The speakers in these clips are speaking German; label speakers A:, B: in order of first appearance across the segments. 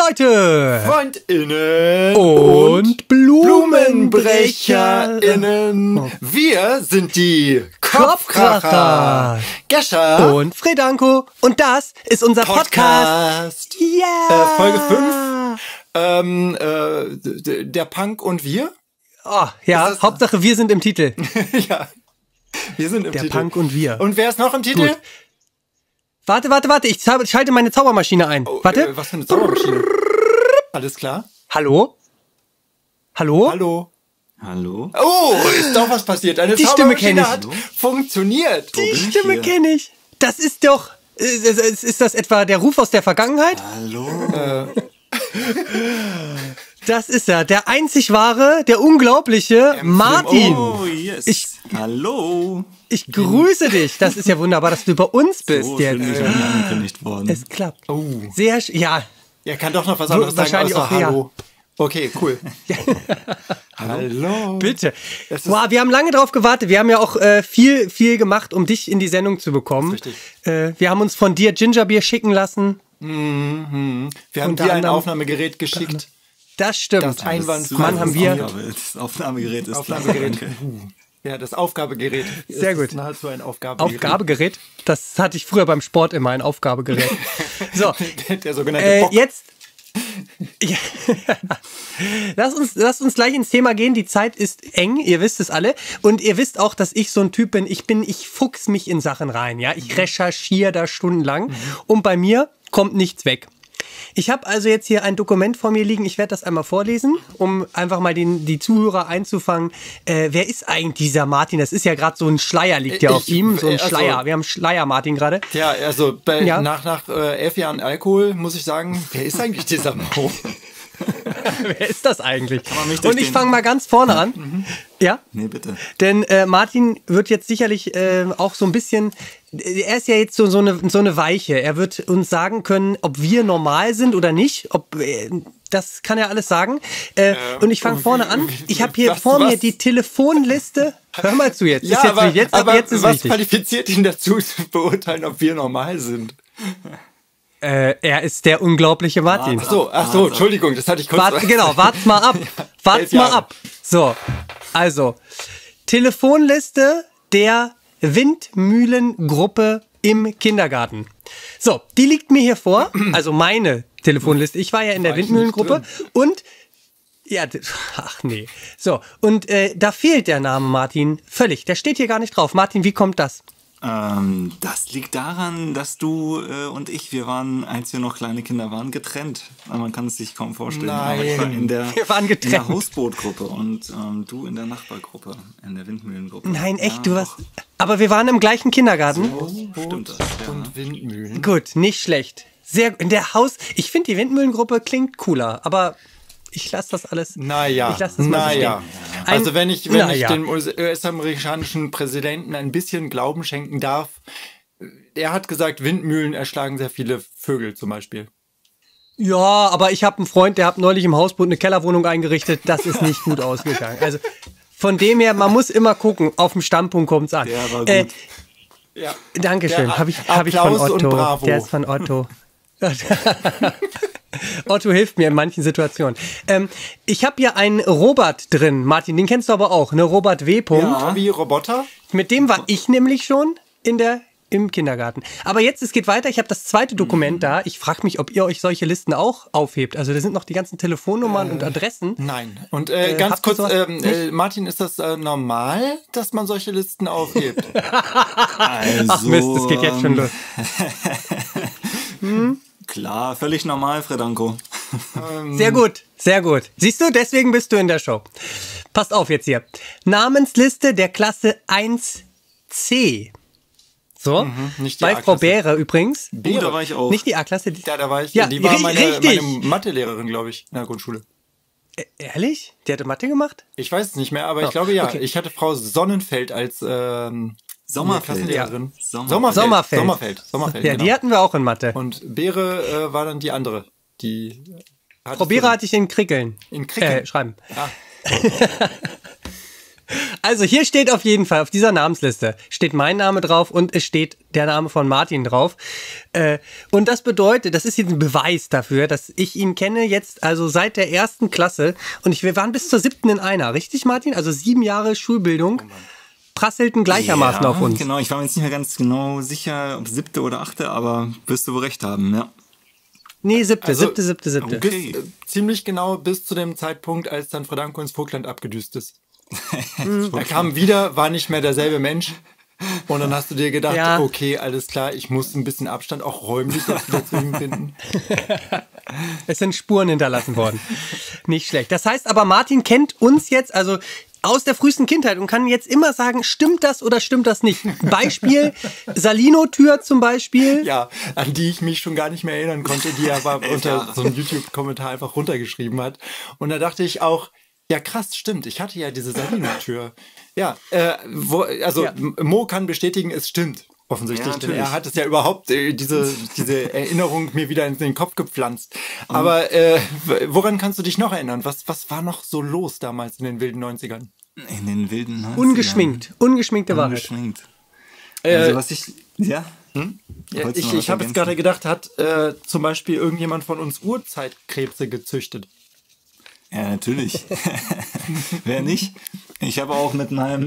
A: Leute!
B: FreundInnen
A: Und
B: BlumenbrecherInnen. Wir sind die Kopfkracher. Gescha
A: und Fredanko. Und das ist unser Podcast.
B: Yeah. Folge 5. Der Punk und wir?
A: Oh, ja, Hauptsache wir sind im Titel.
B: Ja, wir sind im Titel.
A: Der Punk und wir.
B: Und wer ist noch im Titel?
A: Gut. Warte, ich schalte meine Zaubermaschine ein. Warte.
B: Was für eine Zaubermaschine? Alles klar?
A: Hallo?
B: Hallo? Oh, ist doch was passiert. Eine
A: Die Stimme kenn ich.
B: hat funktioniert.
A: Die Stimme kenne ich. Das ist doch... Ist das etwa der Ruf aus der Vergangenheit?
C: Hallo.
A: Das ist er, der einzig wahre, der unglaubliche Martin.
C: Oh, yes. Hallo.
A: Ich grüße dich. Das ist ja wunderbar, dass du bei uns bist
C: So
A: jetzt.
C: schön angekündigt worden.
A: Es klappt.
B: Oh.
A: Sehr ja.
B: Er kann doch noch was anderes sagen,
A: wahrscheinlich
B: außer
A: auch, ja.
B: Hallo. Okay, cool. Hallo.
A: Bitte. Wow, wir haben lange drauf gewartet. Wir haben ja auch viel gemacht, um dich in die Sendung zu bekommen.
B: Das ist richtig.
A: Wir haben uns von dir Gingerbier schicken lassen.
B: Wir haben
A: Unter
B: dir ein
A: anderem-
B: Aufnahmegerät geschickt.
A: Das stimmt.
B: Das einwandfrei.
A: Mann, haben wir...
C: Das Aufnahmegerät ist
B: Aufgabegerät.
C: klar.
B: Ja, das Aufgabegerät.
A: Sehr gut.
B: Ist nahezu ein Aufgabegerät.
A: Aufgabegerät? Das hatte ich früher beim Sport immer, ein Aufgabegerät. So,
B: Der sogenannte Bock.
A: jetzt... Ja. Lass uns gleich ins Thema gehen. Die Zeit ist eng, ihr wisst es alle. Und ihr wisst auch, dass ich so ein Typ bin. Ich fuchs mich in Sachen rein. Ja, ich recherchiere da stundenlang. Und bei mir kommt nichts weg. Ich habe also jetzt hier ein Dokument vor mir liegen. Ich werde das einmal vorlesen, um einfach mal die Zuhörer einzufangen. Wer ist eigentlich dieser Martin? Das ist ja gerade so ein Schleier, liegt ja auf ihm. So ein Schleier. Wir haben Schleier Martin gerade.
B: Ja, also
A: Ja.
B: nach 11 Jahren Alkohol muss ich sagen, wer ist eigentlich dieser Mo?
A: Wer ist das eigentlich?
C: man mich durch
A: Und ich
C: den-
A: fange mal ganz vorne an. Ja?
C: Nee, bitte.
A: Denn Martin wird jetzt sicherlich auch so ein bisschen, er ist ja jetzt so eine Weiche. Er wird uns sagen können, ob wir normal sind oder nicht. Das kann er alles sagen. Und ich fange vorne an. Ich habe hier vor mir die Telefonliste. Hör mal zu jetzt.
B: Ja,
A: ist jetzt
B: aber,
A: jetzt,
B: aber
A: jetzt ist
B: was
A: wichtig.
B: qualifiziert ihn dazu, zu beurteilen, ob wir normal sind?
A: Er ist der unglaubliche Martin.
B: Ach so, Entschuldigung, das hatte ich kurz...
A: Wart's mal ab. Wart's
B: 11
A: mal
B: Jahre.
A: ab. So, also, Telefonliste der Windmühlengruppe im Kindergarten. So, die liegt mir hier vor, also meine Telefonliste. Ich war ja in der
B: War ich
A: Windmühlengruppe
B: nicht
A: und ja, ach nee. So, und da fehlt der Name Martin völlig. Der steht hier gar nicht drauf. Martin, wie kommt das?
C: Das liegt daran, dass du und wir waren, als wir noch kleine Kinder waren, getrennt. Man kann es sich kaum vorstellen.
B: Nein.
C: Aber ich war
A: Wir waren getrennt.
C: in der Hausbootgruppe und du in der Nachbargruppe, in der Windmühlengruppe.
A: Nein, echt,
C: Ja,
A: du warst... Aber wir waren im gleichen Kindergarten.
C: stimmt das, ja.
B: Und Windmühlen.
A: Gut, nicht schlecht. Sehr in der Ich finde die Windmühlengruppe klingt cooler, aber ich lasse das alles.
B: Naja,
A: Ich lasse das mal so stehen.
B: Also wenn ich
A: Naja.
B: dem US-amerikanischen Präsidenten ein bisschen Glauben schenken darf, er hat gesagt, Windmühlen erschlagen sehr viele Vögel zum Beispiel.
A: Ja, aber ich habe einen Freund, der hat neulich im Hausboot eine Kellerwohnung eingerichtet. Das ist nicht gut ausgegangen. Also von dem her, man muss immer gucken. Auf dem Standpunkt kommt's an.
C: Der war gut.
B: Ja.
A: Dankeschön.
B: Der
A: Hab ich von
B: Applaus und
A: Otto.
B: Bravo.
A: Der ist von Otto. Otto hilft mir in manchen Situationen. Ich habe hier einen Robert drin. Martin, den kennst du aber auch. Ne, Robert W.
B: Ja, wie Roboter?
A: Mit dem war ich nämlich schon im Kindergarten. Aber jetzt, es geht weiter. Ich habe das zweite Dokument da. Ich frage mich, ob ihr euch solche Listen auch aufhebt. Also da sind noch die ganzen Telefonnummern und Adressen.
B: Nein. Und ganz
A: habt ihr
B: kurz,
A: sowas
B: Martin, ist das normal, dass man solche Listen aufhebt?
C: Also,
A: Ach Mist, es geht jetzt schon los.
C: Klar, völlig normal, Fredanko.
A: Sehr gut, sehr gut. Siehst du, deswegen bist du in der Show. Passt auf jetzt hier. Namensliste der Klasse 1C. So,
B: nicht die
A: bei Frau
B: A-Klasse.
A: Beere übrigens.
C: Oh, da war ich auch.
A: Nicht die A-Klasse.
B: Ja, da war ich.
A: Ja,
B: die war meine
A: richtig.
B: Mathelehrerin, glaube ich, in der Grundschule.
A: Ehrlich? Die hatte Mathe gemacht?
B: Ich weiß es nicht mehr, aber ich glaube ja.
A: okay.
B: Ich hatte Frau Sonnenfeld als
C: Sommerfeld.
B: Klassenlehrerin.
A: Sommerfeld. Ja,
B: genau.
A: die hatten wir auch in Mathe.
B: Und Beere war dann die andere. Die
A: Frau Beere hatte ich in Krickeln.
B: in Krickeln.
A: Schreiben.
B: Ah.
A: Also hier steht auf jeden Fall, auf dieser Namensliste steht mein Name drauf und es steht der Name von Martin drauf. Und das bedeutet, das ist jetzt ein Beweis dafür, dass ich ihn kenne jetzt also seit der 1. Klasse. Und wir waren bis zur 7. in einer, richtig Martin? Also 7 Jahre Schulbildung prasselten gleichermaßen auf uns.
C: Genau, ich war mir jetzt nicht mehr ganz genau sicher, ob 7. oder 8., aber wirst du wohl recht haben, ja.
A: Nee, 7.
B: Also,
A: 7.
C: Okay.
B: Ziemlich genau bis zu dem Zeitpunkt, als dann Franco ins Vogtland abgedüst ist. Er kam wieder, war nicht mehr derselbe Mensch. Und dann hast du dir gedacht,
A: Ja.
B: okay, alles klar, ich muss ein bisschen Abstand auch räumlich jetzt wieder zu ihm finden.
A: Es sind Spuren hinterlassen worden. Nicht schlecht. Das heißt aber, Martin kennt uns jetzt, also aus der frühesten Kindheit und kann jetzt immer sagen, stimmt das oder stimmt das nicht? Beispiel, Salino-Tür zum Beispiel.
B: Ja, an die ich mich schon gar nicht mehr erinnern konnte, die er aber unter so einem YouTube-Kommentar einfach runtergeschrieben hat. Und da dachte ich auch, ja krass, stimmt, ich hatte ja diese Salino-Tür. Ja,
A: Ja.
B: Mo kann bestätigen, es stimmt. Offensichtlich,
C: Ja,
B: denn
C: natürlich.
B: er hat es ja überhaupt, diese Erinnerung mir wieder in den Kopf gepflanzt. Aber woran kannst du dich noch erinnern? Was war noch so los damals in den wilden 90ern?
C: In den wilden 90ern.
A: Ungeschminkte Wahrheit.
C: Ungeschminkt. Also was ich... Ja?
B: Ja,
C: Wolltest du noch
B: ich
C: was
B: habe jetzt
C: ergänzen?
B: gerade gedacht, hat zum Beispiel irgendjemand von uns Urzeitkrebse gezüchtet?
C: Ja, natürlich. Wer nicht? Ich habe auch mit meinem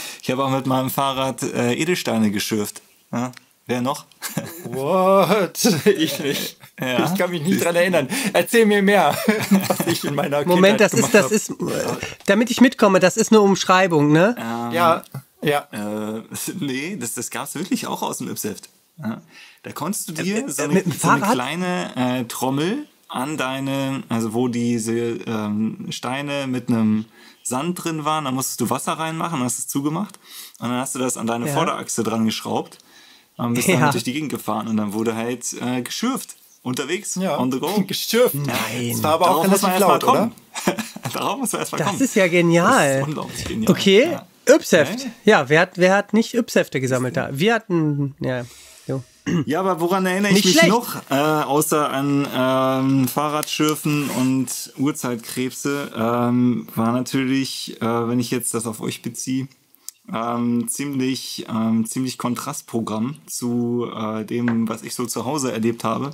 C: Fahrrad Edelsteine geschürft. Ja? Wer noch?
B: What? Ich nicht.
C: Ja.
B: Ich kann mich nicht dran erinnern. Erzähl mir mehr, was ich in meiner
A: Moment,
B: Kindheit
A: das
B: gemacht
A: ist, damit ich mitkomme, das ist eine Umschreibung, ne?
B: hab. Ja.
C: Nee, das gab es wirklich auch aus dem Ypsheft. Ja. Da konntest du dir so
A: mit dem
C: so eine
A: Fahrrad?
C: kleine Trommel an deine, also wo diese Steine mit einem Sand drin waren, da musstest du Wasser reinmachen, hast es zugemacht und dann hast du das an deine
A: Ja.
C: Vorderachse dran geschraubt und bist
A: Ja.
C: dann durch die Gegend gefahren und dann wurde halt geschürft. Unterwegs,
B: Ja.
C: on the go.
B: Gestürft.
A: Nein.
B: Das war aber auch
C: Darauf muss man
B: relativ
C: erst mal
B: laut, oder?
C: kommen. Darauf muss man erst mal
A: Das
C: kommen.
A: ist ja genial.
C: Das ist unglaublich genial.
A: Okay,
C: Ja.
A: Ypsheft. Ja, wer hat nicht Ypshefte gesammelt da? Wir hatten, ja, jo.
C: Ja, aber woran erinnere ich
A: Nicht
C: mich
A: schlecht.
C: noch? Außer an Fahrradschürfen und Urzeitkrebse war natürlich, wenn ich jetzt das auf euch beziehe, ziemlich Kontrastprogramm zu dem, was ich so zu Hause erlebt habe.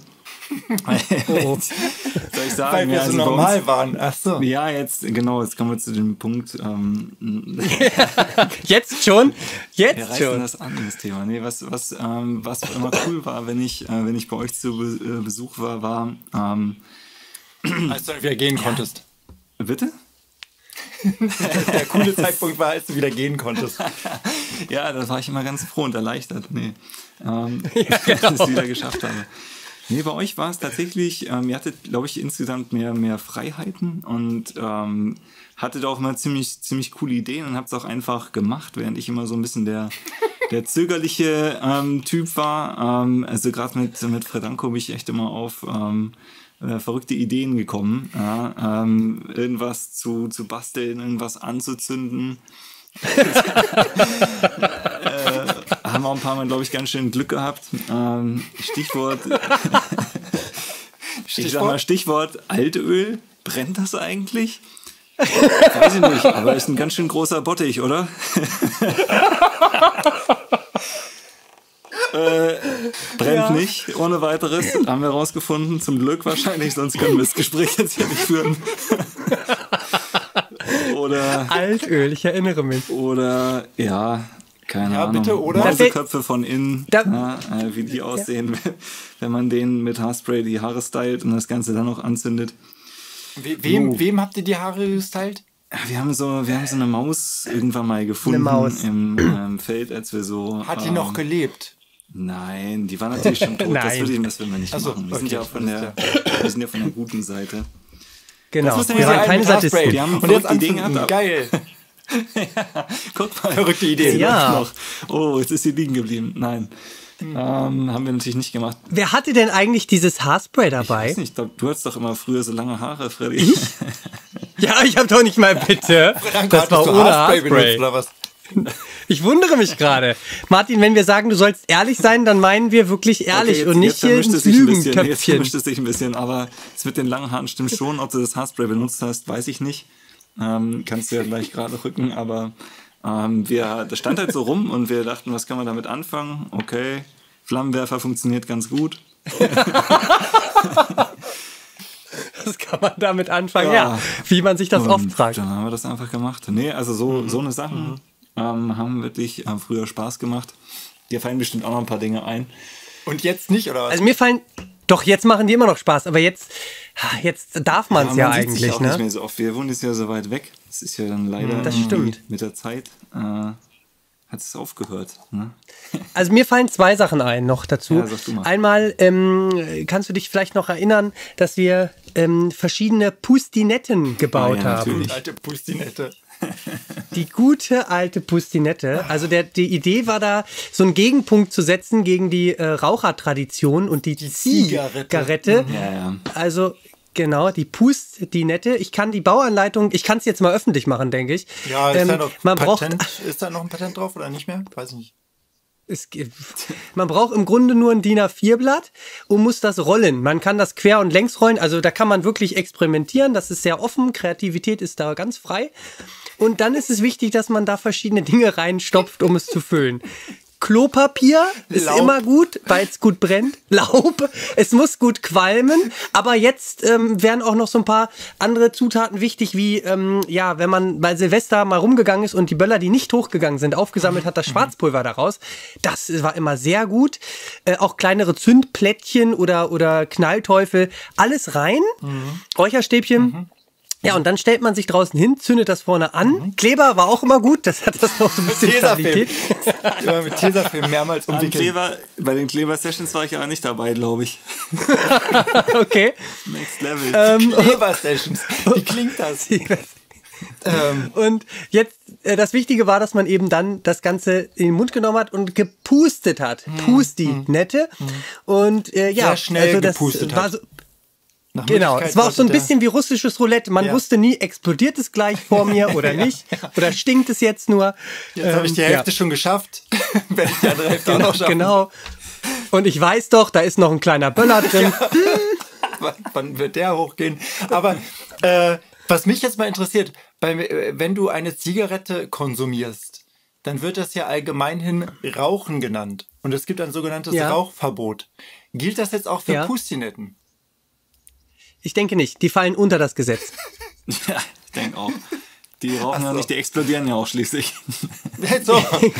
A: Oh.
C: Soll ich sagen?
B: Weil wir
C: ja,
B: so
C: also bei
B: normal
C: uns,
B: waren. Ach so.
C: ja, jetzt kommen wir zu dem Punkt.
A: Jetzt schon?
C: Wir
A: Jetzt
C: reißen
A: schon.
C: das an, das Thema. Nee, was immer cool war, wenn ich bei euch zu Besuch war,
B: Als du dann wieder gehen konntest.
C: bitte?
B: Der coole Zeitpunkt war, als du wieder gehen konntest.
C: Ja, da war ich immer ganz froh und erleichtert, dass ich
A: genau.
C: es wieder geschafft habe. Nee, bei euch war es tatsächlich, ihr hattet, glaube ich, insgesamt mehr Freiheiten und hattet auch mal ziemlich coole Ideen und habt es auch einfach gemacht, während ich immer so ein bisschen der zögerliche Typ war. Also gerade mit Fredanko bin ich echt immer auf verrückte Ideen gekommen. Ja, irgendwas zu basteln, irgendwas anzuzünden. Haben auch ein paar Mal, glaube ich, ganz schön Glück gehabt. Stichwort Altöl. Brennt das eigentlich? Weiß ich nicht, aber ist ein ganz schön großer Bottich, oder? Brennt nicht, ohne weiteres. Haben wir rausgefunden. Zum Glück wahrscheinlich, sonst können wir das Gespräch jetzt hier nicht führen. Oder
A: Altöl, ich erinnere mich.
C: ja, keine
B: Ja,
C: Ahnung.
B: bitte, oder?
C: Mauseköpfe von innen,
A: Da-
C: wie die aussehen, wenn man denen mit Haarspray die Haare stylt und das Ganze dann noch anzündet.
B: Wem habt ihr die Haare gestylt?
C: Wir haben so eine Maus irgendwann mal gefunden
A: Eine Maus.
C: im Feld, als wir so...
B: Hat die noch gelebt?
C: Nein, die war natürlich schon tot.
A: Nein.
C: Das würden wir nicht
B: Ach so,
C: machen. Wir sind
B: okay,
C: ja von der guten Seite.
A: Genau.
B: muss
A: Wir waren keine Sadisten.
C: Wir haben
B: Und jetzt
C: verrückte Ideen
B: anzünden.
C: gehabt.
B: Geil.
C: Guck mal.
B: Verrückte Idee.
A: Ja.
C: Noch. Oh, jetzt ist sie liegen geblieben. Nein. Haben wir natürlich nicht gemacht.
A: Wer hatte denn eigentlich dieses Haarspray
C: Ich
A: dabei?
C: weiß nicht, du hattest doch immer früher so lange Haare, Freddy.
A: Ja, ich habe doch nicht mal bitte. Das war
B: Hattest du
A: ohne
B: Haarspray benutzt,
A: Haarspray.
B: oder was?
A: Ich wundere mich gerade. Martin, wenn wir sagen, du sollst ehrlich sein, dann meinen wir wirklich ehrlich
C: Okay,
A: und nicht hier
C: vermischt
A: ins
C: es sich ein bisschen. Jetzt
A: Lügentöpfchen.
C: vermischt es sich ein bisschen, aber es mit den langen Haaren stimmt schon. Ob du das Haarspray benutzt hast, weiß ich nicht. Kannst du ja gleich gerade rücken, aber Das stand halt so rum und wir dachten, was kann man damit anfangen? Okay, Flammenwerfer funktioniert ganz gut.
A: Das kann man damit anfangen, ja. Wie man sich das oft fragt.
C: Dann haben wir das einfach gemacht. Nee, also so eine Sachen haben wirklich früher Spaß gemacht. Dir fallen bestimmt auch noch ein paar Dinge ein.
B: Und jetzt nicht, oder was?
A: Also mir fallen, doch jetzt machen die immer noch Spaß, aber jetzt darf man es ja
C: man sieht
A: eigentlich,
C: sich auch
A: ne?
C: nicht mehr so oft. Wir wohnen jetzt ja so weit weg. Das ist ja dann leider
A: Das stimmt.
C: mit der Zeit hat es aufgehört. Ne?
A: Also mir fallen zwei Sachen ein noch dazu.
C: Ja, sag du mal.
A: Einmal kannst du dich vielleicht noch erinnern, dass wir verschiedene Pustinetten gebaut
C: ja,
A: haben.
C: natürlich.
B: Alte Pustinette.
A: Die gute alte Pustinette. Also die Idee war da, so einen Gegenpunkt zu setzen gegen die Rauchertradition und die Zigarette.
C: Ja.
A: Also genau, die Pustinette. Ich kann die Bauanleitung, ich kann es jetzt mal öffentlich machen, denke ich.
B: Ja, ist da noch
A: man
B: ist da noch ein Patent drauf oder nicht mehr? Weiß ich nicht.
A: Man braucht im Grunde nur ein DIN A4-Blatt und muss das rollen. Man kann das quer und längs rollen. Also da kann man wirklich experimentieren. Das ist sehr offen. Kreativität ist da ganz frei. Und dann ist es wichtig, dass man da verschiedene Dinge reinstopft, um es zu füllen. Klopapier ist
B: Laub.
A: immer gut, weil es gut brennt. Laub, es muss gut qualmen. Aber jetzt wären auch noch so ein paar andere Zutaten wichtig, wie wenn man bei Silvester mal rumgegangen ist und die Böller, die nicht hochgegangen sind, aufgesammelt hat, das Schwarzpulver daraus. Das war immer sehr gut. Auch kleinere Zündplättchen oder Knallteufel, alles rein. Räucherstäbchen. Ja, und dann stellt man sich draußen hin, zündet das vorne an. Kleber war auch immer gut, das hat das noch so ein bisschen Stabilität.
B: Immer mit Tesafilm mehrmals umwickeln.
C: Bei den Kleber-Sessions war ich aber nicht dabei, glaube ich.
A: Okay.
C: Next Level.
B: Kleber-Sessions. Wie klingt das?
A: Und jetzt, das Wichtige war, dass man eben dann das Ganze in den Mund genommen hat und gepustet hat. Pustinette. Und
B: Sehr schnell
A: das
B: gepustet
A: war
B: hat.
A: so,
B: Nach
A: genau,
B: Möglichkeit
A: es war auch so ein
B: sollte
A: bisschen wie russisches Roulette. Man
B: Ja.
A: wusste nie, explodiert es gleich vor mir oder nicht? Oder stinkt es jetzt nur?
B: Jetzt habe ich die Hälfte schon geschafft. Werde ich die andere Hälfte auch noch schaffen.
A: Genau. Und ich weiß doch, da ist noch ein kleiner Böller drin.
B: Wann wird der hochgehen? Aber was mich jetzt mal interessiert, wenn du eine Zigarette konsumierst, dann wird das ja allgemeinhin Rauchen genannt. Und es gibt ein sogenanntes
A: Ja.
B: Rauchverbot. Gilt das jetzt auch für
A: Ja.
B: Pustinetten?
A: Ich denke nicht. Die fallen unter das Gesetz.
C: Ja, ich denke auch. Die rauchen ja nicht, die explodieren ja auch schließlich.
B: So.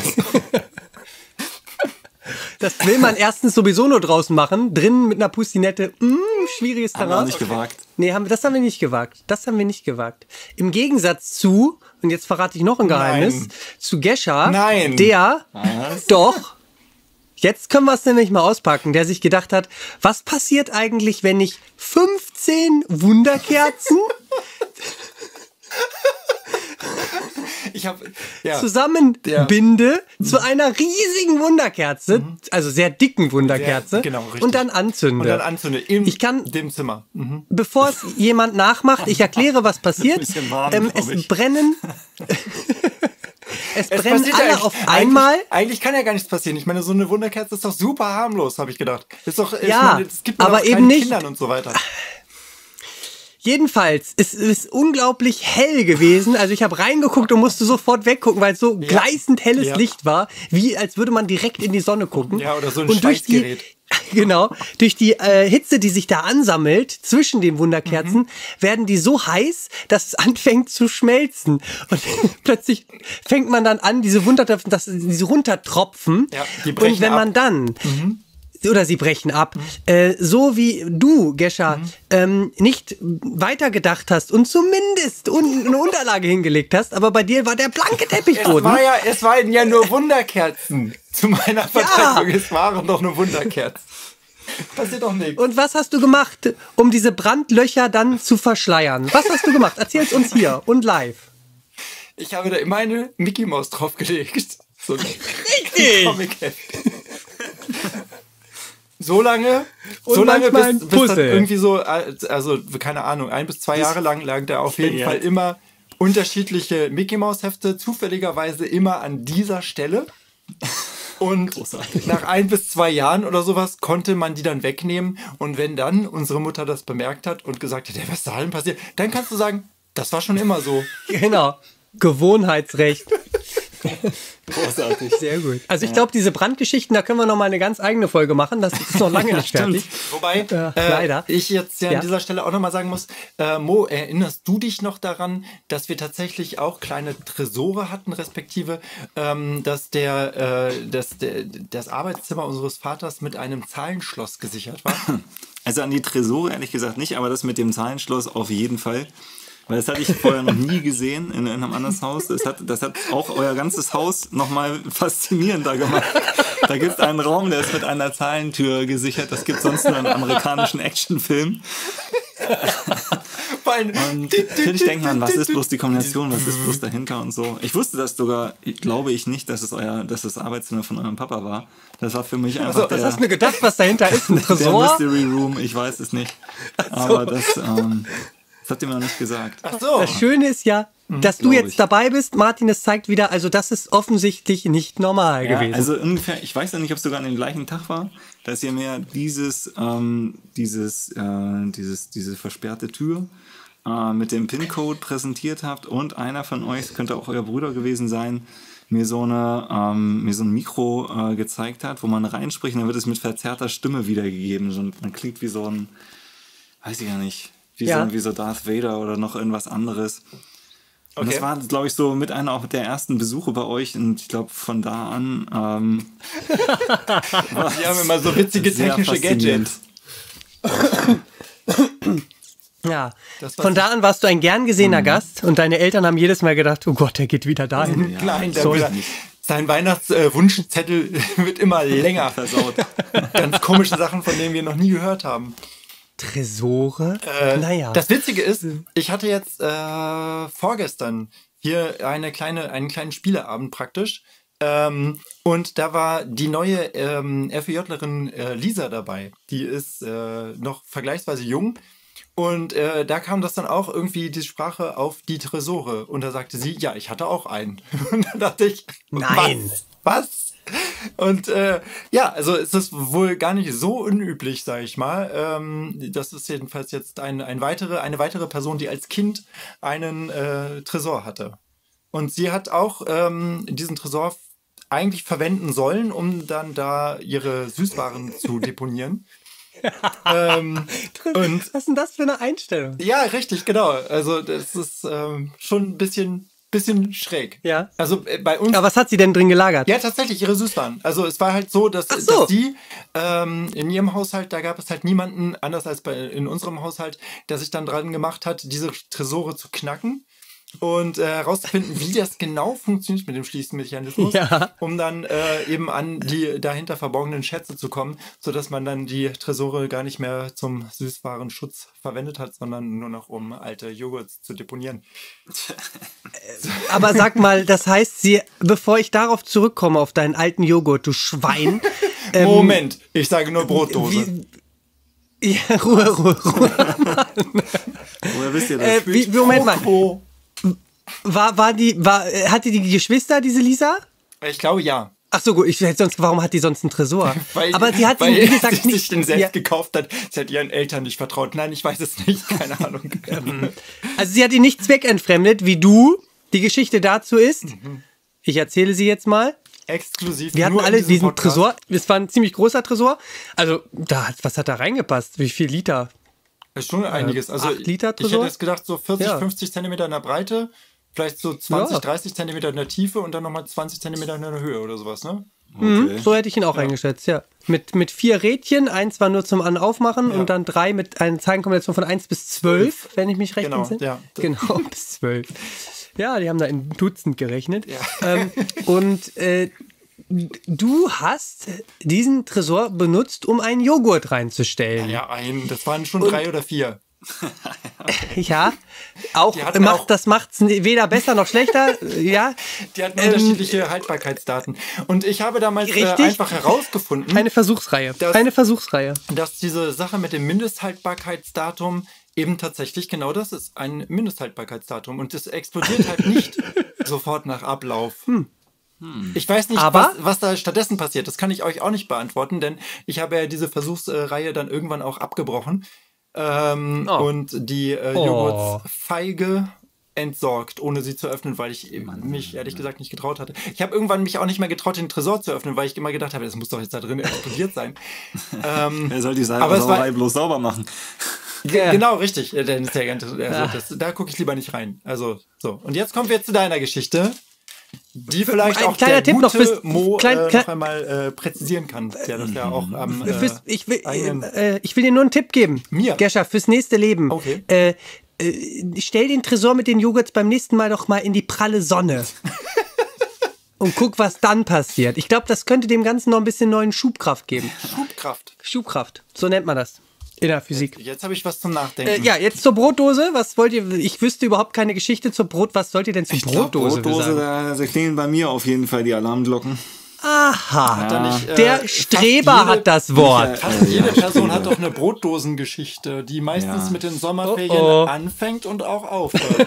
A: Das will man erstens sowieso nur draußen machen. Drinnen mit einer Pustinette, schwieriges
C: Haben wir auch
A: Terrain.
C: nicht gewagt.
A: Nee, das haben wir nicht gewagt. Das haben wir nicht gewagt. Im Gegensatz zu, und jetzt verrate ich noch ein Geheimnis,
B: Nein.
A: zu Gescha,
B: Nein.
A: der,
C: Was?
A: doch, jetzt können wir es nämlich mal auspacken, der sich gedacht hat, was passiert eigentlich, wenn ich 15 Wunderkerzen
B: Ich habe ja.
A: zusammenbinde zu einer riesigen Wunderkerze, also sehr dicken Wunderkerze,
B: Genau, richtig.
A: und dann anzünde.
B: Und dann anzünde in
A: Ich kann-
B: dem Zimmer. Mhm.
A: Bevor es jemand nachmacht, ich erkläre, was passiert.
C: bisschen warm, glaub
A: Es
C: ich.
A: brennen. Es brennen
B: passiert ja
A: alle
B: eigentlich-
A: auf einmal.
B: Eigentlich kann ja gar nichts passieren. Ich meine, so eine Wunderkerze ist doch super harmlos, habe ich gedacht. Ist doch,
A: Ja,
B: es gibt man
A: aber
B: doch
A: eben
B: kleinen
A: nicht.
B: Kindern und so weiter.
A: Jedenfalls, es ist unglaublich hell gewesen. Also ich habe reingeguckt und musste sofort weggucken, weil es so gleißend helles
B: Ja.
A: Licht war, wie als würde man direkt in die Sonne gucken.
B: Ja, oder so ein
A: und durch die,
B: Schweißgerät.
A: genau, durch die Hitze, die sich da ansammelt zwischen den Wunderkerzen, werden die so heiß, dass es anfängt zu schmelzen. Und plötzlich fängt man dann an, diese diese runtertropfen.
B: Ja, die brechen
A: und wenn man
B: ab.
A: dann oder sie brechen ab. So wie du, Gescha, nicht weitergedacht hast und zumindest eine Unterlage hingelegt hast, aber bei dir war der blanke Teppichboden.
B: Es waren ja nur Wunderkerzen. Zu meiner Verteidigung, es waren doch nur Wunderkerzen. Passiert doch nichts.
A: Und was hast du gemacht, um diese Brandlöcher dann zu verschleiern? Was hast du gemacht? Erzähl's uns hier und live.
B: Ich habe da immer eine Mickey Maus draufgelegt. So ein
A: Richtig!
B: Comic-Heft. So lange,
A: Und manchmal ein
B: bis das
A: Puzzle.
B: irgendwie so, also keine Ahnung, 1 bis 2 Jahre lang lag da auf jeden
C: Ja.
B: Fall immer unterschiedliche Mickey Maus Hefte, zufälligerweise immer an dieser Stelle. Und
C: Großartig.
B: nach 1 bis 2 Jahren oder sowas konnte man die dann wegnehmen. Und wenn dann unsere Mutter das bemerkt hat und gesagt hat, ja, was da denn passiert, dann kannst du sagen, das war schon immer so.
A: Genau. Gewohnheitsrecht.
C: Großartig.
A: Sehr gut. Also ich glaube, diese Brandgeschichten, da können wir noch mal eine ganz eigene Folge machen. Das ist noch lange nicht fertig.
B: Wobei
A: leider.
B: ich jetzt ja an dieser Stelle auch nochmal sagen muss, Mo, erinnerst du dich noch daran, dass wir tatsächlich auch kleine Tresore hatten, respektive, dass das Arbeitszimmer unseres Vaters mit einem Zahlenschloss gesichert war?
C: Also an die Tresore ehrlich gesagt nicht, aber das mit dem Zahlenschloss auf jeden Fall. Weil das hatte ich vorher noch nie gesehen in einem anderen Haus. Das hat auch euer ganzes Haus nochmal faszinierender gemacht. Da gibt es einen Raum, der ist mit einer Zahlentür gesichert. Das gibt es sonst nur in amerikanischen Actionfilmen. Und natürlich denkt man, was ist bloß die Kombination, was ist bloß dahinter und so. Ich wusste das sogar, glaube ich nicht, dass das Arbeitszimmer von eurem Papa war. Das war für mich einfach
A: was hast du mir gedacht, was dahinter ist? Ein
C: der
A: Tresor?
C: Mystery Room, ich weiß es nicht. Aber das hat ihr mir noch nicht gesagt.
B: Ach so.
A: Das Schöne ist ja, dass du jetzt dabei bist, Martin, es zeigt wieder, also das ist offensichtlich nicht normal gewesen.
C: Also ungefähr, ich weiß ja nicht, ob es sogar an dem gleichen Tag war, dass ihr mir diese versperrte Tür mit dem PIN-Code präsentiert habt und einer von euch, es könnte auch euer Bruder gewesen sein, mir so ein Mikro gezeigt hat, wo man reinspricht und dann wird es mit verzerrter Stimme wiedergegeben. So, man klingt wie so ein, weiß ich ja nicht, wie so Darth Vader oder noch irgendwas anderes. Und das war, glaube ich, so mit einer auch der ersten Besuche bei euch und ich glaube von da an
B: Die haben immer so witzige technische Gadgets.
A: Ja, von da an warst du ein gern gesehener Gast und deine Eltern haben jedes Mal gedacht, oh Gott, der geht wieder dahin.
B: Ja, klein, sein Weihnachtswunschzettel wird immer länger versaut. Ganz komische Sachen, von denen wir noch nie gehört haben.
A: Tresore? Naja.
B: Das Witzige ist, ich hatte jetzt vorgestern hier einen kleinen Spieleabend praktisch. Und da war die neue FEJlerin Lisa dabei. Die ist noch vergleichsweise jung. Und da kam das dann auch irgendwie die Sprache auf die Tresore. Und da sagte sie, ja, ich hatte auch einen. Und da dachte ich,
A: nein.
B: Was? Und also es ist wohl gar nicht so unüblich, sage ich mal. Das ist jedenfalls jetzt eine weitere Person, die als Kind einen Tresor hatte. Und sie hat auch diesen Tresor eigentlich verwenden sollen, um dann da ihre Süßwaren zu deponieren.
A: Was ist denn das für eine Einstellung?
B: Ja, richtig, genau. Also das ist schon ein bisschen schräg.
A: Ja.
B: Also bei uns.
A: Aber was hat sie denn drin gelagert?
B: Ja, tatsächlich ihre Süßwaren. Also es war halt so, dass die in ihrem Haushalt, da gab es halt niemanden, anders als in unserem Haushalt, der sich dann dran gemacht hat, diese Tresore zu knacken. Und herauszufinden, wie das genau funktioniert mit dem Schließmechanismus, um dann eben an die dahinter verborgenen Schätze zu kommen, sodass man dann die Tresore gar nicht mehr zum Süßwarenschutz verwendet hat, sondern nur noch um alte Joghurts zu deponieren.
A: Aber sag mal, das heißt, bevor ich darauf zurückkomme, auf deinen alten Joghurt, du Schwein.
B: Moment, ich sage nur Brotdose.
A: Ja, Ruhe.
C: Woher wisst ihr das?
A: Moment mal. Hatte die Geschwister, diese Lisa?
B: Ich glaube, ja.
A: Ach so, gut. Warum hat die sonst einen Tresor?
B: Aber sie hat ihn, wie gesagt, sie sich den selbst gekauft hat. Sie hat ihren Eltern nicht vertraut. Nein, ich weiß es nicht. Keine Ahnung.
A: Also sie hat ihn nicht zweckentfremdet, wie du. Die Geschichte dazu ist, ich erzähle sie jetzt mal.
B: Exklusiv.
A: Wir hatten alle diesen Podcast. Tresor. Es war ein ziemlich großer Tresor. Also, was hat da reingepasst? Wie viel Liter?
B: Das ist schon einiges. Also
A: 8 Liter Tresor?
B: Ich hätte jetzt gedacht, so 40, 50 Zentimeter in der Breite. Vielleicht so 20, 30 Zentimeter in der Tiefe und dann nochmal 20 Zentimeter in der Höhe oder sowas, ne?
A: Okay. So hätte ich ihn auch eingeschätzt, ja. Mit 4 Rädchen, eins war nur zum An- Aufmachen und dann 3 mit einer Zahlenkombination von 1 bis 12, wenn ich mich recht entsinne.
B: Ja.
A: Genau, bis 12. Ja, die haben da in Dutzend gerechnet.
B: Ja.
A: Du hast diesen Tresor benutzt, um einen Joghurt reinzustellen.
B: Ja, das waren schon 3 oder 4.
A: Ja, das macht's weder besser noch schlechter. Ja.
B: Die hatten unterschiedliche Haltbarkeitsdaten. Und ich habe damals einfach herausgefunden.
A: Eine Versuchsreihe.
B: Dass diese Sache mit dem Mindesthaltbarkeitsdatum eben tatsächlich genau das ist. Ein Mindesthaltbarkeitsdatum. Und das explodiert halt nicht sofort nach Ablauf. Ich weiß nicht, was da stattdessen passiert. Das kann ich euch auch nicht beantworten, denn ich habe ja diese Versuchsreihe dann irgendwann auch abgebrochen. Und die Joghurts feige entsorgt, ohne sie zu öffnen, weil ich mich ehrlich gesagt nicht getraut hatte. Ich habe irgendwann mich auch nicht mehr getraut, den Tresor zu öffnen, weil ich immer gedacht habe, das muss doch jetzt da drin explodiert sein.
C: Wer soll die Sauerei bloß sauber machen?
B: Genau, richtig. Dann ist da gucke ich lieber nicht rein. Also, so. Und jetzt kommen wir zu deiner Geschichte, die vielleicht
A: Ein
B: auch
A: kleiner
B: der
A: Tipp noch
B: gute
A: fürs-
B: Mo
A: klein-
B: noch einmal präzisieren kann, der das ja auch am
A: Ich will
B: eigenen...
A: dir nur einen Tipp geben.
B: Mir?
A: Gescha, fürs nächste Leben.
B: Okay.
A: Stell den Tresor mit den Joghurts beim nächsten Mal doch mal in die pralle Sonne. Und guck, was dann passiert. Ich glaube, das könnte dem Ganzen noch ein bisschen neuen Schubkraft geben. Schubkraft, so nennt man das in der Physik.
B: Jetzt habe ich was zum Nachdenken.
A: Ja, jetzt zur Brotdose. Was wollt ihr? Ich wüsste überhaupt keine Geschichte zur Brot. Was sollt ihr denn zur Brotdose
C: Brotdose,
A: sagen?
C: da klingeln bei mir auf jeden Fall die Alarmglocken.
A: Aha,
B: Nicht,
A: der Streber hat das Wort.
B: Fast jede Person hat doch eine Brotdosengeschichte, die meistens mit den Sommerferien anfängt und auch aufhört.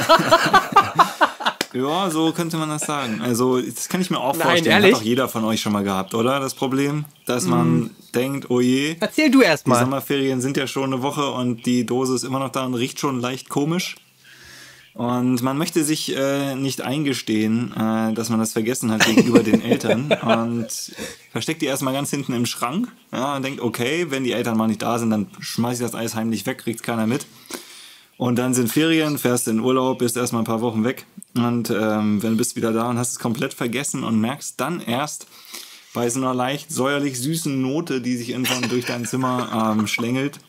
C: Ja, so könnte man das sagen. Also, das kann ich mir auch vorstellen.
A: ehrlich?
C: Hat doch jeder von euch schon mal gehabt, oder? Das Problem, dass man denkt, oh je,
A: Erzähl du erst
C: die
A: mal.
C: Sommerferien sind ja schon eine Woche und die Dose ist immer noch da und riecht schon leicht komisch. Und man möchte sich nicht eingestehen, dass man das vergessen hat gegenüber den Eltern und versteckt die erstmal ganz hinten im Schrank, ja, und denkt, okay, wenn die Eltern mal nicht da sind, dann schmeiß ich das Eis heimlich weg, kriegt keiner mit. Und dann sind Ferien, fährst in Urlaub, bist erstmal ein paar Wochen weg und wenn bist wieder da und hast es komplett vergessen und merkst dann erst bei so einer leicht säuerlich süßen Note, die sich irgendwann durch dein Zimmer schlängelt,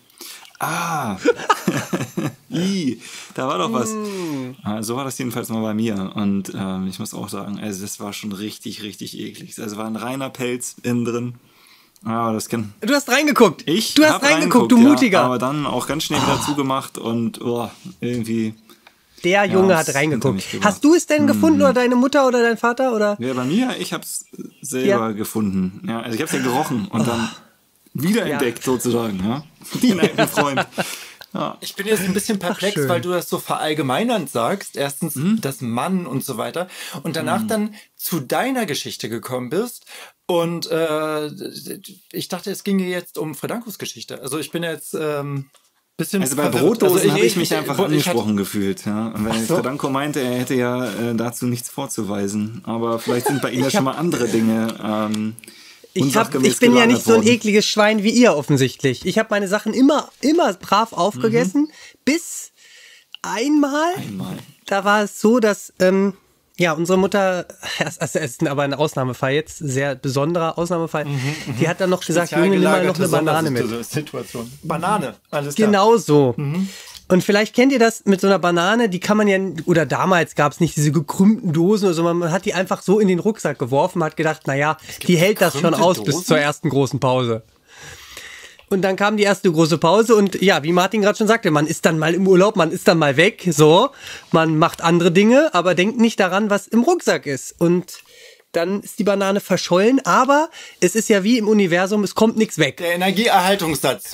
C: da war doch was. So war das jedenfalls mal bei mir. Und ich muss auch sagen, also das war schon richtig, richtig eklig. Also war ein reiner Pelz innen drin. Das kann.
A: Du hast reingeguckt. Du hast
C: hab
A: reingeguckt, du Mutiger.
C: Ja, aber dann auch ganz schnell wieder zugemacht und irgendwie.
A: Der Junge
C: das
A: hat reingeguckt.
C: hinter mich gebracht.
A: Hast du es denn gefunden oder deine Mutter oder dein Vater? Oder?
C: Ja, bei mir, ich hab's selber gefunden. Ja, also ich hab's ja gerochen und dann wiederentdeckt sozusagen. Ja. Den alten Freund. Ja.
B: Ich bin jetzt ein bisschen perplex,
A: schön.
B: weil du das so verallgemeinernd sagst. Erstens das Mann und so weiter. Und danach dann zu deiner Geschichte gekommen bist. Und ich dachte, es ginge jetzt um Fredankos Geschichte. Also ich bin jetzt bisschen
C: Also bei
B: verwirrt.
C: Brotdosen
B: Also
C: habe ich mich einfach
B: ich hatte-
C: angesprochen gefühlt. Ja. Und wenn Fredanko meinte, er hätte ja dazu nichts vorzuweisen. Aber vielleicht sind bei ihm ja schon mal andere Dinge unsachgemäß
A: Ich bin ja nicht
C: gelagert
A: so ein
C: worden.
A: ekliges Schwein wie ihr offensichtlich. Ich habe meine Sachen immer brav aufgegessen, bis einmal, da war es so, dass unsere Mutter, es ist aber ein Ausnahmefall jetzt, sehr besonderer Ausnahmefall, die hat dann noch gesagt, Junge, nimm mal noch eine Banane mit.
B: Situation. Banane, alles klar.
A: Genau so. Und vielleicht kennt ihr das mit so einer Banane, die kann man ja, oder damals gab es nicht diese gekrümmten Dosen oder so, man hat die einfach so in den Rucksack geworfen, hat gedacht, naja, die hält das schon
B: gekrümmte
A: aus bis
B: Dosen?
A: zur ersten großen Pause. Und dann kam die erste große Pause und ja, wie Martin gerade schon sagte, man ist dann mal im Urlaub, man ist dann mal weg, so, man macht andere Dinge, aber denkt nicht daran, was im Rucksack ist. Und dann ist die Banane verschollen, aber es ist ja wie im Universum, es kommt nichts weg.
B: Der Energieerhaltungssatz.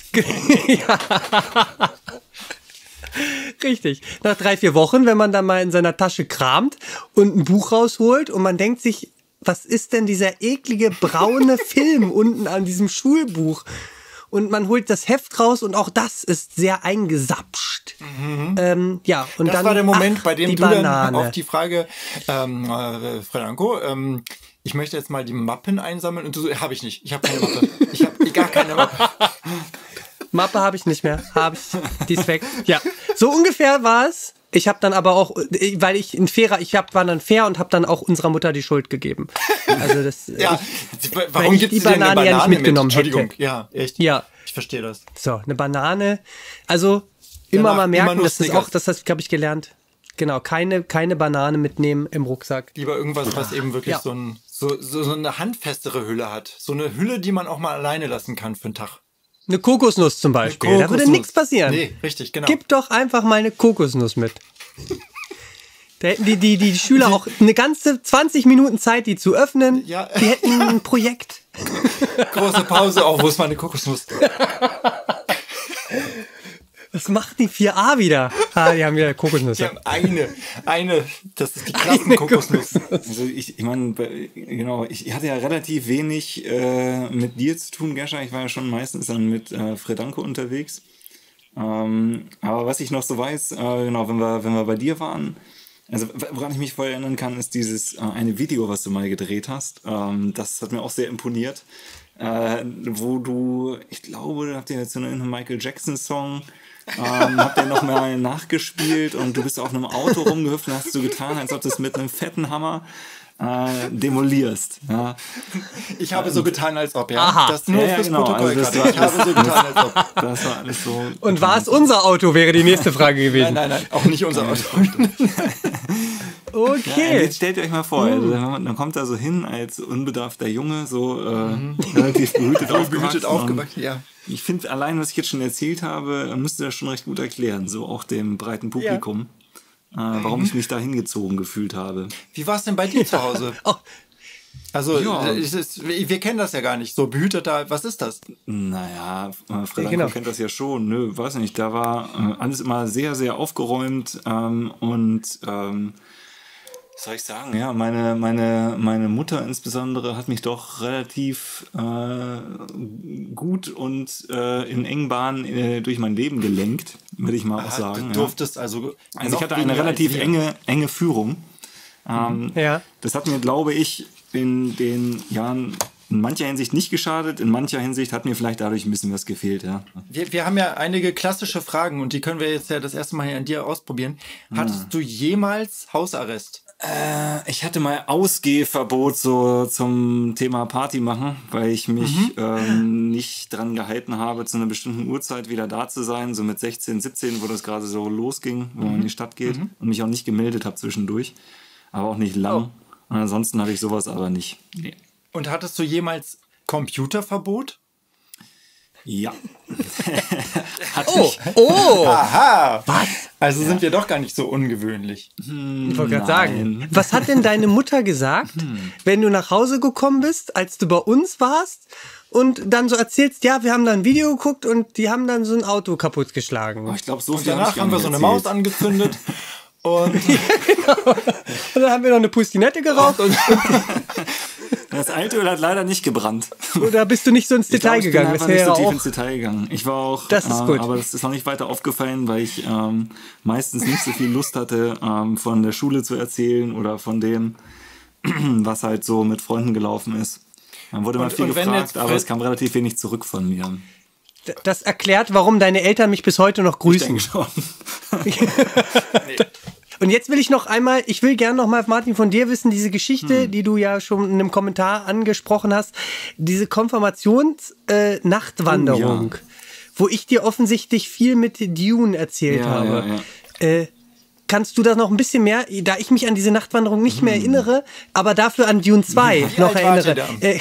A: Richtig. Nach 3-4 Wochen, wenn man dann mal in seiner Tasche kramt und ein Buch rausholt und man denkt sich, was ist denn dieser eklige braune Film unten an diesem Schulbuch? Und man holt das Heft raus und auch das ist sehr eingesapscht. Und
B: Das
A: dann,
B: war der Moment, bei dem
A: die
B: du dann
A: Banane.
B: auf die Frage, Fredanko, ich möchte jetzt mal die Mappen einsammeln und du so, habe ich nicht. Ich habe keine Mappe. Ich habe gar keine Mappe.
A: Mappe habe ich nicht mehr. Die ist weg. Ja, so ungefähr war es. Ich habe dann aber auch, weil ich war dann fair und habe dann auch unserer Mutter die Schuld gegeben. Also das.
B: Ja,
A: weil
B: warum
A: ich
B: gibt
A: die
B: sie denn eine
A: Banane ja nicht
B: Banane
A: mitgenommen
B: mit? Entschuldigung.
A: hätte.
B: Ja, echt.
A: Ja.
B: Ich verstehe das.
A: So, eine Banane. Also immer
B: Danach
A: mal merken,
B: immer nur
A: das ist
B: Snickers.
A: auch, das habe ich gelernt. Genau, keine Banane mitnehmen im Rucksack.
B: Lieber irgendwas, was eben wirklich
A: Ja.
B: so eine handfestere Hülle hat. So eine Hülle, die man auch mal alleine lassen kann für einen Tag.
A: Eine Kokosnuss zum Beispiel. Da würde
B: Kokosnuss.
A: nichts passieren.
B: Nee, richtig, genau.
A: Gib doch einfach mal eine Kokosnuss mit. Da hätten die Schüler auch eine ganze 20 Minuten Zeit, die zu öffnen.
B: Ja.
A: Die hätten ein Projekt.
B: Große Pause. Oh, wo ist meine Kokosnuss?
A: Was macht die 4a wieder? Die haben wieder Kokosnüsse.
B: Die haben eine, das ist die Klassenkokosnuss.
C: Also ich meine, genau, ich hatte ja relativ wenig mit dir zu tun, Gescha. Ich war ja schon meistens dann mit Fredanko unterwegs. Aber was ich noch so weiß, genau, wenn wir bei dir waren, also woran ich mich voll erinnern kann, ist dieses eine Video, was du mal gedreht hast. Das hat mir auch sehr imponiert. Wo du, ich glaube, da habt ihr jetzt so einen Michael Jackson Song, habt ihr nochmal nachgespielt und du bist auf einem Auto rumgehüpft und hast so getan, als ob du es mit einem fetten Hammer demolierst. Ja.
B: Ich habe so getan, als ob, ja.
A: Aha.
B: Das nur fürs
C: genau.
B: Protokoll
C: Also das
B: gerade. Ich habe so getan, als ob.
C: Das war alles so.
A: Und war es unser Auto, wäre die nächste Frage gewesen.
B: Nein, auch nicht unser Auto.
C: Ja,
A: Okay.
C: jetzt stellt ihr euch mal vor, also, dann kommt er so hin als unbedarfter Junge, so relativ behütet
B: aufgewachsen, ja.
C: Ich finde, allein, was ich jetzt schon erzählt habe, müsste das schon recht gut erklären, so auch dem breiten Publikum, warum ich mich da hingezogen gefühlt habe.
B: Wie war es denn bei dir zu Hause? Also,
C: Ja.
B: wir kennen das ja gar nicht. So behüteter, was ist das?
C: Naja, Frederik
A: genau.
C: kennt das ja schon, nö, weiß nicht, da war alles immer sehr, sehr aufgeräumt was soll ich sagen, ja, meine Mutter insbesondere hat mich doch relativ gut und in engen Bahnen durch mein Leben gelenkt, würde ich mal auch sagen.
B: Du durftest also
C: Also
B: noch
C: ich hatte eine
B: weniger
C: relativ
B: als wir.
C: enge Führung.
A: Ja.
C: Das hat mir, glaube ich, in den Jahren in mancher Hinsicht nicht geschadet, in mancher Hinsicht hat mir vielleicht dadurch ein bisschen was gefehlt, ja.
B: Wir haben ja einige klassische Fragen und die können wir jetzt ja das erste Mal hier an dir ausprobieren. Hattest du jemals Hausarrest?
C: Ich hatte mal Ausgehverbot so zum Thema Party machen, weil ich mich nicht dran gehalten habe, zu einer bestimmten Uhrzeit wieder da zu sein, so mit 16, 17, wo das gerade so losging, wo man in die Stadt geht und mich auch nicht gemeldet habe zwischendurch, aber auch nicht lang. Und ansonsten hatte ich sowas aber nicht. Nee.
B: Und hattest du jemals Computerverbot?
C: Ja.
B: Aha! Was? Also sind wir doch gar nicht so ungewöhnlich.
A: Ich wollte gerade sagen, was hat denn deine Mutter gesagt, wenn du nach Hause gekommen bist, als du bei uns warst und dann so erzählst, ja, wir haben da ein Video geguckt und die haben dann so ein Auto kaputtgeschlagen.
C: Oh, ich glaube, so
B: Und
C: viel
B: danach
C: ich
B: haben wir so eine Maus angezündet und
A: Und dann haben wir noch eine Pustinette geraucht und
C: Das Altöl hat leider nicht gebrannt.
A: oder bist du nicht so ins
C: Ich glaube,
A: Detail
C: ich bin
A: gegangen?
C: einfach
A: Das
C: nicht
A: wäre
C: so tief
A: auch.
C: ins Detail gegangen. Ich war auch,
A: Das ist gut.
C: aber das ist noch nicht weiter aufgefallen, weil ich meistens nicht so viel Lust hatte, von der Schule zu erzählen oder von dem, was halt so mit Freunden gelaufen ist. Dann wurde mal viel
B: und wenn
C: gefragt,
B: jetzt
C: aber es kam relativ wenig zurück von mir.
A: Das erklärt, warum deine Eltern mich bis heute noch
C: Ich
A: grüßen.
C: denke schon.
A: Und jetzt will ich noch einmal, ich will gern noch mal, Martin, von dir wissen, diese Geschichte, die du ja schon in einem Kommentar angesprochen hast, diese Konfirmations-Nachtwanderung, wo ich dir offensichtlich viel mit Dune erzählt habe. Kannst du das noch ein bisschen mehr, da ich mich an diese Nachtwanderung nicht mehr erinnere, aber dafür an Dune 2 noch
B: alt wart ihr
A: erinnere?
B: da?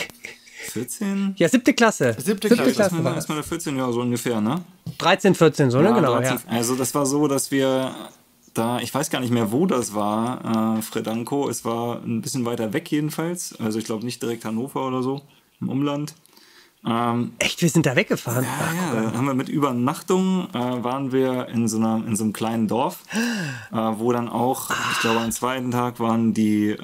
C: 14?
A: Ja, 7. Klasse.
B: Siebte Klasse.
A: Klasse war
C: Ist man da 14 Jahre so ungefähr, ne?
A: 13, 14, so, ne? Genau,
C: 13.
A: ja.
C: Also das war so, dass wir da, ich weiß gar nicht mehr, wo das war, Fredanko, es war ein bisschen weiter weg jedenfalls, also ich glaube nicht direkt Hannover oder so, im Umland.
A: Echt, wir sind da weggefahren?
C: Ja, da haben wir mit Übernachtung, waren wir in so einem kleinen Dorf, wo dann auch, ich glaube am zweiten Tag waren die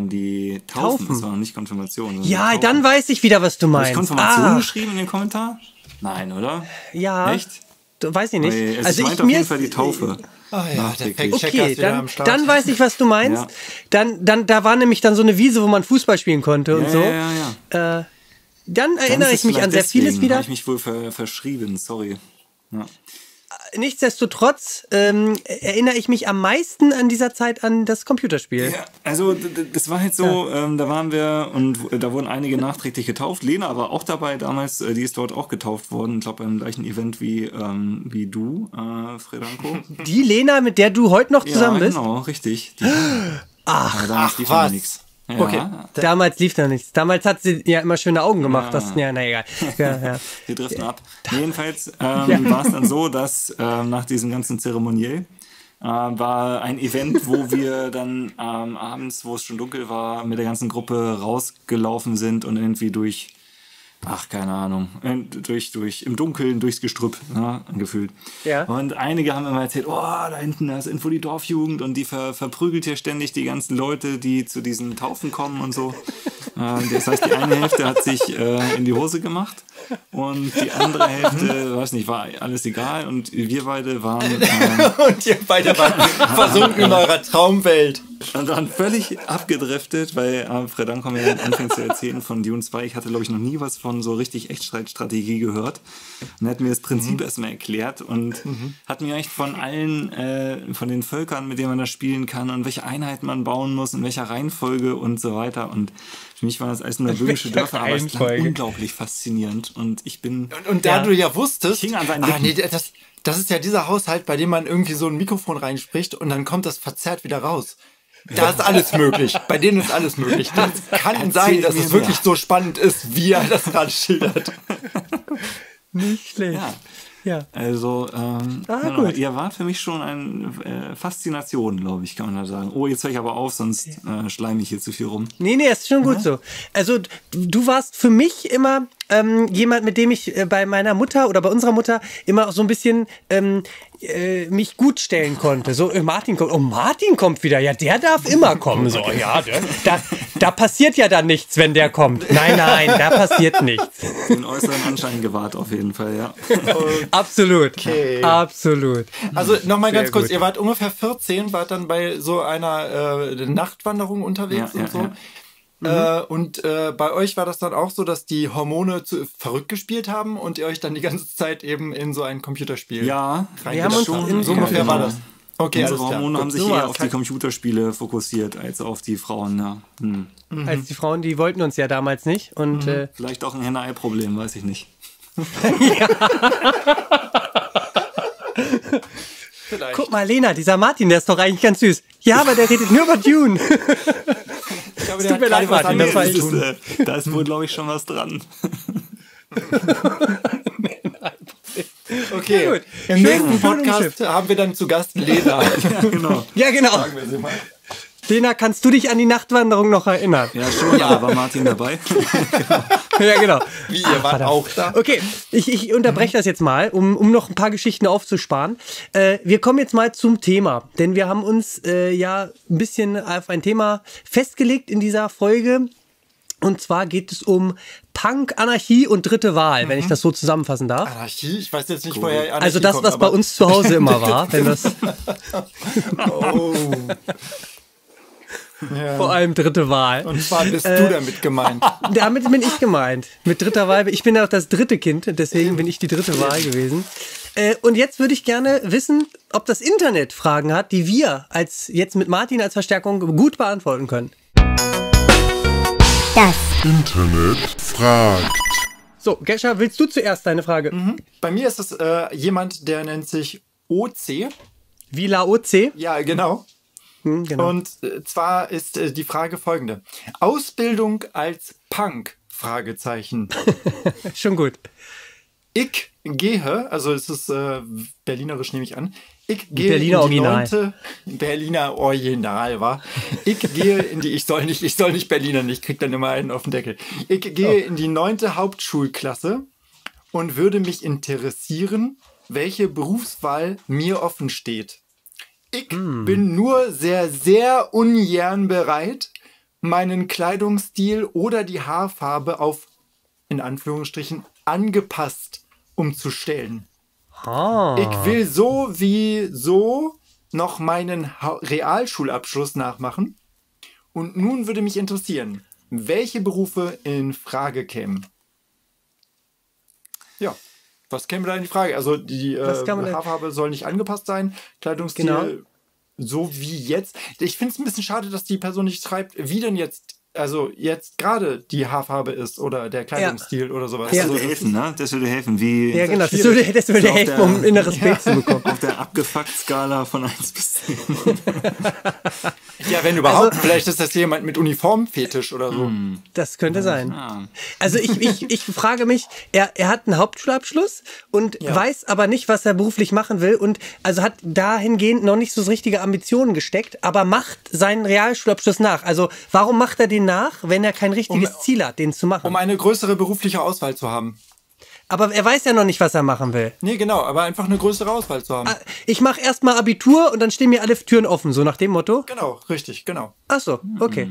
C: Taufen. Das war nicht Konfirmation. sondern
A: Ja,
C: Taufen.
A: dann weiß ich wieder, was du
C: Habe
A: meinst.
C: ich Konfirmation geschrieben in den Kommentar? Nein, oder?
A: Ja.
C: Echt?
A: Weiß ich nicht.
C: Nee,
A: Also
C: ich meinte auf jeden Fall die Taufe.
B: Ah ja, der
C: Nachträglich.
B: Fact-Checker
A: Okay,
B: ist wieder
A: dann,
B: am Start.
A: dann weiß ich, was du meinst.
C: Ja.
A: Dann, da war nämlich dann so eine Wiese, wo man Fußball spielen konnte und so.
C: Ja.
A: Dann erinnere ich mich an sehr vieles wieder.
C: Habe ich mich wohl verschrieben, sorry. Ja.
A: Nichtsdestotrotz erinnere ich mich am meisten an dieser Zeit an das Computerspiel.
C: Ja, also das war halt so, da waren wir und da wurden einige nachträglich getauft. Lena war auch dabei damals, die ist dort auch getauft worden, ich glaube beim gleichen Event wie du, Fredanko.
A: Die Lena, mit der du heute noch zusammen bist?
C: Genau, richtig. Aber damals lief
B: was?
C: noch nichts. Ja.
B: Okay.
A: Damals lief da nichts. Damals hat sie ja immer schöne Augen gemacht. Das, ja, na egal. Ja.
C: Wir driften ab. Jedenfalls war es dann so, dass nach diesem ganzen Zeremoniell war ein Event, wo wir dann abends, wo es schon dunkel war, mit der ganzen Gruppe rausgelaufen sind und irgendwie durch, keine Ahnung, im Dunkeln, durchs Gestrüpp, ne, gefühlt.
A: Ja.
C: Und einige haben immer erzählt, da hinten, da ist irgendwo die Dorfjugend und die verprügelt hier ständig die ganzen Leute, die zu diesen Taufen kommen und so. Das heißt, die eine Hälfte hat sich in die Hose gemacht und die andere Hälfte, weiß nicht, war alles egal und wir beide waren
B: Und ihr beide wart versunken in eurer Traumwelt.
C: und waren völlig abgedriftet, weil Fredan kommt ja anfängt zu erzählen von Dune 2. Ich hatte, glaube ich, noch nie was von so richtig Echtzeitstrategie gehört und er hat mir das Prinzip erstmal erklärt und hat mir echt von allen, von den Völkern, mit denen man das spielen kann und welche Einheiten man bauen muss, in welcher Reihenfolge und so weiter und für mich war das alles nur böhmische Dörfer, aber es klang unglaublich faszinierend und ich bin...
B: Und da du ja wusstest,
C: ich hing an seinen Lippen.
B: das ist ja dieser Haushalt, bei dem man irgendwie so ein Mikrofon reinspricht und dann kommt das verzerrt wieder raus. Da ist alles möglich. Bei denen ist alles möglich. Das kann sein, dass es wirklich so spannend ist, wie er das gerade schildert.
A: Nicht schlecht. Ja.
C: Also, genau,
A: gut.
C: ihr wart für mich schon eine Faszination, glaube ich, kann man da sagen. Oh, jetzt höre ich aber auf, sonst schleime ich hier zu viel rum.
A: Nee, ist schon gut so. Also du warst für mich immer jemand, mit dem ich bei meiner Mutter oder bei unserer Mutter immer auch so ein bisschen mich gut stellen konnte. So, Martin kommt wieder. Ja, der darf immer kommen. So, ja, da passiert ja dann nichts, wenn der kommt. Nein, da passiert nichts.
C: Den äußeren Anschein gewahrt auf jeden Fall, ja.
A: Absolut.
B: Okay.
A: Absolut.
B: Also nochmal ganz
A: Sehr
B: kurz,
A: gut.
B: ihr wart ungefähr 14, wart dann bei so einer Nachtwanderung unterwegs und so. Und bei euch war das dann auch so, dass die Hormone verrückt gespielt haben und ihr euch dann die ganze Zeit eben in so ein Computerspiel
C: Ja,
A: Wir haben uns
B: reingedacht
A: in
B: so ungefähr
C: genau.
B: war das. Okay,
C: Unsere
B: alles klar.
C: Hormone haben sich
A: So
C: eher
A: war's.
C: auf die Computerspiele fokussiert als auf die Frauen, ja.
A: Als die Frauen, die wollten uns ja damals nicht. Und
C: Vielleicht auch ein Henne-Ei-Problem, weiß ich nicht.
B: Vielleicht.
A: guck mal, Lena, dieser Martin, der ist doch eigentlich ganz süß. Ja, aber der redet nur über Dune.
B: Ich glaube, der
A: tut mir
B: hat
A: leid,
B: gerade was
A: Martin, das war
B: anderes
A: ich.
B: zu tun.
C: Da ist wohl, glaube ich, schon was dran.
B: Okay,
A: Ja, gut.
B: im
A: Schön,
B: nächsten
A: schön
B: Podcast
A: umschifft.
B: haben wir dann zu Gast Lena.
C: Genau.
A: Ja, genau.
B: Sagen wir sie mal.
A: Lena, kannst du dich an die Nachtwanderung noch erinnern?
C: Ja, schon, da war Martin dabei.
A: Ja, genau.
B: Wie, ihr wart auch da?
A: Okay, ich unterbreche das jetzt mal, um noch ein paar Geschichten aufzusparen. Wir kommen jetzt mal zum Thema, denn wir haben uns ja ein bisschen auf ein Thema festgelegt in dieser Folge. Und zwar geht es um Punk, Anarchie und dritte Wahl, wenn ich das so zusammenfassen darf.
B: Anarchie? Ich weiß jetzt nicht, woher Anarchie
A: Also das,
B: kommt,
A: was bei
B: aber-
A: uns zu Hause immer war, wenn das
B: Oh. Ja.
A: vor allem dritte Wahl.
B: Und zwar bist du damit gemeint.
A: Damit bin ich gemeint. Mit dritter Wahl. Ich bin ja auch das dritte Kind, deswegen bin ich die dritte Wahl gewesen. Und jetzt würde ich gerne wissen, ob das Internet Fragen hat, die wir jetzt mit Martin als Verstärkung gut beantworten können.
D: Das
E: Internet fragt.
A: So, Gescha, willst du zuerst deine Frage?
B: Bei mir ist es jemand, der nennt sich OC.
A: Wie Laozi?
B: Ja, genau.
A: Genau.
B: Und zwar ist die Frage folgende. Ausbildung als Punk? Fragezeichen.
A: Schon gut.
B: Ich gehe, also es ist berlinerisch, nehme ich an. Ich gehe
A: Berliner
B: in die
A: Original.
B: 9. Berliner Original, war. Ich gehe in die, ich soll nicht Berlinern, ich krieg dann immer einen auf den Deckel. Ich gehe in die 9. Hauptschulklasse und würde mich interessieren, welche Berufswahl mir offen steht. Ich bin nur sehr, sehr ungern bereit, meinen Kleidungsstil oder die Haarfarbe auf, in Anführungsstrichen, angepasst umzustellen. Ich will so noch meinen Realschulabschluss nachmachen. Und nun würde mich interessieren, welche Berufe in Frage kämen. Ja, was käme da in die Frage? Also die
A: kann man denn-
B: Haarfarbe soll nicht angepasst sein, Kleidungsstil
A: Genau.
B: so wie jetzt. Ich finde es ein bisschen schade, dass die Person nicht schreibt, wie denn jetzt, also jetzt gerade die Haarfarbe ist oder der Kleidungsstil oder sowas.
A: Ja.
C: Das
B: Also,
C: würde helfen, ne? Das würde helfen. Wie
A: Ja, genau. Das
B: schwierig.
A: würde
C: So auf
A: helfen,
C: der-
A: um ein inneres Bild zu bekommen.
C: auf der Abgefuckt-Skala von 1 bis 10.
B: ja, wenn überhaupt, vielleicht ist das jemand mit Uniformfetisch oder so.
A: Das könnte sein.
C: Ah.
A: Also ich frage mich, er hat einen Hauptschulabschluss und weiß aber nicht, was er beruflich machen will und also hat dahingehend noch nicht so richtige Ambitionen gesteckt, aber macht seinen Realschulabschluss nach. Also warum macht er den nach, wenn er kein richtiges Ziel hat, den zu machen?
B: Um eine größere berufliche Auswahl zu haben.
A: Aber er weiß ja noch nicht, was er machen will.
B: Nee, genau, aber einfach eine größere Auswahl zu haben.
A: Ich mache erstmal Abitur und dann stehen mir alle Türen offen, so nach dem Motto.
B: Genau, richtig, genau.
A: Ach so, okay.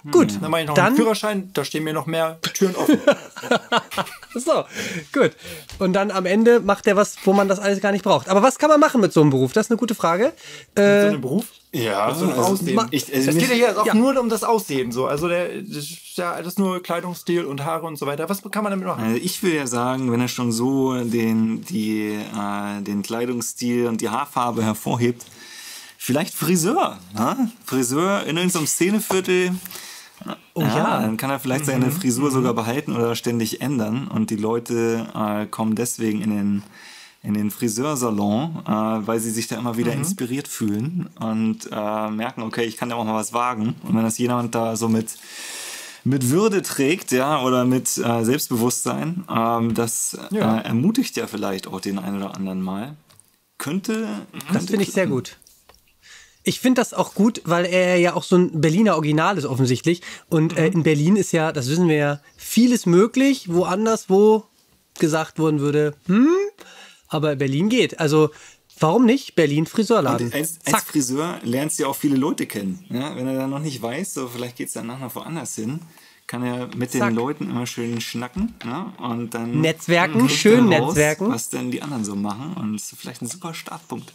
A: Gut,
B: Dann mache ich noch
A: dann
B: einen Führerschein, da stehen mir noch mehr Türen offen.
A: so, gut. Und dann am Ende macht er was, wo man das alles gar nicht braucht. Aber was kann man machen mit so einem Beruf? Das ist eine gute Frage.
B: So einen Beruf?
C: Ja,
B: So ein Aussehen. Es geht ja hier auch nur um das Aussehen. So. Also das ist ja alles nur Kleidungsstil und Haare und so weiter. Was kann man damit machen?
C: Also ich will ja sagen, wenn er schon so den Kleidungsstil und die Haarfarbe hervorhebt, vielleicht Friseur. Ne? Friseur in irgendeinem Szeneviertel.
A: Oh ja.
C: Dann kann er vielleicht seine Frisur sogar behalten oder ständig ändern. Und die Leute kommen deswegen in den Friseursalon, weil sie sich da immer wieder inspiriert fühlen und merken, okay, ich kann da auch mal was wagen. Und wenn das jemand da so mit Würde trägt, ja, oder mit Selbstbewusstsein, das ermutigt ja vielleicht auch den einen oder anderen mal.
A: Das finde ich sehr gut. Ich finde das auch gut, weil er ja auch so ein Berliner Original ist offensichtlich. Und in Berlin ist ja, das wissen wir ja, vieles möglich, woanders, wo gesagt worden würde, aber Berlin geht. Also warum nicht Berlin Friseurladen?
C: Und als Friseur lernst du ja auch viele Leute kennen. Ja? Wenn er dann noch nicht weiß, so vielleicht geht es danach noch woanders hin, kann er mit den Leuten immer schön schnacken. Ja? Und dann
A: Netzwerken, schön
C: raus,
A: Netzwerken.
C: was denn die anderen so machen. Und das ist vielleicht ein super Startpunkt.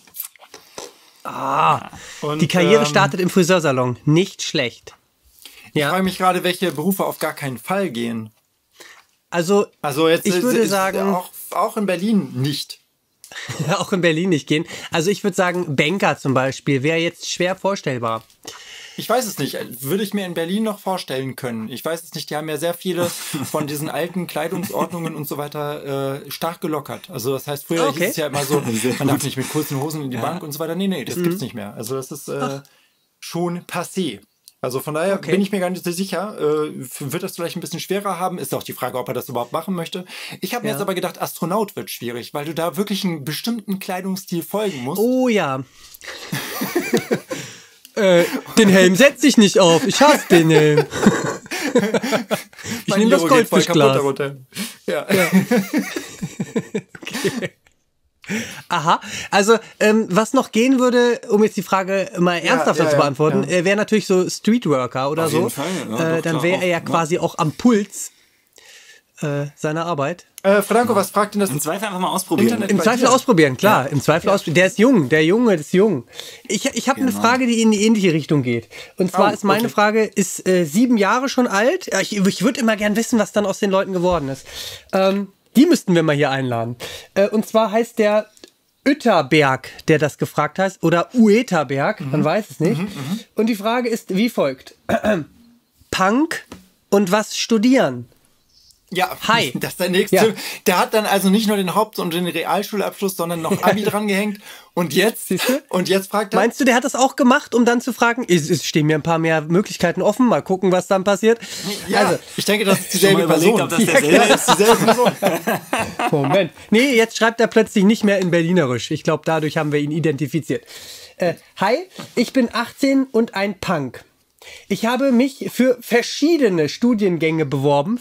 B: Und,
A: Die Karriere startet im Friseursalon. Nicht schlecht.
B: Ich frage mich gerade, welche Berufe auf gar keinen Fall gehen.
A: Also
B: jetzt
A: ich würde sagen,
B: auch in Berlin nicht.
A: auch in Berlin nicht gehen. Also ich würde sagen, Banker zum Beispiel wäre jetzt schwer vorstellbar.
B: Ich weiß es nicht. Würde ich mir in Berlin noch vorstellen können. Ich weiß es nicht. Die haben ja sehr viele von diesen alten Kleidungsordnungen und so weiter stark gelockert. Also das heißt, früher hieß es ja immer so, man darf nicht mit kurzen Hosen in die Bank und so weiter. Nee, das gibt's nicht mehr. Also das ist schon passé. Also von daher bin ich mir gar nicht so sicher. Wird das vielleicht ein bisschen schwerer haben? Ist auch die Frage, ob er das überhaupt machen möchte. Ich habe mir jetzt aber gedacht, Astronaut wird schwierig, weil du da wirklich einen bestimmten Kleidungsstil folgen musst.
A: Oh ja. Den Helm setze ich nicht auf. Ich hasse den Helm. Ich nehme das Goldfischglas.
B: Ja.
A: Okay. Aha, also was noch gehen würde, um jetzt die Frage mal ernsthafter zu beantworten, wäre natürlich so Streetworker oder
C: Auf
A: so.
C: jeden Fall, ja,
A: Dann wäre er ja quasi auch am Puls seiner Arbeit.
B: Franco, was fragt denn das?
C: Im Zweifel einfach mal ausprobieren.
B: Internet
A: Im
B: bei
A: Zweifel
B: dir?
A: ausprobieren, klar. Im Zweifel ausprobieren. Der ist jung, der Junge ist jung. Ich habe eine Frage, die in die ähnliche Richtung geht. Und zwar ist meine Frage, ist 7 Jahre schon alt? Ja, ich würde immer gern wissen, was dann aus den Leuten geworden ist. Die müssten wir mal hier einladen. Und zwar heißt der Uetterberg, der das gefragt hat, oder Uetterberg, man weiß es nicht. Und die Frage ist wie folgt. Punk und was studieren?
B: Ja,
A: Hi.
B: das ist der nächste.
A: Ja.
B: Der hat dann also nicht nur den Haupt- und den Realschulabschluss, sondern noch Abi dran gehängt. Und jetzt?
A: Siehste?
B: Und jetzt fragt er.
A: Meinst du, der hat das auch gemacht, um dann zu fragen, es stehen mir ein paar mehr Möglichkeiten offen, mal gucken, was dann passiert?
B: Ja,
A: Also,
B: ich denke, das ist dieselbe Person.
C: ob das derselbe ist.
B: Dieselbe Person.
A: Moment. Nee, jetzt schreibt er plötzlich nicht mehr in Berlinerisch. Ich glaube, dadurch haben wir ihn identifiziert. Hi, ich bin 18 und ein Punk. Ich habe mich für verschiedene Studiengänge beworben,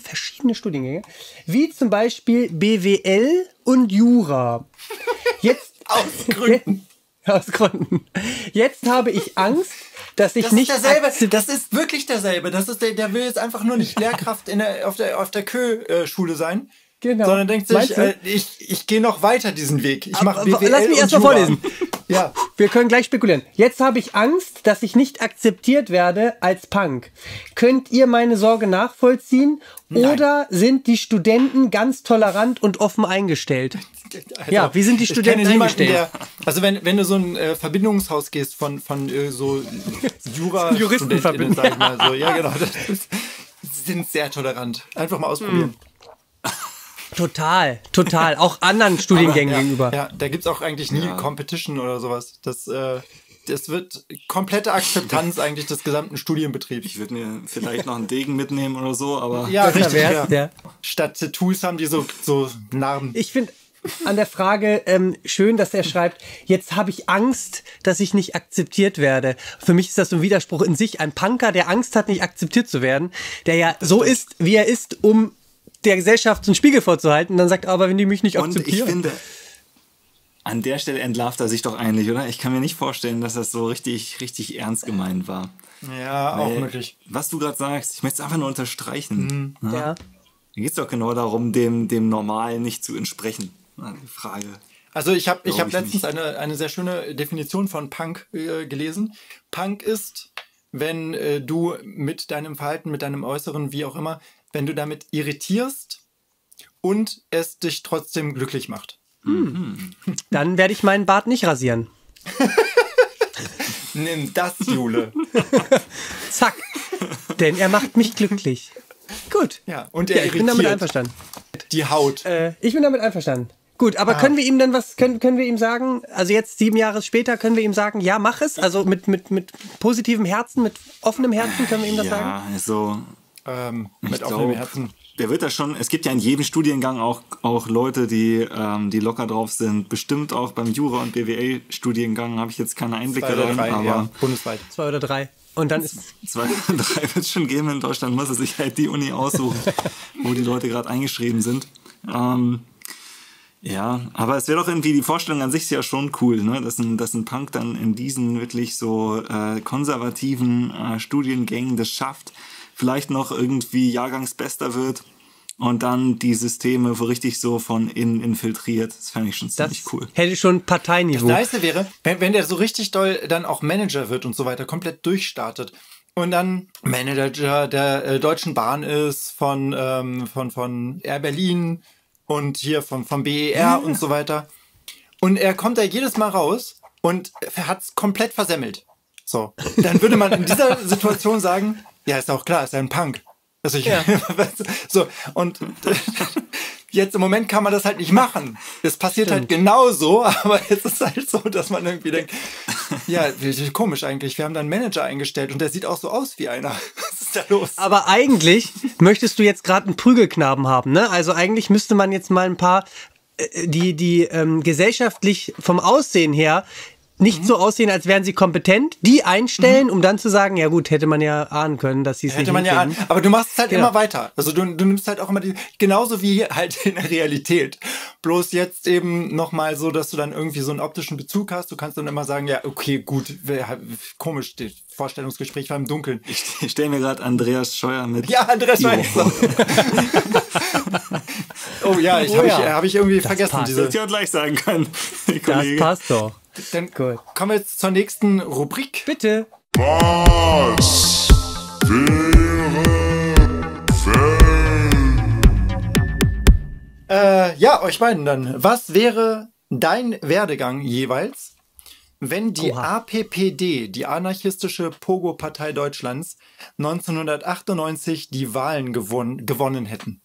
A: wie zum Beispiel BWL und Jura. Jetzt
B: Aus Gründen.
A: Aus Gründen. Jetzt habe ich Angst, dass ich
B: Das
A: nicht
B: ist derselbe. Das ist wirklich derselbe. Das ist der will jetzt einfach nur nicht Lehrkraft auf der Kö-Schule sein.
A: Genau.
B: Sondern denkt
A: Meinst
B: sich,
A: du?
B: ich gehe noch weiter diesen Weg. Ich mache BWL
A: Lass mich
B: und
A: erst mal
B: Jura.
A: vorlesen.
B: Ja.
A: Wir können gleich spekulieren. Jetzt habe ich Angst, dass ich nicht akzeptiert werde als Punk. Könnt ihr meine Sorge nachvollziehen?
B: Nein.
A: Oder sind die Studenten ganz tolerant und offen eingestellt?
B: Also,
A: Ja, wie sind die
B: ich
A: Studenten
B: kenne niemanden,
A: eingestellt?
B: also wenn du so ein Verbindungshaus gehst von so
A: Juristenverbindung.
B: Sag ich mal so. Ja, genau. Die sind sehr tolerant. Einfach mal ausprobieren.
A: Total. Auch anderen Studiengängen gegenüber.
B: Ja, da gibt's auch eigentlich nie Competition oder sowas. Das wird komplette Akzeptanz eigentlich des gesamten Studienbetriebs.
C: Ich würde mir vielleicht noch einen Degen mitnehmen oder so, aber
B: Ja,
A: Besser
B: richtig.
A: wär's,
B: Ja.
A: ja.
B: Statt Tattoos haben die so Narben.
A: Ich finde an der Frage schön, dass er schreibt, jetzt habe ich Angst, dass ich nicht akzeptiert werde. Für mich ist das so ein Widerspruch in sich. Ein Punker, der Angst hat, nicht akzeptiert zu werden, der ja so ist, wie er ist, um der Gesellschaft so einen Spiegel vorzuhalten und dann sagt, aber wenn die mich nicht
C: und ich
A: akzeptieren.
C: finde, An der Stelle entlarvt er sich doch eigentlich, oder? Ich kann mir nicht vorstellen, dass das so richtig, richtig ernst gemeint war.
B: Ja, auch möglich.
C: Was du gerade sagst, ich möchte es einfach nur unterstreichen. Ne?
A: Ja.
C: Da geht es doch genau darum, dem Normalen nicht zu entsprechen. Die Frage.
B: Also ich hab
C: Glaub ich
B: letztens
C: nicht.
B: eine sehr schöne Definition von Punk gelesen. Punk ist, wenn du mit deinem Verhalten, mit deinem Äußeren, wie auch immer, wenn du damit irritierst und es dich trotzdem glücklich macht.
A: Dann werde ich meinen Bart nicht rasieren.
B: Nimm das, Jule.
A: Zack. Denn er macht mich glücklich. Gut.
B: Ja, und
A: Ja,
B: er
A: ich bin damit
B: irritiert
A: einverstanden.
B: die Haut.
A: Ich bin damit einverstanden. Gut, aber können wir ihm denn können wir ihm sagen, also jetzt 7 Jahre später, können wir ihm sagen, ja, mach es? Also mit positivem Herzen, mit offenem Herzen können wir ihm das sagen?
C: Ja, also
B: Mit
C: ich
B: offenem
C: glaub,
B: Herzen.
C: der wird das schon, es gibt ja in jedem Studiengang auch Leute, die locker drauf sind. Bestimmt auch beim Jura- und BWL-Studiengang habe ich jetzt keine Einblicke
B: 2 oder
C: rein,
B: 3,
C: aber
B: ja, bundesweit.
A: 2 oder 3. Und dann ist
C: 2 oder 3 wird es schon geben. In Deutschland muss er sich halt die Uni aussuchen, wo die Leute gerade eingeschrieben sind. Ja, aber es wäre doch irgendwie, die Vorstellung an sich ist ja schon cool, ne? Dass ein Punk dann in diesen wirklich so konservativen Studiengängen das schafft, vielleicht noch irgendwie Jahrgangsbester wird und dann die Systeme so richtig so von innen infiltriert. Das fände ich schon
A: das
C: ziemlich cool.
A: hätte schon
B: Das
A: Parteiniveau.
B: Nice wäre, wenn der so richtig doll dann auch Manager wird und so weiter, komplett durchstartet. Und dann Manager der Deutschen Bahn ist, von Air Berlin und hier vom BER und so weiter. Und er kommt da jedes Mal raus und hat's komplett versemmelt. So, dann würde man in dieser Situation sagen, ja, ist auch klar, ist ja ein Punk. Also so, und jetzt im Moment kann man das halt nicht machen. Es passiert halt genauso, aber jetzt ist halt so, dass man irgendwie denkt, ja, komisch eigentlich, wir haben da einen Manager eingestellt und der sieht auch so aus wie einer. Was ist da los?
A: Aber eigentlich möchtest du jetzt gerade einen Prügelknaben haben, ne? Also eigentlich müsste man jetzt mal ein paar, die gesellschaftlich vom Aussehen her nicht so aussehen, als wären sie kompetent, die einstellen, um dann zu sagen, ja gut, hätte man ja ahnen können, dass sie es nicht
B: Hätte man ja an.
A: hinkriegen.
B: Aber du machst es halt
A: Genau.
B: immer weiter. Also du nimmst halt auch immer genauso wie halt in der Realität. Bloß jetzt eben nochmal so, dass du dann irgendwie so einen optischen Bezug hast. Du kannst dann immer sagen, ja, okay, gut, komisch, das Vorstellungsgespräch war im Dunkeln.
C: Ich stelle mir gerade Andreas Scheuer mit.
B: Ja, Andreas Scheuer. Oh ja, hab ich irgendwie vergessen.
A: passt.
C: Das hätte ich auch gleich sagen können, die
A: Das
C: Kollege.
A: passt doch.
B: Dann
A: Gut.
B: kommen wir jetzt zur nächsten Rubrik.
A: Bitte.
E: Was wäre, wenn?
B: Ja, euch beiden dann. Was wäre dein Werdegang jeweils, wenn die
A: Oha.
B: APPD, die anarchistische Pogo-Partei Deutschlands, 1998 die Wahlen gewonnen hätten?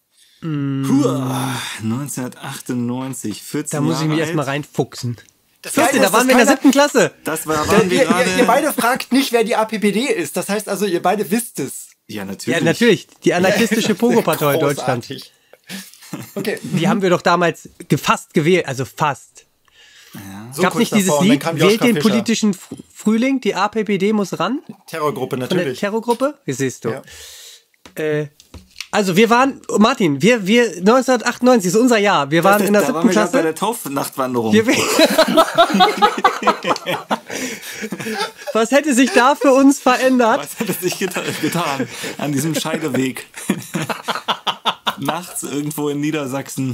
C: 1998, 14
A: Da muss ich
C: Jahre
A: mich
C: alt.
A: erstmal reinfuchsen.
B: Das
A: 14,
B: Geile
A: da
B: ist,
A: waren wir in
B: dass
A: der 7. Klasse.
C: Das waren wir gerade.
B: Ihr beide fragt nicht, wer die APPD ist. Das heißt also, ihr beide wisst es.
C: Ja, natürlich.
A: Ja, natürlich. Die anarchistische Pogo-Partei Deutschland.
B: Großartig. Okay.
A: Die haben wir doch damals fast gewählt. Also fast.
B: So
A: Gab
B: kurz
A: nicht dieses
B: davor. Und dann
A: Lied,
B: kam
A: wählt
B: Joschka
A: den
B: Fischer.
A: politischen Frühling, die APPD muss ran?
B: Terrorgruppe,
A: Von der
B: natürlich.
A: Terrorgruppe? Wie siehst du?
B: Ja.
A: Also wir waren, Martin, wir 1998 ist unser Jahr. Wir waren in der
C: da
A: 7.
C: waren wir gerade bei
A: Klasse.
C: der Taufnachtwanderung.
A: Was hätte sich da für uns verändert?
C: Was hat es sich getan an diesem Scheideweg? Nachts irgendwo in Niedersachsen.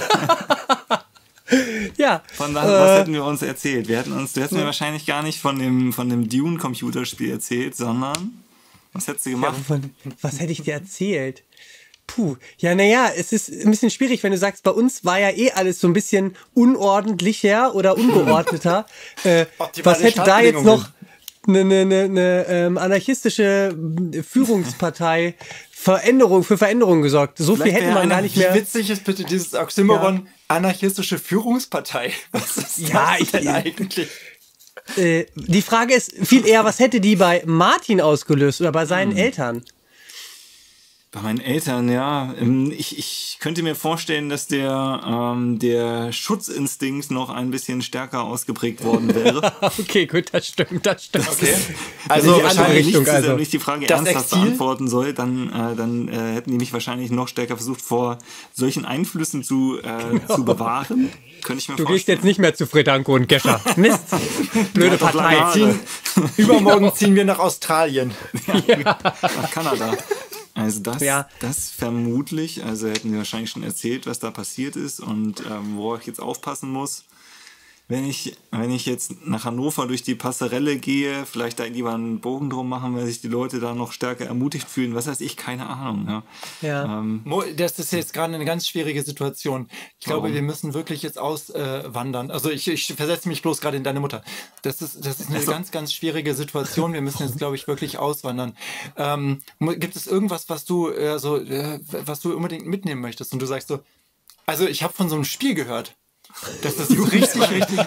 A: Ja.
C: Was hätten wir uns erzählt? Du hättest mir wahrscheinlich gar nicht von dem Dune-Computerspiel erzählt, sondern was hättest du gemacht?
A: Was hätte ich dir erzählt? Puh, ja, naja, es ist ein bisschen schwierig, wenn du sagst, bei uns war ja alles so ein bisschen unordentlicher oder ungeordneter. Was hätte da jetzt noch eine anarchistische Führungspartei für Veränderung gesorgt? So viel
C: Vielleicht
A: hätte
C: wäre
A: man gar
C: eine-
A: nicht
B: Wie
A: mehr.
B: witzig ist bitte dieses Oxymoron anarchistische Führungspartei? Was ist
A: Ja,
B: das denn eigentlich?
A: Die Frage ist viel eher, was hätte die bei Martin ausgelöst oder bei seinen Eltern?
C: Bei meinen Eltern, ja. Ich könnte mir vorstellen, dass der Schutzinstinkt noch ein bisschen stärker ausgeprägt worden wäre.
A: Okay, gut, das stimmt.
B: Okay.
A: Also
C: Wenn ich
A: andere Richtung,
C: wenn ich die Frage
B: Das
C: ernsthaft
B: Exil?
C: beantworten soll, dann hätten die mich wahrscheinlich noch stärker versucht, vor solchen Einflüssen zu bewahren. Könnte ich mir
A: Du
C: vorstellen.
A: gehst jetzt nicht mehr zu Fredanko und Gescher. Mist. Blöde
C: doch lange
A: Partei.
C: Haare.
B: Übermorgen ziehen wir nach Australien.
C: Nach Kanada. Also das vermutlich, also hätten wir wahrscheinlich schon erzählt, was da passiert ist und worauf ich jetzt aufpassen muss. Wenn ich jetzt nach Hannover durch die Passerelle gehe, vielleicht da lieber einen Bogen drum machen, weil sich die Leute da noch stärker ermutigt fühlen. Was weiß ich, keine Ahnung. Ja.
A: Ja.
B: Das ist jetzt gerade eine ganz schwierige Situation. Ich glaube, wir müssen wirklich jetzt auswandern. Also ich versetze mich bloß gerade in deine Mutter. Das ist eine ganz, ganz schwierige Situation. Wir müssen jetzt, glaube ich, wirklich auswandern. Gibt es irgendwas, was du unbedingt mitnehmen möchtest? Und du sagst so, also ich habe von so einem Spiel gehört. Das ist richtig.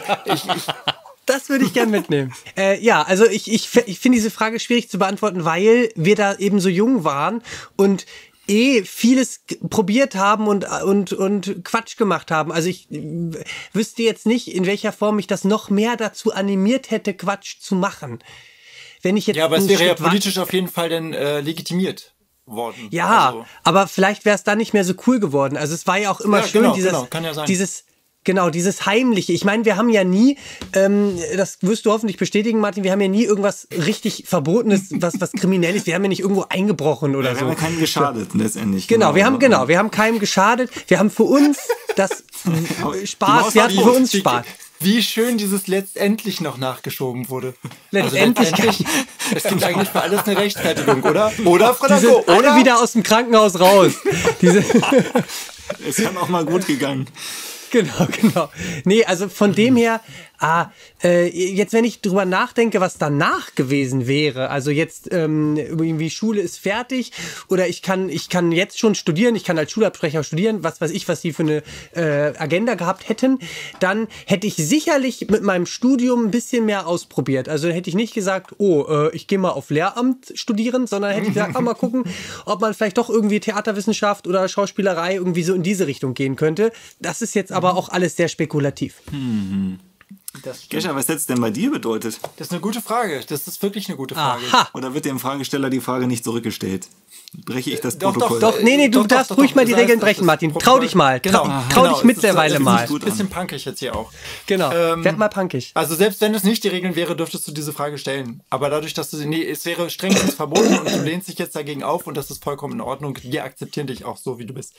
A: Das würde ich gern mitnehmen. Ja, also ich finde diese Frage schwierig zu beantworten, weil wir da eben so jung waren und vieles probiert haben und Quatsch gemacht haben. Also ich wüsste jetzt nicht, in welcher Form mich das noch mehr dazu animiert hätte, Quatsch zu machen. Wenn ich jetzt
B: Ja, aber es
A: einen
B: wäre ja
A: Schritt
B: politisch auf jeden Fall dann legitimiert worden.
A: Ja,
B: Also,
A: aber vielleicht wäre es dann nicht mehr so cool geworden. Also es war ja auch immer
B: Ja,
A: schön,
B: genau, kann ja sein.
A: dieses Heimliche. Ich meine, wir haben ja nie, das wirst du hoffentlich bestätigen, Martin, wir haben ja nie irgendwas richtig Verbotenes, was Kriminelles. Wir haben ja nicht irgendwo eingebrochen oder
C: Wir
A: so.
C: haben ja keinen geschadet letztendlich.
A: wir haben keinem geschadet. Wir haben für uns das Spaß, wir hatten für uns Spaß.
B: Wie schön dieses letztendlich noch nachgeschoben wurde.
A: Letztendlich
B: es gibt eigentlich für alles eine Rechtfertigung, oder? Oder,
A: die
B: Franco,
A: sind alle
B: oder?
A: wieder aus dem Krankenhaus raus.
C: Es kann auch mal gut gegangen.
A: Genau. Nee, also von dem her, jetzt wenn ich drüber nachdenke, was danach gewesen wäre, also jetzt irgendwie Schule ist fertig oder ich kann jetzt schon studieren, ich kann als Schulabbrecher studieren, was weiß ich, was sie für eine Agenda gehabt hätten, dann hätte ich sicherlich mit meinem Studium ein bisschen mehr ausprobiert. Also hätte ich nicht gesagt, ich gehe mal auf Lehramt studieren, sondern hätte ich gesagt, mal gucken, ob man vielleicht doch irgendwie Theaterwissenschaft oder Schauspielerei irgendwie so in diese Richtung gehen könnte. Das ist jetzt aber auch alles sehr spekulativ.
C: Gescher, was hätte es denn bei dir bedeutet?
B: Das ist eine gute Frage. Das ist wirklich eine gute Frage.
A: Aha.
C: Oder wird dem Fragesteller die Frage nicht zurückgestellt? Breche ich das
B: Doch,
C: Protokoll?
A: Doch, nee, du darfst ruhig mal die
B: Das heißt,
A: Regeln
B: das
A: brechen,
B: ist
A: Martin.
B: Protokoll.
A: Trau dich mal.
B: Genau.
A: Trau dich
B: Es
A: mittlerweile
B: ist
A: mal.
B: ein bisschen punkig jetzt hier auch.
A: Genau. Werd mal punkig.
B: Also selbst wenn es nicht die Regeln wäre, dürftest du diese Frage stellen. Aber dadurch, dass es wäre strengstens verboten und du lehnst dich jetzt dagegen auf und das ist vollkommen in Ordnung. Wir akzeptieren dich auch so, wie du bist.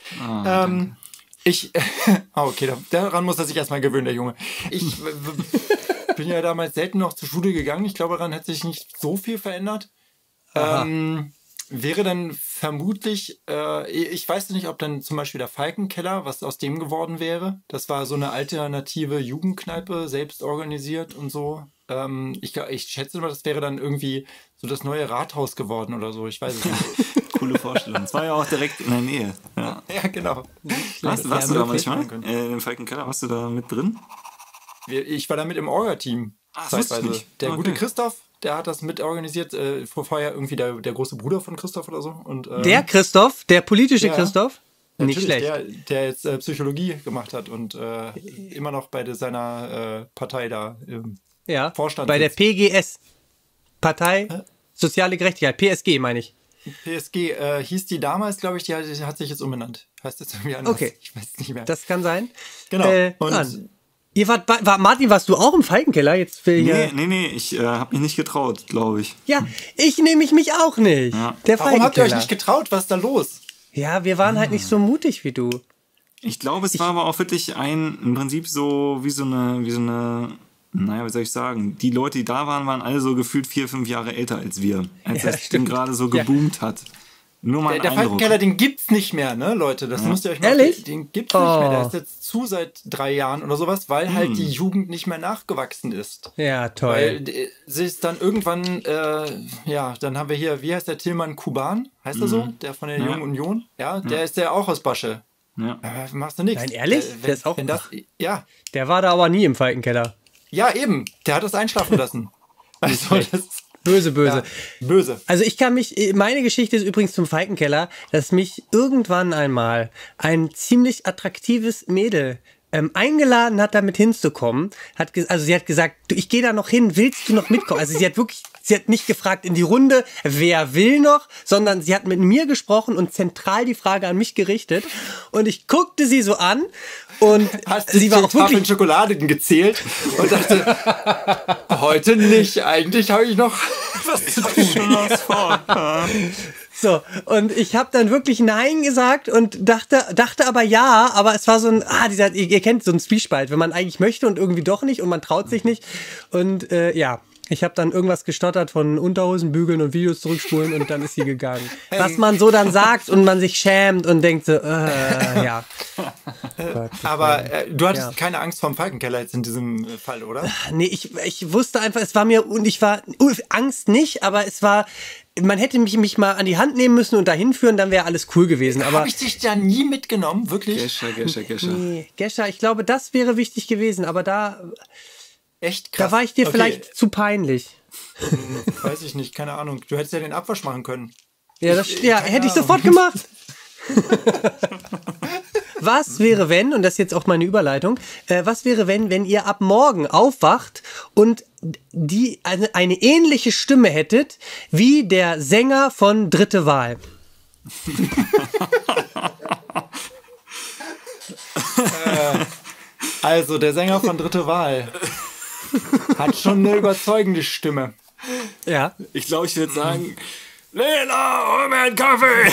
B: Okay, daran muss er sich erstmal gewöhnen, der Junge. Ich bin ja damals selten noch zur Schule gegangen. Ich glaube, daran hat sich nicht so viel verändert. Wäre dann vermutlich, ich weiß nicht, ob dann zum Beispiel der Falkenkeller, was aus dem geworden wäre. Das war so eine alternative Jugendkneipe, selbst organisiert und so. Ich schätze mal, das wäre dann irgendwie so das neue Rathaus geworden oder so. Ich weiß es nicht.
C: Coole Vorstellung. Das war ja auch direkt in der Nähe. Ja.
B: Ja, genau.
C: Warst du da manchmal? Im Falkenkeller, warst du da mit drin?
B: Ich war da mit im Orga-Team.
C: Das wusste ich nicht.
B: Der
C: Okay.
B: gute Christoph, der hat das mit organisiert. Vorher irgendwie der große Bruder von Christoph oder so. Und,
A: Der Christoph, der politische
B: ja.
A: Christoph? Nicht
B: natürlich,
A: schlecht.
B: der jetzt Psychologie gemacht hat und immer noch bei seiner Partei da
A: Ja,
B: Vorstand
A: bei der
B: sitzt.
A: PGS. Partei Soziale Gerechtigkeit. PSG meine ich.
B: PSG hieß die damals, glaube ich, die hat sich jetzt umbenannt. Heißt jetzt irgendwie anders.
A: Okay.
B: Ich weiß es nicht mehr.
A: Das kann sein.
B: Genau.
A: Und ihr Martin, warst du auch im Falkenkeller? Jetzt will hier.
C: Nee, ich habe mich nicht getraut, glaube ich.
A: Ja, ich nehme mich auch nicht.
C: Ja.
A: Der
B: Warum habt ihr euch
A: Falkenkeller.
B: nicht getraut? Was ist da los?
A: Ja, wir waren halt nicht so mutig wie du.
C: Ich glaube, es war aber auch wirklich im Prinzip so wie so eine, naja, wie soll ich sagen, die Leute, die da waren alle so gefühlt 4, 5 Jahre älter als wir, als
A: Ja,
C: das Ding
A: stimmt.
C: gerade so geboomt hat. Nur mal ein
B: Der
C: Eindruck.
B: Falkenkeller, den gibt's nicht mehr, ne, Leute? Das müsst ihr euch mal.
A: Ehrlich?
B: Den gibt's nicht mehr. Der
A: Oh.
B: ist jetzt zu seit 3 Jahren oder sowas, weil halt die Jugend nicht mehr nachgewachsen ist.
A: Ja, toll.
B: Weil sie ist dann irgendwann, dann haben wir hier, wie heißt der Tillmann Kuban? Heißt er so? Der von der Jungen Union? Ja, der ist ja auch aus Basche.
C: Ja.
B: Machst du nichts.
A: Nein, ehrlich? Der ist auch-
B: wenn das, ja,
A: Der war da aber nie im Falkenkeller.
B: ja, eben. Der hat das einschlafen lassen. Also, das,
A: Böse, böse.
B: Ja, böse.
A: Also meine Geschichte ist übrigens zum Falkenkeller, dass mich irgendwann einmal ein ziemlich attraktives Mädel eingeladen hat, damit hinzukommen. Sie hat gesagt, du, ich gehe da noch hin, willst du noch mitkommen? Also sie hat nicht gefragt in die Runde, wer will noch, sondern sie hat mit mir gesprochen und zentral die Frage an mich gerichtet. Und ich guckte sie so an und sie war auch wirklich
B: Schokoladen gezählt und dachte, heute nicht, eigentlich habe ich noch was zu tun.
A: So, und ich habe dann wirklich Nein gesagt und dachte aber ja, aber es war so ein, ihr kennt so einen Zwiespalt, wenn man eigentlich möchte und irgendwie doch nicht und man traut sich nicht. Und ich habe dann irgendwas gestottert von Unterhosen bügeln und Videos zurückspulen und dann ist sie gegangen. Was man so dann sagt und man sich schämt und denkt so, ja.
B: Aber du hattest keine Angst vorm Falkenkeller jetzt in diesem Fall, oder?
A: Nee, ich wusste einfach, Angst nicht, aber es war, man hätte mich mal an die Hand nehmen müssen und dahin führen, dann wäre alles cool gewesen. Aber
B: habe ich dich da nie mitgenommen, wirklich?
C: Gescher.
A: Nee, Gescher, ich glaube, das wäre wichtig gewesen, aber
B: echt krass.
A: Da war ich dir vielleicht zu peinlich.
B: Weiß ich nicht, keine Ahnung. Du hättest ja den Abwasch machen können.
A: Ja, hätte ich sofort gemacht. Was wäre, wenn, und das ist jetzt auch meine Überleitung, was wäre, wenn ihr ab morgen aufwacht und eine ähnliche Stimme hättet wie der Sänger von Dritte Wahl?
B: Also, der Sänger von Dritte Wahl hat schon eine überzeugende Stimme.
A: Ja.
C: Ich glaube, ich würde sagen, Lena, hol mir einen Kaffee!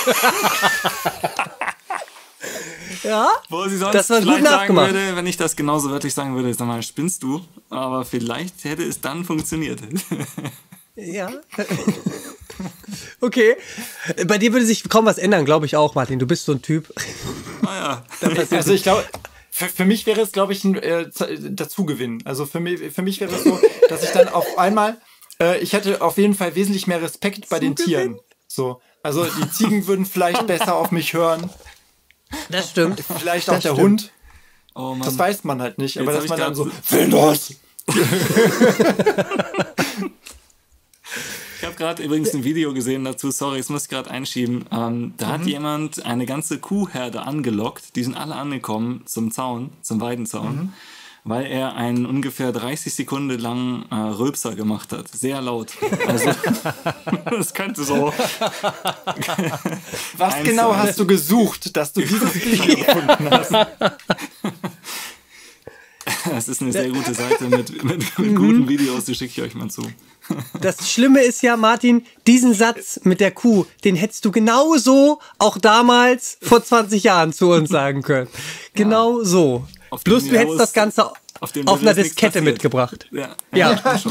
A: Ja,
C: Wo sie sonst
A: das war gut
C: vielleicht sagen
A: nachgemacht.
C: würde, wenn ich das genauso wörtlich sagen würde, sag mal, spinnst du? Aber vielleicht hätte es dann funktioniert.
A: Ja. Okay. Bei dir würde sich kaum was ändern, glaube ich auch, Martin. Du bist so ein Typ.
C: Naja.
B: Also ich glaube, für mich wäre es, glaube ich, ein Dazugewinn. Also für mich wäre es so, dass ich dann auf einmal, ich hätte auf jeden Fall wesentlich mehr Respekt bei den Tieren. So. Also die Ziegen würden vielleicht besser auf mich hören.
A: Das stimmt.
B: Vielleicht auch der Hund.
C: Oh Mann.
B: Das weiß man halt nicht. Aber
C: Jetzt
B: dass
C: hab
B: man
C: ich
B: dann so,
C: grad-
B: Findus!
C: Ich habe gerade übrigens ein Video gesehen dazu, sorry, das muss ich gerade einschieben. Da hat jemand eine ganze Kuhherde angelockt, die sind alle angekommen zum Zaun, zum Weidenzaun, weil er einen ungefähr 30 Sekunden lang Rülpser gemacht hat. Sehr laut. Also, das könnte so.
B: Was genau hast du gesucht, dass du dieses Video gefunden hast?
C: Das ist eine sehr gute Seite mit guten Videos, die schicke ich euch mal zu.
A: Das Schlimme ist ja, Martin, diesen Satz mit der Kuh, den hättest du genauso auch damals vor 20 Jahren zu uns sagen können. Genau so.
C: Auf dem
A: Bloß du hättest
C: Haus-
A: das Ganze
C: auf dem
A: auf
C: Level
A: einer
C: ist nichts
A: Diskette
C: passiert.
A: mitgebracht.
C: Ja.
A: Ja.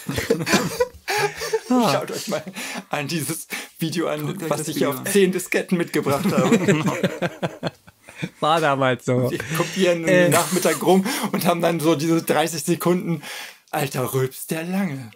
B: Schaut euch mal an dieses Video an,
C: Guckt euch
B: was
C: das
B: ich
C: Video
B: auf
C: an.
B: 10 Disketten mitgebracht habe.
A: War damals so.
B: Die kopieren den Nachmittag rum und haben dann so diese 30 Sekunden. Alter, rülpst der lange.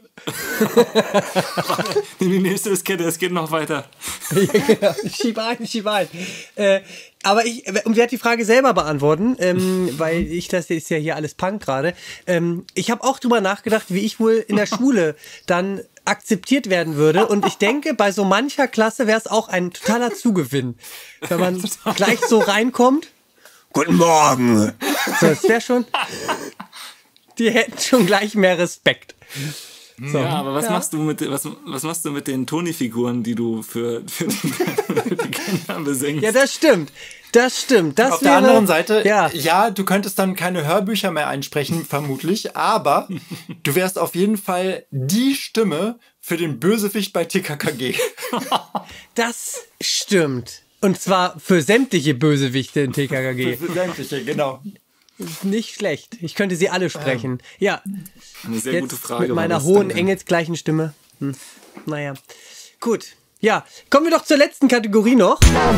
C: Die nächste Diskette, es geht noch weiter.
A: Schieb ein. Aber ich werde die Frage selber beantworten, weil das ist ja hier alles Punk gerade. Ich habe auch drüber nachgedacht, wie ich wohl in der Schule dann akzeptiert werden würde. Und ich denke, bei so mancher Klasse wäre es auch ein totaler Zugewinn. Wenn man gleich so reinkommt. Guten Morgen. So, das wäre schon. Die hätten schon gleich mehr Respekt. So.
C: Ja, aber was machst du mit den Toni-Figuren, die du für die Kinder besingst?
A: Ja, das stimmt. Das
B: Auf der anderen Seite,
A: ja,
B: du könntest dann keine Hörbücher mehr einsprechen, vermutlich, aber du wärst auf jeden Fall die Stimme für den Bösewicht bei TKKG.
A: das stimmt. Und zwar für sämtliche Bösewichte in TKKG.
B: Für sämtliche, genau.
A: Nicht schlecht. Ich könnte sie alle sprechen. Ja.
C: Eine sehr
A: Jetzt
C: gute Frage.
A: mit meiner
C: war das,
A: hohen,
C: danke.
A: engelsgleichen Stimme. Naja. Gut. Ja, kommen wir doch zur letzten Kategorie noch.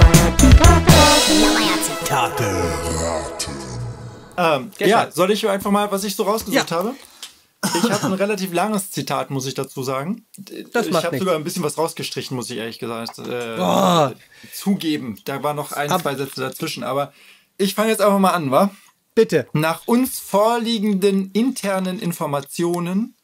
B: Ja, soll ich einfach mal, was ich so rausgesucht
A: Ja.
B: habe? Ich habe ein relativ langes Zitat, muss ich dazu sagen.
A: Das
B: Ich
A: macht
B: habe
A: nichts.
B: sogar ein bisschen was rausgestrichen, muss ich ehrlich gesagt zugeben. Da waren noch zwei Sätze dazwischen, aber ich fange jetzt einfach mal an, wa?
A: Bitte.
B: Nach uns vorliegenden internen Informationen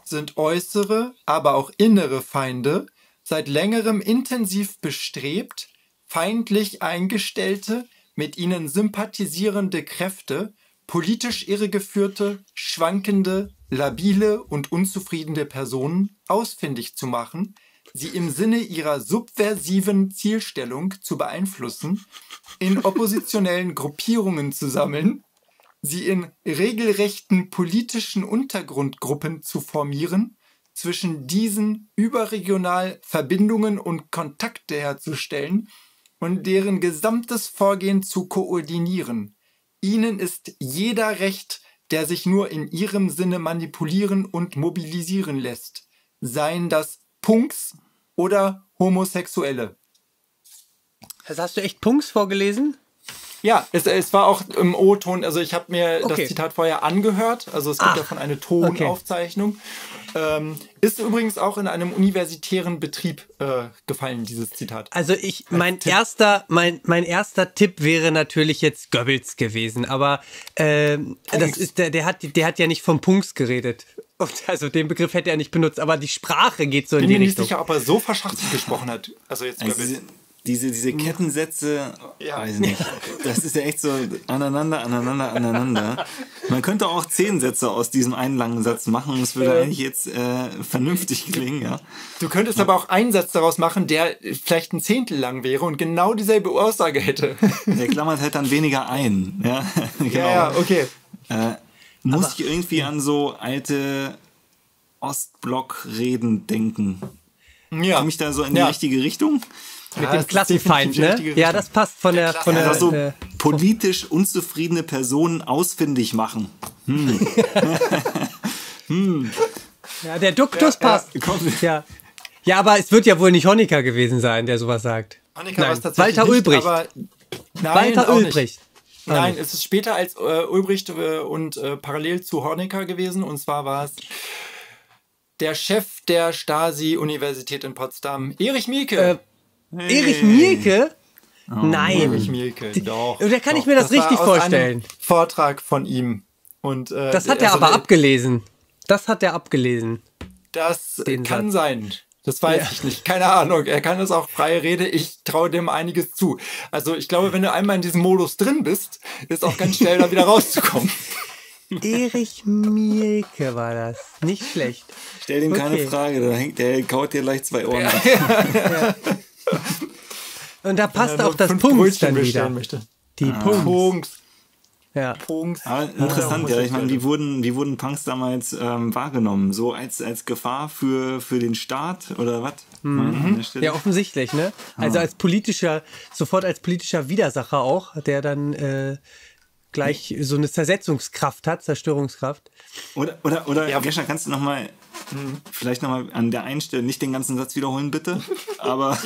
B: sind äußere, aber auch innere Feinde seit längerem intensiv bestrebt, feindlich eingestellte, mit ihnen sympathisierende Kräfte, politisch irregeführte, schwankende, labile und unzufriedene Personen ausfindig zu machen, sie im Sinne ihrer subversiven Zielstellung zu beeinflussen, in oppositionellen Gruppierungen zu sammeln, sie in regelrechten politischen Untergrundgruppen zu formieren, zwischen diesen überregional Verbindungen und Kontakte herzustellen und deren gesamtes Vorgehen zu koordinieren. Ihnen ist jeder Recht, der sich nur in ihrem Sinne manipulieren und mobilisieren lässt, seien das Punks oder Homosexuelle.
A: Also hast du echt Punks vorgelesen?
B: Ja, es war auch im O-Ton, also ich habe mir
A: Okay.
B: das Zitat vorher angehört, also es gibt davon eine Tonaufzeichnung. Ist übrigens auch in einem universitären Betrieb gefallen, dieses Zitat.
A: Also mein erster Tipp wäre natürlich jetzt Goebbels gewesen, aber das ist der hat ja nicht von Punks geredet. Und also den Begriff hätte er nicht benutzt, aber die Sprache geht so in
B: Bin
A: die
B: mir nicht
A: Richtung.
B: sicher, ob er so verschachselt gesprochen hat. Also jetzt
C: Also diese Kettensätze,
B: Ja.
C: weiß nicht. Das ist ja echt so aneinander. Man könnte auch 10 Sätze aus diesem einen langen Satz machen und es würde eigentlich jetzt vernünftig klingen, ja.
B: Du könntest aber auch einen Satz daraus machen, der vielleicht ein Zehntel lang wäre und genau dieselbe Aussage hätte.
C: Der klammert halt dann weniger ein, ja. Genau.
B: Ja, okay.
C: Muss ich irgendwie an so alte Ostblock-Reden denken?
B: Ja.
C: Komme ich da so in die richtige Richtung?
A: Mit
B: Ja,
A: dem
B: es ist
A: Klassenfeind,
B: definitiv die
A: ne?
B: richtige
A: Ja,
B: Richtung.
A: das passt von der
C: Also politisch unzufriedene Personen ausfindig machen.
A: ja, der Duktus passt.
C: Kommt.
A: Ja. Ja, aber es wird ja wohl nicht Honecker gewesen sein, der sowas sagt.
B: Honecker war
A: Nein,
B: es tatsächlich
A: Walter
B: nicht,
A: Ulbricht.
B: aber nein,
A: Walter
B: auch nicht.
A: Ulbricht.
B: Nein, es ist später als Ulbricht und parallel zu Honecker gewesen. Und zwar war es der Chef der Stasi-Universität in Potsdam, Erich Mielke.
A: Erich Mielke? Nein.
B: Erich Mielke, doch.
A: Da kann ich
B: doch.
A: mir das richtig
B: war aus
A: vorstellen.
B: einem Vortrag von ihm. Und,
A: Das hat er aber abgelesen. Das hat er abgelesen.
B: Das
A: den
B: kann
A: Satz.
B: sein. Das weiß ich nicht. Keine Ahnung. Er kann es auch freie Rede. Ich traue dem einiges zu. Also ich glaube, wenn du einmal in diesem Modus drin bist, ist auch ganz schnell da wieder rauszukommen.
A: Erich Mielke war das. Nicht schlecht.
C: Stell ihm keine
A: Okay.
C: Frage, der kaut dir gleich 2 Ohren ab.
A: Und da passt
B: Wenn er
A: auch
B: nur
A: das
B: 5
A: Punkt
B: Brötchen
A: dann
B: bestellen
A: wieder.
B: möchte.
A: Die Punkt.
B: Punkt.
A: Ja.
B: Punkt.
C: Aber interessant, ja. Ich meine, wie wurden Punks damals wahrgenommen? So als Gefahr für den Staat oder was? An der Stelle?
A: Ja, offensichtlich, ne? Also sofort als politischer Widersacher auch, der dann gleich so eine Zersetzungskraft hat, Zerstörungskraft.
C: Oder Gescher, kannst du vielleicht nochmal an der einen Stelle nicht den ganzen Satz wiederholen, bitte? Aber,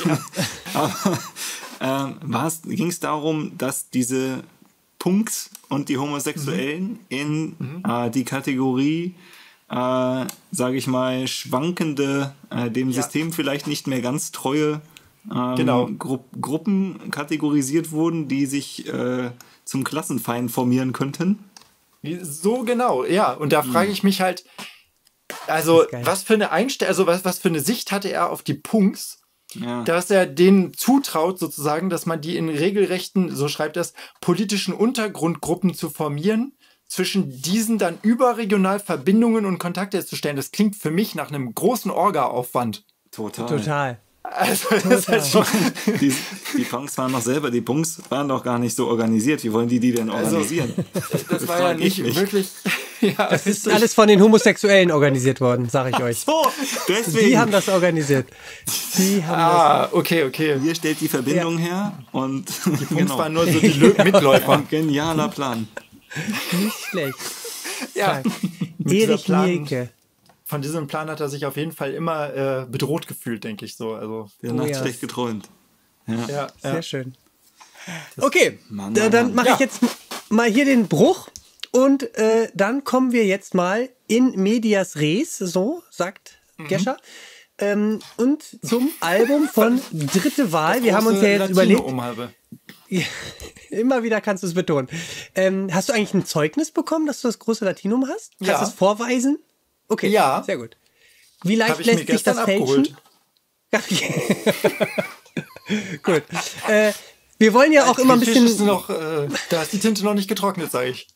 C: ging es darum, dass diese Punks und die Homosexuellen in die Kategorie, sage ich mal, schwankende, dem System vielleicht nicht mehr ganz treue
B: Genau.
C: Gruppen kategorisiert wurden, die sich zum Klassenfeind formieren könnten?
B: So genau, ja. Und da frage ich mich halt, also
A: geil.
B: was für eine Einstellung, also was für eine Sicht hatte er auf die Punks,
C: Ja.
B: dass er denen zutraut sozusagen, dass man die in regelrechten, so schreibt er es, politischen Untergrundgruppen zu formieren, zwischen diesen dann überregional Verbindungen und Kontakte herzustellen. Das klingt für mich nach einem großen Orga-Aufwand.
A: Total.
B: Also das ist halt schon,
C: Die Punks waren doch selber, die Punks waren doch gar nicht so organisiert. Wie wollen die denn organisieren?
B: das war ja
C: frag ich
B: nicht
C: mich.
B: wirklich. Ja,
A: Das ist alles von den Homosexuellen organisiert worden, sag ich euch.
C: So,
A: Die
C: deswegen.
A: haben das organisiert. Die haben
B: okay.
C: Hier stellt die Verbindung her und die
B: Punks waren nur so die Mitläufer.
C: Ein genialer Plan.
A: das nicht schlecht.
B: Ja,
A: Erich
B: Plan.
A: Mielke.
B: Von diesem Plan hat er sich auf jeden Fall immer bedroht gefühlt, denke ich so. Also,
C: Der Nacht
A: ja.
C: schlecht geträumt.
B: ja,
A: Sehr schön. Okay,
C: Mann,
A: dann
C: Mann.
A: mache ich
B: Ja.
A: jetzt mal hier den Bruch und dann kommen wir jetzt mal in medias res, so sagt Gescher. Und zum Album von Dritte Wahl. Wir haben uns ja jetzt überlegt,
B: Umhabe.
A: immer wieder kannst du es betonen. Hast du eigentlich ein Zeugnis bekommen, dass du das große Latinum hast? Kannst
B: Ja.
A: du es vorweisen? Okay,
B: Ja.
A: sehr gut. Wie leicht
B: Habe ich mir
A: lässt sich das
B: gestern abgeholt.
A: fälschen? Gut. Wir wollen ja auch immer ein bisschen...
B: Ist noch, da ist die Tinte noch nicht getrocknet, sage ich.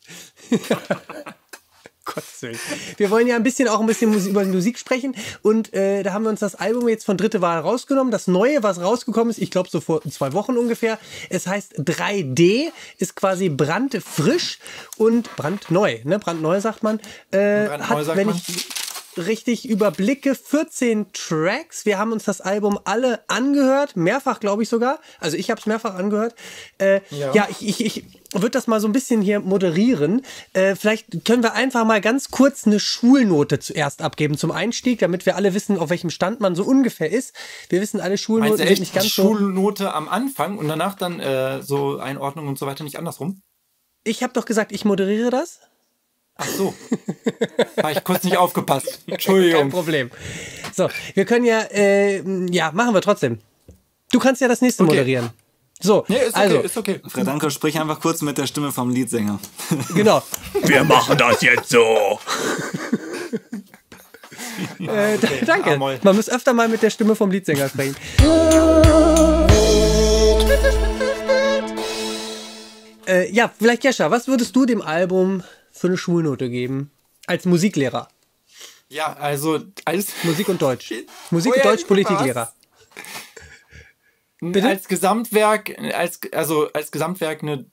A: Gottes Willen. Wir wollen ja ein bisschen über Musik sprechen und da haben wir uns das Album jetzt von Dritte Wahl rausgenommen. Das Neue, was rausgekommen ist, ich glaube so vor 2 Wochen ungefähr, es heißt 3D, ist quasi brandfrisch und brandneu, ne? Brandneu sagt man. Ich richtig überblicke, 14 Tracks. Wir haben uns das Album alle angehört, mehrfach glaube ich sogar. Also ich habe es mehrfach angehört. Ich würde das mal so ein bisschen hier moderieren. Vielleicht können wir einfach mal ganz kurz eine Schulnote zuerst abgeben zum Einstieg, damit wir alle wissen, auf welchem Stand man so ungefähr ist. Wir wissen alle, Schulnoten sind nicht ganz so...
B: Schulnote am Anfang und danach dann so Einordnung und so weiter, nicht andersrum?
A: Ich habe doch gesagt, ich moderiere das.
B: Ach so. Habe ich kurz nicht aufgepasst. Entschuldigung.
A: Kein Problem. So, wir können machen wir trotzdem. Du kannst ja das nächste moderieren. So,
B: nee, ist okay,
A: also.
B: Ist okay.
C: Franco, sprich einfach kurz mit der Stimme vom Leadsänger.
A: Genau.
E: Wir machen das jetzt so.
A: Danke. Man muss öfter mal mit der Stimme vom Leadsänger sprechen. Vielleicht Jascha, was würdest du dem Album für eine Schulnote geben? Als Musiklehrer.
B: Ja, also als
A: Musik und Deutsch. Musik und Deutsch, Politiklehrer.
B: Bitte? Als Gesamtwerk, als Gesamtwerk eine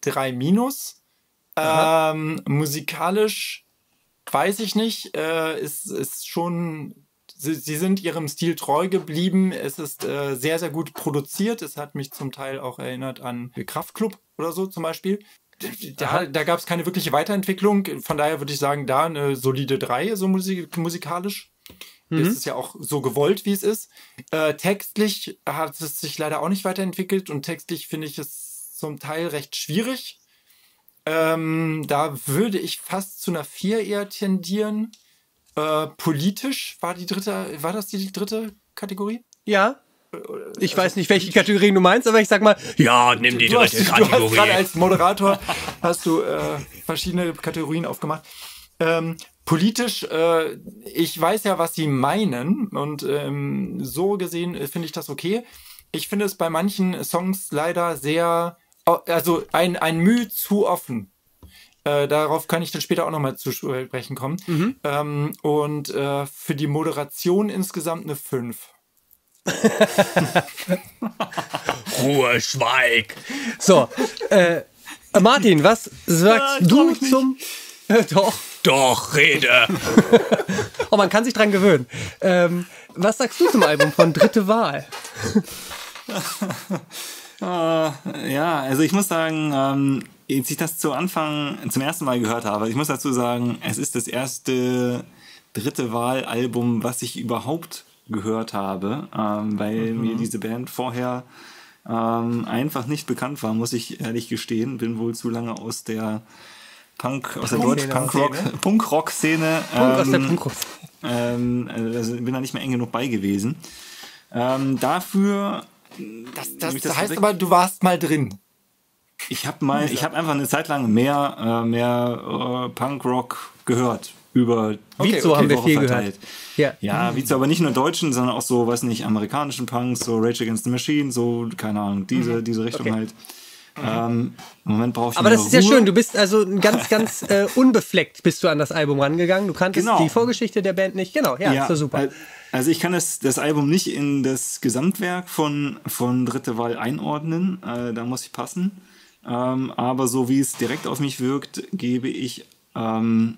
B: 3-. Musikalisch weiß ich nicht. Ist schon. Sie sind ihrem Stil treu geblieben. Es ist sehr, sehr gut produziert. Es hat mich zum Teil auch erinnert an Kraftklub oder so zum Beispiel. Da gab es keine wirkliche Weiterentwicklung. Von daher würde ich sagen, da eine solide 3, so musikalisch. Das ist ja auch so gewollt, wie es ist. Textlich hat es sich leider auch nicht weiterentwickelt und textlich finde ich es zum Teil recht schwierig. Da würde ich fast zu einer 4 eher tendieren. Politisch war das die dritte Kategorie?
A: Ja. Ich weiß nicht, welche Kategorien du meinst, aber ich sag mal,
E: ja, nimm die dritte Kategorie.
B: Du hast gerade als Moderator verschiedene Kategorien aufgemacht. Politisch, ich weiß ja, was sie meinen und so gesehen finde ich das okay. Ich finde es bei manchen Songs leider sehr, also ein Mühe zu offen. Darauf kann ich dann später auch nochmal zu sprechen kommen. Und für die Moderation insgesamt eine 5.
E: Ruhe, Schweig.
A: So, Martin, was sagst du zum...
E: Doch, rede.
A: Oh, man kann sich dran gewöhnen. Was sagst du zum Album von Dritte Wahl?
C: Also ich muss sagen, als ich das zum ersten Mal gehört habe, ich muss dazu sagen, es ist das erste Dritte Wahl-Album, was ich überhaupt gehört habe, weil mir diese Band vorher einfach nicht bekannt war, muss ich ehrlich gestehen. Bin wohl zu lange aus der Punk-Rock-Szene. Also bin da nicht mehr eng genug bei gewesen. Dafür...
B: Das heißt aber, du warst mal drin.
C: Ich habe einfach eine Zeit lang mehr Punkrock gehört. Über
A: Vizo haben wir viel gehört.
C: Ja, Vizo, aber nicht nur deutschen, sondern auch so, weiß nicht, amerikanischen Punks, so Rage Against the Machine, so, keine Ahnung, diese Richtung halt. Im Moment brauche ich
A: aber das
C: Ruhe.
A: ist ja schön, du bist also ganz, ganz unbefleckt bist du an das Album rangegangen. Du kanntest die Vorgeschichte der Band nicht. Genau, ist so super.
C: Also ich kann das Album nicht in das Gesamtwerk von Dritte Wahl einordnen, da muss ich passen. Aber so wie es direkt auf mich wirkt, gebe ich eine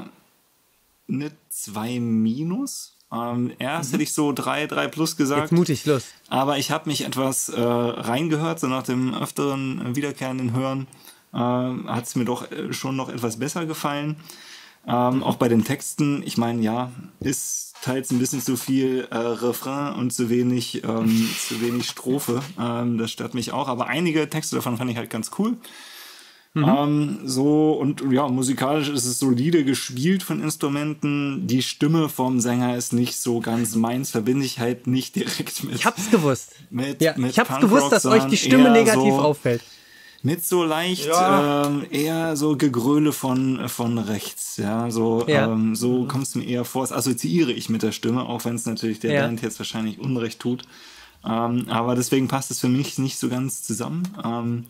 C: 2-. Erst hätte ich so 3 plus gesagt.
A: Jetzt mutig, los.
C: Aber ich habe mich etwas reingehört, so nach dem öfteren wiederkehrenden Hören hat es mir doch schon noch etwas besser gefallen. Auch bei den Texten, ich meine, ist teils ein bisschen zu viel Refrain und zu wenig Strophe. Das stört mich auch, aber einige Texte davon fand ich halt ganz cool. Musikalisch ist es solide gespielt von Instrumenten. Die Stimme vom Sänger ist nicht so ganz meins, verbinde ich halt nicht direkt mit.
A: Ich hab's gewusst.
C: Mit
A: ich hab's
C: Punkrock,
A: gewusst, dass euch die Stimme negativ auffällt.
C: mit so leicht eher so Gegröle von rechts. Ja, so, so kommt es mir eher vor. Das assoziiere ich mit der Stimme, auch wenn es natürlich der Band jetzt wahrscheinlich Unrecht tut. Aber deswegen passt es für mich nicht so ganz zusammen.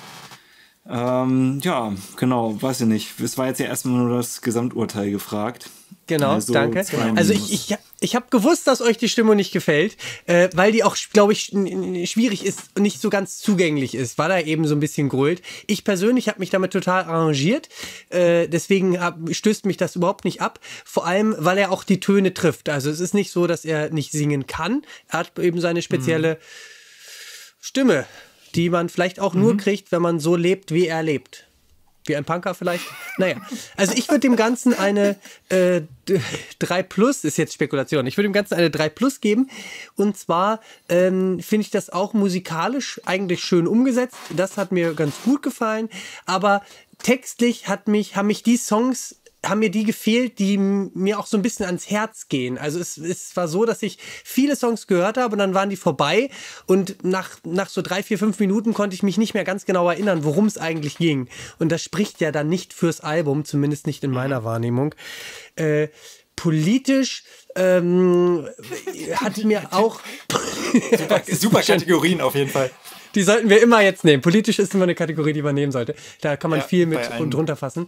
C: Ja, genau, weiß ich nicht. Es war jetzt ja erstmal nur das Gesamturteil gefragt.
A: Genau,
C: Also
A: danke.
C: 2
A: Also
C: Minus.
A: ich habe gewusst, dass euch die Stimmung nicht gefällt, weil die auch, glaube ich, schwierig ist und nicht so ganz zugänglich ist, weil er eben so ein bisschen grölt. Ich persönlich habe mich damit total arrangiert, deswegen stößt mich das überhaupt nicht ab, vor allem, weil er auch die Töne trifft. Also es ist nicht so, dass er nicht singen kann, er hat eben seine spezielle Stimme, die man vielleicht auch nur kriegt, wenn man so lebt, wie er lebt. Wie ein Punker vielleicht. Naja, also ich würde dem Ganzen eine 3+, ist jetzt Spekulation, ich würde dem Ganzen eine 3+ geben. Und zwar finde ich das auch musikalisch eigentlich schön umgesetzt. Das hat mir ganz gut gefallen. Aber textlich haben mir die gefehlt, die mir auch so ein bisschen ans Herz gehen. Also es war so, dass ich viele Songs gehört habe und dann waren die vorbei und nach so 3, 4, 5 Minuten konnte ich mich nicht mehr ganz genau erinnern, worum es eigentlich ging. Und das spricht ja dann nicht fürs Album, zumindest nicht in meiner Wahrnehmung. Politisch hat mir auch...
B: Super Kategorien auf jeden Fall.
A: Die sollten wir immer jetzt nehmen. Politisch ist immer eine Kategorie, die man nehmen sollte. Da kann man viel mit und drunter fassen.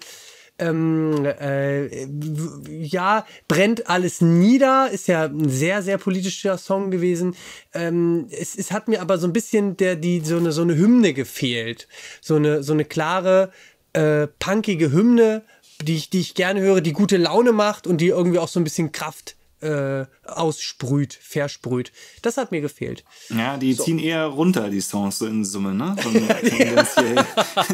A: Brennt alles nieder, ist ja ein sehr, sehr politischer Song gewesen. Es hat mir aber so ein bisschen so eine Hymne gefehlt. So eine klare, punkige Hymne, die ich gerne höre, die gute Laune macht und die irgendwie auch so ein bisschen Kraft versprüht. Das hat mir gefehlt.
C: Ja, die ziehen eher runter, die Songs, so in Summe, ne? So tendenziell.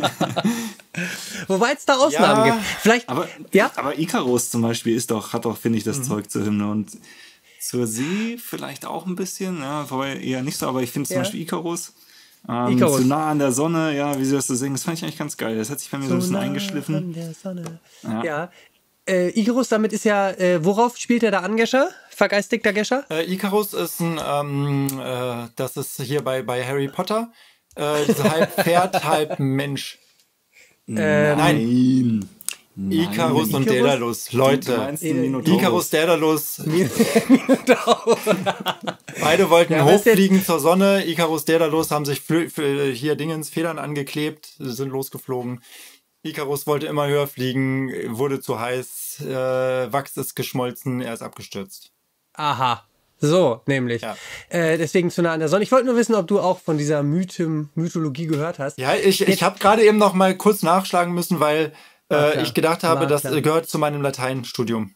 A: Wobei es da Ausnahmen gibt. Vielleicht,
C: aber Icarus zum Beispiel hat doch, finde ich, das Zeug zur Hymne. Und zur See vielleicht auch ein bisschen, ja, wobei eher nicht so, aber ich finde zum Beispiel Icarus. Zu nah an der Sonne, ja, wie sie das so singen, das fand ich eigentlich ganz geil. Das hat sich bei mir so ein bisschen eingeschliffen. An der Sonne.
A: Ja. Icarus, damit ist ja, worauf spielt er da an, Gescher? Vergeistigter Gescher?
B: Icarus ist das ist hier bei Harry Potter, halb Pferd, halb Mensch. Nein. Icarus und Daedalus, Leute. Icarus, Daedalus. Beide wollten hochfliegen zur Sonne. Icarus, Daedalus haben sich hier Federn angeklebt, sind losgeflogen. Icarus wollte immer höher fliegen, wurde zu heiß, Wachs ist geschmolzen, er ist abgestürzt.
A: Aha, so nämlich. Ja. Deswegen zu nah an der Sonne. Ich wollte nur wissen, ob du auch von dieser Mythologie gehört hast.
B: Ja, ich habe gerade eben noch mal kurz nachschlagen müssen, weil ich gedacht habe, das gehört zu meinem Lateinstudium.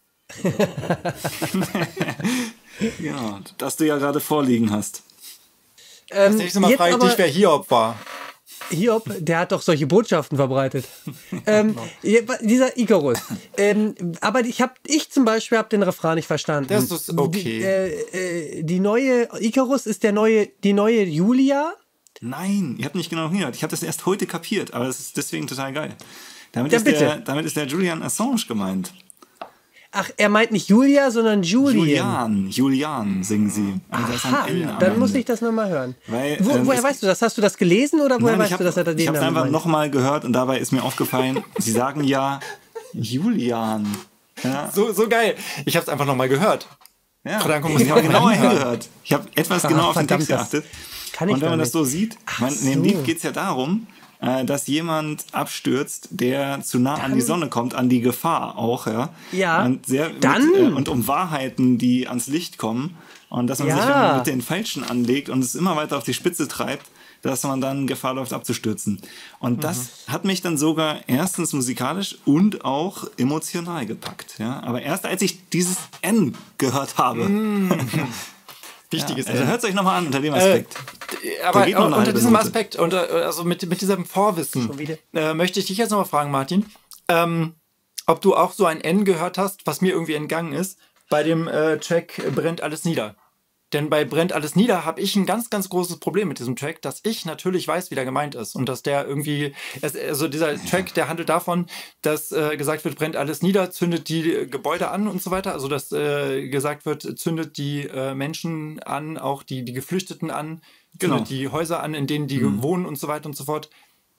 C: Ja, das du ja gerade vorliegen hast.
B: Das nächste Mal frage ich dich, wer Hiob war.
A: Hiob, der hat doch solche Botschaften verbreitet. Dieser Icarus. Aber ich zum Beispiel habe den Refrain nicht verstanden.
B: Das ist okay.
A: Die neue Icarus ist die neue Julia?
C: Nein, ihr habt nicht genau hingehört. Ich habe das erst heute kapiert, aber es ist deswegen total geil. Damit ist der Julian Assange gemeint.
A: Ach, er meint nicht Julia, sondern Julian.
C: Julian singen sie.
A: Aha, dann muss ich das nochmal hören. Woher weißt du das? Hast du das gelesen oder woher weißt du, dass er da den
C: Ich habe es einfach nochmal gehört und dabei ist mir aufgefallen, sie sagen ja Julian. Ja.
B: So geil. Ich habe es einfach nochmal gehört.
C: Ja, ich habe genauer hingehört. Ich habe etwas genauer auf den Text geachtet.
A: Und
C: wenn man das so sieht, in dem Lied geht es ja darum, dass jemand abstürzt, der zu nah an die Sonne kommt, an die Gefahr auch, ja.
A: Ja.
C: Und um Wahrheiten, die ans Licht kommen und dass man sich, wenn man mit den Falschen anlegt und es immer weiter auf die Spitze treibt, dass man dann Gefahr läuft abzustürzen. Und das hat mich dann sogar erstens musikalisch und auch emotional gepackt, ja. Aber erst als ich dieses N gehört habe.
B: Wichtiges
C: also hört es euch nochmal an unter dem Aspekt.
B: Aber unter diesem Aspekt, also mit diesem Vorwissen, möchte ich dich jetzt nochmal fragen, Martin, ob du auch so ein N gehört hast, was mir irgendwie entgangen ist, bei dem Track Brennt alles nieder. Denn bei Brennt alles nieder habe ich ein ganz, ganz großes Problem mit diesem Track, dass ich natürlich weiß, wie der gemeint ist. Und dass der irgendwie, also dieser Track, der handelt davon, dass gesagt wird, brennt alles nieder, zündet die Gebäude an und so weiter. Also dass gesagt wird, zündet die Menschen an, auch die Geflüchteten an, zündet die Häuser an, in denen die wohnen und so weiter und so fort.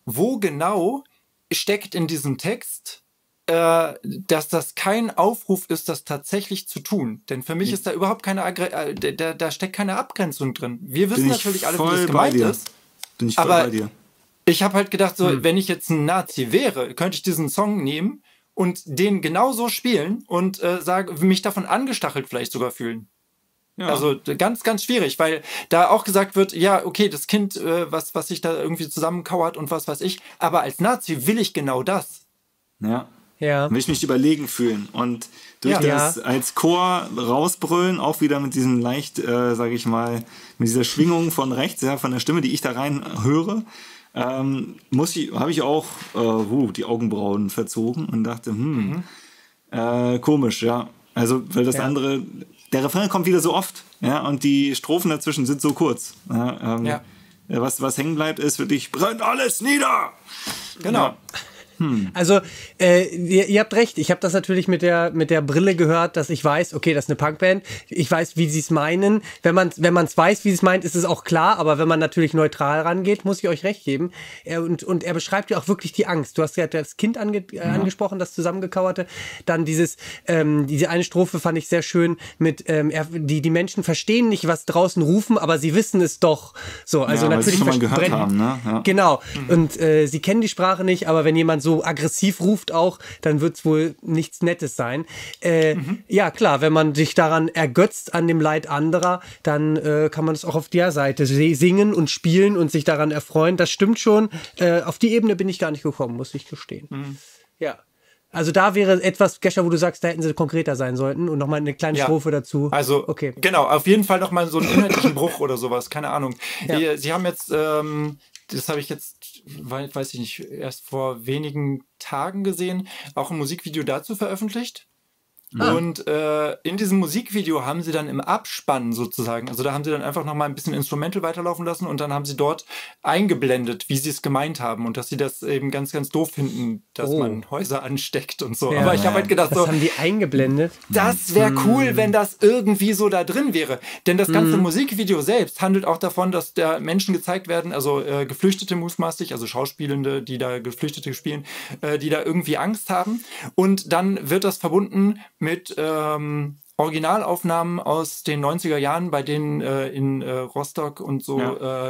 B: wo genau steckt in diesem Text, dass das kein Aufruf ist, das tatsächlich zu tun. Denn für mich ist da überhaupt da steckt keine Abgrenzung drin. Wir wissen natürlich alle, wie das gemeint ist.
C: Bin ich voll bei dir.
B: Ich habe halt gedacht, so, wenn ich jetzt ein Nazi wäre, könnte ich diesen Song nehmen und den genauso spielen und mich davon angestachelt vielleicht sogar fühlen. Ja. Also ganz, ganz schwierig, weil da auch gesagt wird, ja, okay, das Kind, was sich da irgendwie zusammenkauert und was weiß ich, aber als Nazi will ich genau das.
C: Ja. Will ich mich überlegen fühlen und durch das als Chor rausbrüllen, auch wieder mit diesem leicht, sage ich mal, mit dieser Schwingung von rechts, ja, von der Stimme, die ich da rein höre, habe ich auch die Augenbrauen verzogen und dachte, komisch, ja. Also, weil das andere, der Refrain kommt wieder so oft, ja, und die Strophen dazwischen sind so kurz. Ja, was hängen bleibt, ist wirklich, brennt alles nieder!
B: Genau.
C: Ja.
A: Also, ihr habt recht. Ich habe das natürlich mit der Brille gehört, dass ich weiß, okay, das ist eine Punkband. Ich weiß, wie sie es meinen. Wenn man es weiß, wie sie es meint, ist es auch klar. Aber wenn man natürlich neutral rangeht, muss ich euch recht geben. Und er beschreibt ja auch wirklich die Angst. Du hast ja das Kind angesprochen, das Zusammengekauerte. Dann diese eine Strophe fand ich sehr schön mit, die Menschen verstehen nicht, was draußen rufen, aber sie wissen es doch. So, also natürlich
C: schon mal gehört haben, ne? Ja.
A: Genau. Und sie kennen die Sprache nicht, aber wenn jemand so aggressiv ruft auch, dann wird es wohl nichts Nettes sein. Ja, klar, wenn man sich daran ergötzt, an dem Leid anderer, dann kann man es auch auf der Seite singen und spielen und sich daran erfreuen. Das stimmt schon. Auf die Ebene bin ich gar nicht gekommen, muss ich gestehen. Ja. Also da wäre etwas, Gescher, wo du sagst, da hätten sie konkreter sein sollten und nochmal eine kleine Strophe dazu.
B: Also,
A: okay.
B: Genau, auf jeden Fall nochmal so einen inhaltlichen Bruch oder sowas, keine Ahnung. Ja. Sie haben jetzt, das habe ich jetzt, weiß ich nicht, erst vor wenigen Tagen gesehen, auch ein Musikvideo dazu veröffentlicht. Und in diesem Musikvideo haben sie dann im Abspann sozusagen, also da haben sie dann einfach nochmal ein bisschen Instrumental weiterlaufen lassen und dann haben sie dort eingeblendet, wie sie es gemeint haben und dass sie das eben ganz, ganz doof finden, dass man Häuser ansteckt und so. Aber ich habe halt gedacht,
A: das haben die eingeblendet.
B: Das wäre cool, wenn das irgendwie so da drin wäre. Denn das ganze Musikvideo selbst handelt auch davon, dass da Menschen gezeigt werden, also Geflüchtete mutmaßlich, also Schauspielende, die da Geflüchtete spielen, die da irgendwie Angst haben. Und dann wird das verbunden mit Originalaufnahmen aus den 90er Jahren, bei denen in Rostock und so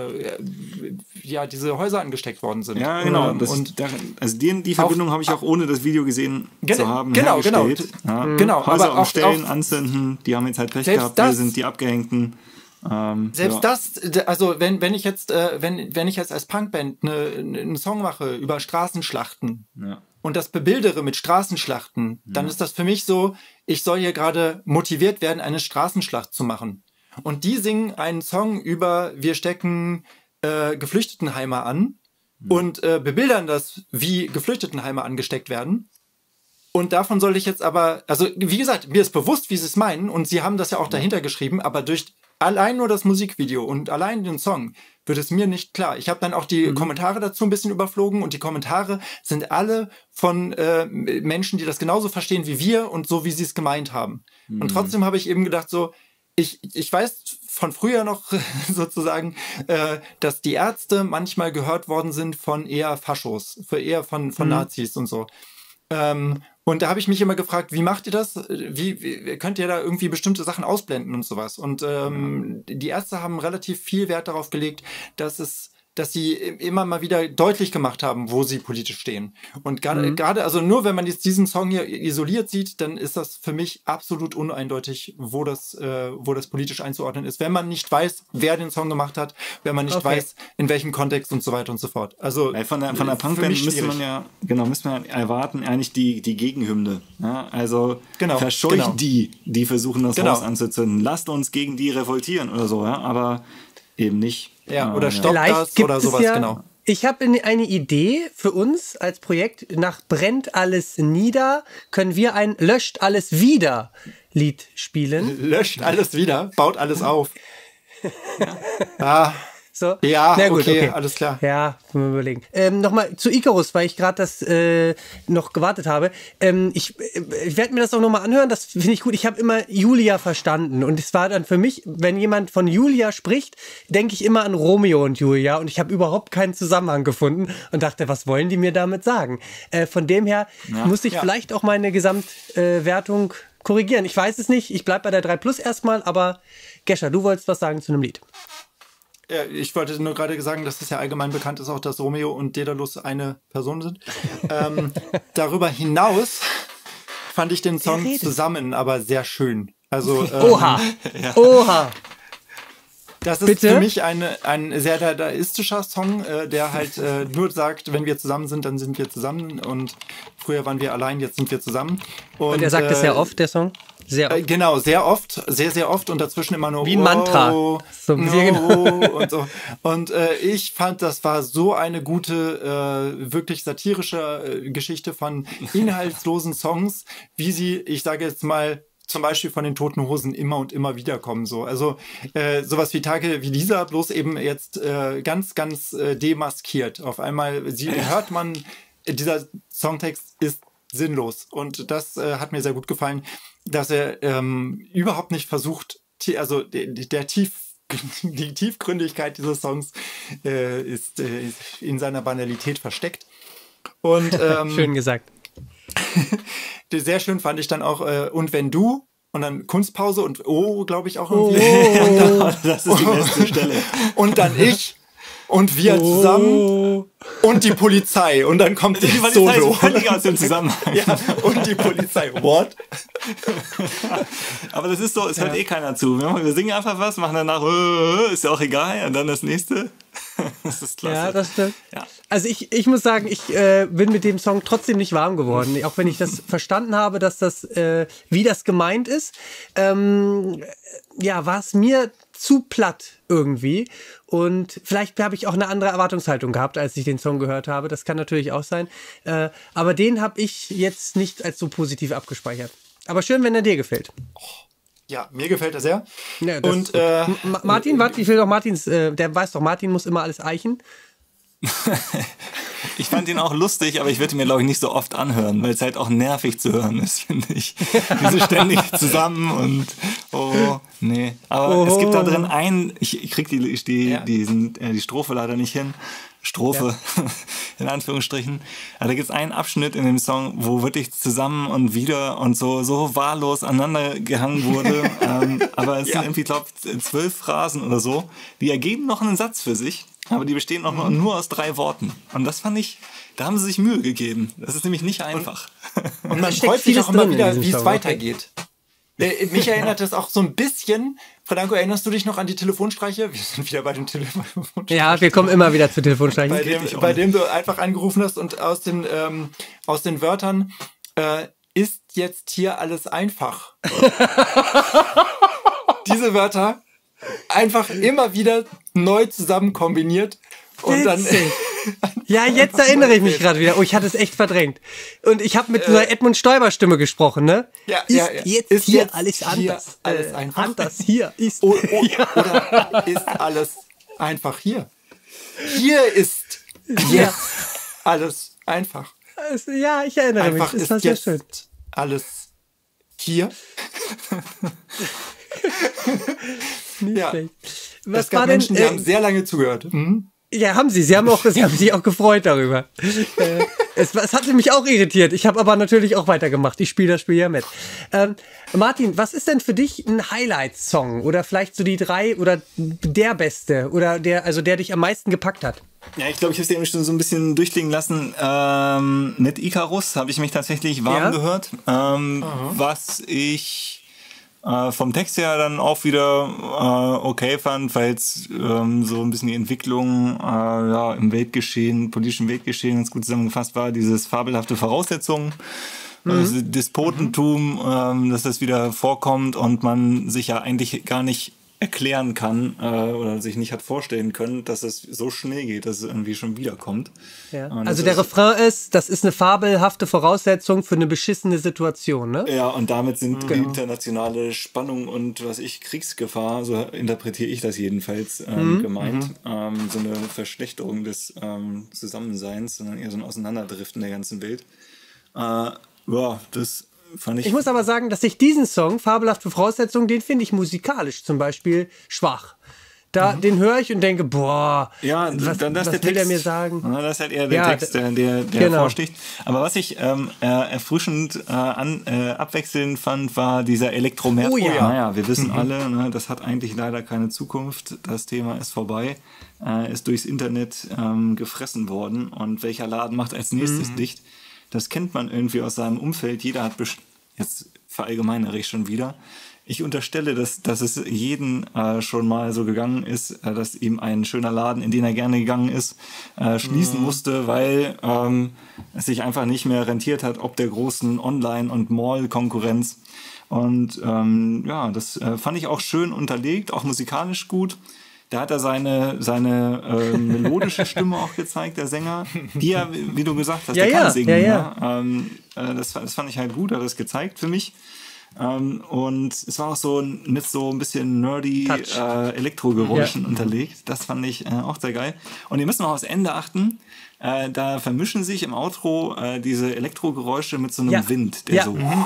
B: diese Häuser angesteckt worden sind.
C: Ja, genau. Die Verbindung habe ich auch ohne das Video gesehen zu haben hergestellt.
B: Genau.
C: Häuser
B: aber
C: umstellen, anzünden, die haben jetzt halt Pech gehabt, wir sind die Abgehängten.
B: Das, also wenn ich jetzt als Punkband einen Song mache über Straßenschlachten und das bebildere mit Straßenschlachten, dann ist das für mich so, ich soll hier gerade motiviert werden, eine Straßenschlacht zu machen. Und die singen einen Song über, wir stecken Geflüchtetenheime an und bebildern das, wie Geflüchtetenheime angesteckt werden. Und davon soll ich jetzt aber, also wie gesagt, mir ist bewusst, wie sie es meinen und sie haben das ja auch dahinter geschrieben, aber durch allein nur das Musikvideo und allein den Song wird es mir nicht klar. Ich habe dann auch die Kommentare dazu ein bisschen überflogen und die Kommentare sind alle von Menschen, die das genauso verstehen wie wir und so, wie sie es gemeint haben. Und trotzdem habe ich eben gedacht, so, ich weiß von früher noch sozusagen, dass die Ärzte manchmal gehört worden sind von eher Faschos, eher von Nazis und so. Und da habe ich mich immer gefragt, wie macht ihr das? Wie könnt ihr da irgendwie bestimmte Sachen ausblenden und sowas? Und die Ärzte haben relativ viel Wert darauf gelegt, dass sie immer mal wieder deutlich gemacht haben, wo sie politisch stehen. Und gerade, also nur wenn man jetzt diesen Song hier isoliert sieht, dann ist das für mich absolut uneindeutig, wo das politisch einzuordnen ist, wenn man nicht weiß, wer den Song gemacht hat, wenn man nicht weiß, in welchem Kontext und so weiter und so fort. Also
C: von der Punkband müsste man erwarten, eigentlich die Gegenhymne. Ja? Also verscheucht die versuchen, das Haus anzuzünden. Lasst uns gegen die revoltieren oder so, ja? Aber eben nicht.
B: Ja, oder stoppt das oder sowas, genau.
A: Ich habe eine Idee für uns als Projekt. Nach Brennt alles nieder können wir ein Löscht alles wieder Lied spielen.
B: Löscht alles wieder, baut alles auf.
A: So.
B: Ja,
A: Na gut,
B: okay, alles klar.
A: Ja, mal überlegen. Nochmal zu Icarus, weil ich gerade das noch gewartet habe. Ich werde mir das auch nochmal anhören, das finde ich gut. Ich habe immer Julia verstanden und es war dann für mich, wenn jemand von Julia spricht, denke ich immer an Romeo und Julia und ich habe überhaupt keinen Zusammenhang gefunden und dachte, was wollen die mir damit sagen? Von dem her muss ich vielleicht auch meine Gesamtwertung korrigieren. Ich weiß es nicht, ich bleibe bei der 3+ erstmal, aber Gescher, du wolltest was sagen zu einem Lied.
B: Ja, ich wollte nur gerade sagen, dass es ja allgemein bekannt ist, auch dass Romeo und Daedalus eine Person sind. Darüber hinaus fand ich den Song zusammen aber sehr schön. Also,
A: Oha! Oha!
B: Das ist
A: Bitte?
B: für mich ein sehr dadaistischer Song, der halt nur sagt, wenn wir zusammen sind, dann sind wir zusammen. Und früher waren wir allein, jetzt sind wir zusammen. Und
A: er sagt es sehr oft, der Song. Sehr oft.
B: Genau, sehr oft, sehr oft und dazwischen immer nur
A: wie ein Mantra.
B: So, und so. Und ich fand, das war so eine gute, wirklich satirische Geschichte von inhaltslosen Songs, wie sie, ich sage jetzt mal, zum Beispiel von den Toten Hosen immer und immer wieder kommen. So. Also sowas wie Tage wie dieser, bloß eben jetzt ganz, ganz demaskiert. Auf einmal hört man, dieser Songtext ist sinnlos. Und das hat mir sehr gut gefallen, dass er überhaupt nicht versucht, also die Tiefgründigkeit dieses Songs ist in seiner Banalität versteckt. Und
A: schön gesagt.
B: Sehr schön fand ich dann auch und wenn du und dann Kunstpause und glaube ich auch irgendwie.
C: Das ist die beste Stelle.
B: Und dann ich und wir zusammen und die Polizei und dann kommt die
C: Polizei
B: Solo.
C: ist völlig aus dem Zusammenhang.
B: Ja, und die Polizei. What?
C: Aber das ist so, es hört eh keiner zu. Wir singen einfach was, machen danach, ist ja auch egal, und dann das nächste. Das ist klasse.
A: Ja, das stimmt.
C: Ja.
A: Also ich muss sagen, ich bin mit dem Song trotzdem nicht warm geworden. Auch wenn ich das verstanden habe, dass das, wie das gemeint ist, war es mir zu platt irgendwie. Und vielleicht habe ich auch eine andere Erwartungshaltung gehabt, als ich den Song gehört habe. Das kann natürlich auch sein. Aber den habe ich jetzt nicht als so positiv abgespeichert. Aber schön, wenn er dir gefällt.
B: Ja, mir gefällt er sehr.
A: Ja,
B: und
A: Martin, warte, ich will doch Martins, der weiß doch, Martin muss immer alles eichen.
C: Ich fand ihn auch lustig, aber ich würde ihn mir, glaube ich, nicht so oft anhören, weil es halt auch nervig zu hören ist, finde ich. Diese ständig zusammen und nee. Aber es gibt da drin ich krieg die Strophe leider nicht hin. Strophe, in Anführungsstrichen. Aber da gibt es einen Abschnitt in dem Song, wo wirklich zusammen und wieder und so wahllos aneinander gehangen wurde. Aber es sind irgendwie, glaube ich, 12 Phrasen oder so. Die ergeben noch einen Satz für sich, aber die bestehen noch nur aus 3 Worten. Und das fand ich, da haben sie sich Mühe gegeben. Das ist nämlich nicht einfach.
B: Und man freut sich auch immer wieder, wie es weitergeht. Mich erinnert das auch so ein bisschen. Franco, erinnerst du dich noch an die Telefonstreiche? Wir sind wieder bei den Telefonstreichen.
A: Ja, wir kommen immer wieder zu Telefonstreichen.
B: Bei dem du einfach angerufen hast und aus den Wörtern ist jetzt hier alles einfach. Diese Wörter einfach immer wieder neu zusammen kombiniert. Und dann
A: ja, jetzt erinnere ich mich gerade wieder. Oh, ich hatte es echt verdrängt. Und ich habe mit einer Edmund Stoiber-Stimme gesprochen, ne?
B: Ja,
A: ist hier alles anders.
B: Alles einfach.
A: Anders hier ist.
B: Oder ist alles einfach hier? Hier ist jetzt alles einfach.
A: Ja, ich erinnere
B: Einfach
A: mich.
B: ist
A: Das
B: jetzt
A: sehr schön.
B: alles hier.
A: Nicht schlecht.
B: Es gab Menschen, die haben sehr lange zugehört. Mhm.
A: Ja, haben sie. Sie haben sich auch gefreut darüber. Es hatte mich auch irritiert. Ich habe aber natürlich auch weitergemacht. Ich spiele das Spiel ja mit. Martin, was ist denn für dich ein Highlight-Song? Oder vielleicht so die 3 oder der beste? Oder der dich am meisten gepackt hat?
C: Ja, ich glaube, ich habe es eben schon so ein bisschen durchklingen lassen. Mit Icarus habe ich mich tatsächlich warm gehört. Was ich vom Text her dann auch wieder okay fand, weil es so ein bisschen die Entwicklung im Weltgeschehen, politischen Weltgeschehen ganz gut zusammengefasst war, dieses fabelhafte Voraussetzungen, also Despotentum, dass das wieder vorkommt und man sich ja eigentlich gar nicht erklären kann oder sich nicht hat vorstellen können, dass es so schnell geht, dass es irgendwie schon wiederkommt.
A: Ja.
C: Und
A: Also
C: das
A: der Refrain ist, das ist eine fabelhafte Voraussetzung für eine beschissene Situation, ne?
C: Ja, und damit sind die internationale Spannung und Kriegsgefahr, so interpretiere ich das jedenfalls, gemeint. So eine Verschlechterung des Zusammenseins, sondern eher so ein Auseinanderdriften der ganzen Welt. Das fand ich.
A: Ich muss aber sagen, dass ich diesen Song, Fabelhafte Voraussetzungen, den finde ich musikalisch zum Beispiel schwach. Den höre ich und denke, boah,
C: ja,
A: was
C: der
A: will
C: Text,
A: der mir sagen?
C: Ja, das ist halt eher der
A: Ja,
C: Text, der
A: genau.
C: hervorsticht. Aber was ich erfrischend abwechselnd fand, war dieser Elektromerkur.
A: Oh ja.
C: Naja, wir wissen alle, ne, das hat eigentlich leider keine Zukunft. Das Thema ist vorbei. Ist durchs Internet gefressen worden. Und welcher Laden macht als nächstes dicht? Das kennt man irgendwie aus seinem Umfeld. Jeder hat jetzt verallgemeinere ich schon wieder. Ich unterstelle, dass es jeden schon mal so gegangen ist, dass ihm ein schöner Laden, in den er gerne gegangen ist, schließen musste, weil es sich einfach nicht mehr rentiert hat, ob der großen Online- und Mall-Konkurrenz. Und das fand ich auch schön unterlegt, auch musikalisch gut. Da hat er seine melodische Stimme auch gezeigt, der Sänger, die ja, wie du gesagt hast, der kann singen. Ja. Das fand ich halt gut, hat das gezeigt für mich. Und es war auch so mit so ein bisschen nerdy Elektrogeräuschen unterlegt. Das fand ich auch sehr geil. Und ihr müsst noch aufs Ende achten. Da vermischen sich im Outro diese Elektrogeräusche mit so einem Wind, der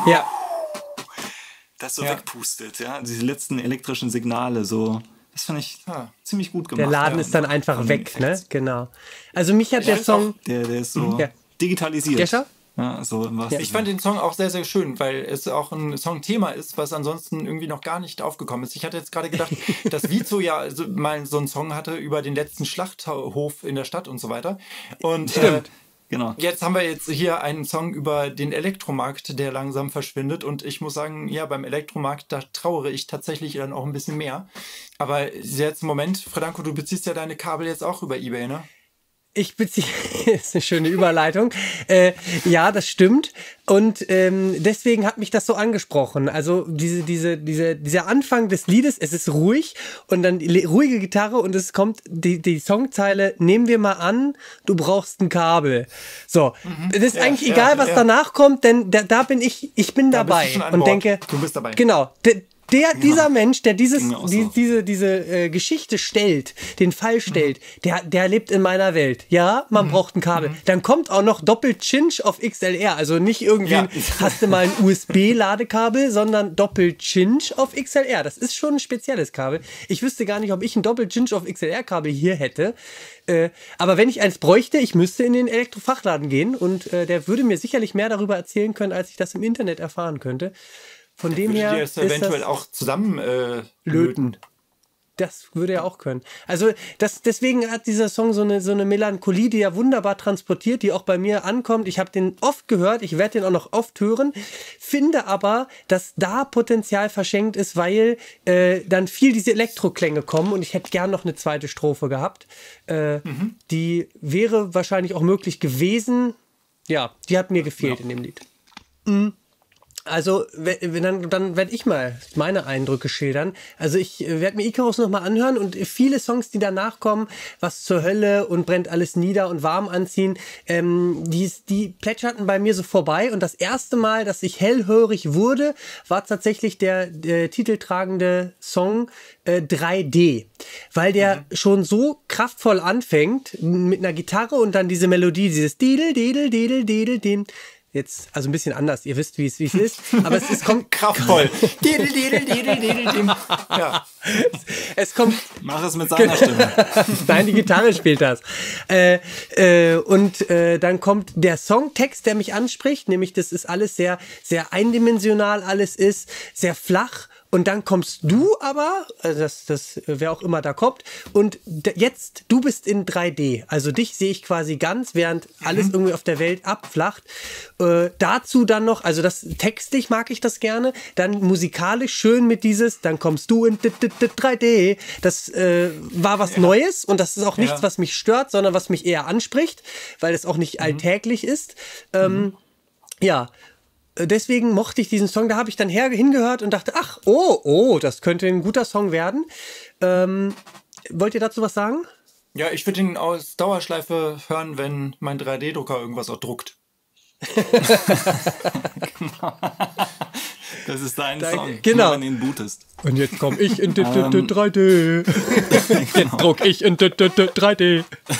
C: das so wegpustet. Ja? Diese letzten elektrischen Signale so. Das fand ich ziemlich gut gemacht.
A: Der Laden ist dann einfach weg, ne? Genau. Also mich hat der Song...
C: Der ist so digitalisiert.
A: Gescher?
C: Ja, so
B: Ich fand den Song auch sehr, sehr schön, weil es auch ein Songthema ist, was ansonsten irgendwie noch gar nicht aufgekommen ist. Ich hatte jetzt gerade gedacht, dass Vizo ja mal so einen Song hatte über den letzten Schlachthof in der Stadt und so weiter. Und
C: stimmt. Genau.
B: Jetzt haben wir jetzt hier einen Song über den Elektromarkt, der langsam verschwindet. Und ich muss sagen, ja, beim Elektromarkt, da trauere ich tatsächlich dann auch ein bisschen mehr. Aber jetzt im Moment, Franco, du beziehst ja deine Kabel jetzt auch über eBay, ne?
A: Ich beziehe, ist eine schöne Überleitung. Ja, das stimmt. Und deswegen hat mich das so angesprochen. Also dieser Anfang des Liedes, es ist ruhig und dann ruhige Gitarre und es kommt die Songzeile, nehmen wir mal an, du brauchst ein Kabel. So, das ist eigentlich egal, was danach kommt, denn da bin ich bin dabei und denke,
B: du bist dabei.
A: Genau, dieser Mensch, der diese Geschichte stellt, den Fall stellt, der lebt in meiner Welt. Ja, man braucht ein Kabel. Dann kommt auch noch Doppel-Cinch auf XLR. Also nicht irgendwie hast du mal ein USB-Ladekabel, sondern Doppel-Cinch auf XLR. Das ist schon ein spezielles Kabel. Ich wüsste gar nicht, ob ich ein Doppel-Cinch auf XLR-Kabel hier hätte. Aber wenn ich eins bräuchte, ich müsste in den Elektrofachladen gehen und der würde mir sicherlich mehr darüber erzählen können, als ich das im Internet erfahren könnte. Von dem her
B: dir das eventuell auch zusammen
A: löten. Das würde er auch können. Also deswegen hat dieser Song so eine Melancholie, die er wunderbar transportiert, die auch bei mir ankommt. Ich habe den oft gehört, ich werde den auch noch oft hören, finde aber, dass da Potenzial verschenkt ist, weil dann viel diese Elektroklänge kommen und ich hätte gern noch eine zweite Strophe gehabt. Die wäre wahrscheinlich auch möglich gewesen. Ja, die hat mir gefehlt in dem Lied. Also, dann werde ich mal meine Eindrücke schildern. Also ich werde mir Icarus nochmal anhören und viele Songs, die danach kommen, was zur Hölle und brennt alles nieder und warm anziehen, die plätscherten bei mir so vorbei. Und das erste Mal, dass ich hellhörig wurde, war tatsächlich der titeltragende Song 3D. Weil der schon so kraftvoll anfängt mit einer Gitarre und dann diese Melodie, dieses Didel, Didel, Didel, Didel, Didel. Jetzt, also ein bisschen anders, ihr wisst, wie es ist, aber es kommt
B: kraftvoll.
A: Ja. Es kommt.
C: Mach es mit seiner Stimme.
A: Nein, die Gitarre spielt das. Dann kommt der Songtext, der mich anspricht, nämlich das ist alles sehr, sehr eindimensional, alles ist sehr flach. Und dann kommst du aber, also das wer auch immer da kommt, und jetzt, du bist in 3D. Also dich sehe ich quasi ganz, während alles irgendwie auf der Welt abflacht. Dazu dann noch, also das textlich mag ich das gerne, dann musikalisch schön mit dann kommst du in 3D. Das war was Neues und das ist auch nichts, was mich stört, sondern was mich eher anspricht, weil es auch nicht alltäglich ist. Ja. deswegen mochte ich diesen Song. Da habe ich dann hingehört und dachte, ach, oh, das könnte ein guter Song werden. Wollt ihr dazu was sagen?
B: Ja, ich würde ihn aus Dauerschleife hören, wenn mein 3D-Drucker irgendwas auch druckt.
C: Das ist dein Song,
A: genau.
C: wenn du ihn bootest.
A: Und jetzt komme ich in 3D. Jetzt druck ich in 3D.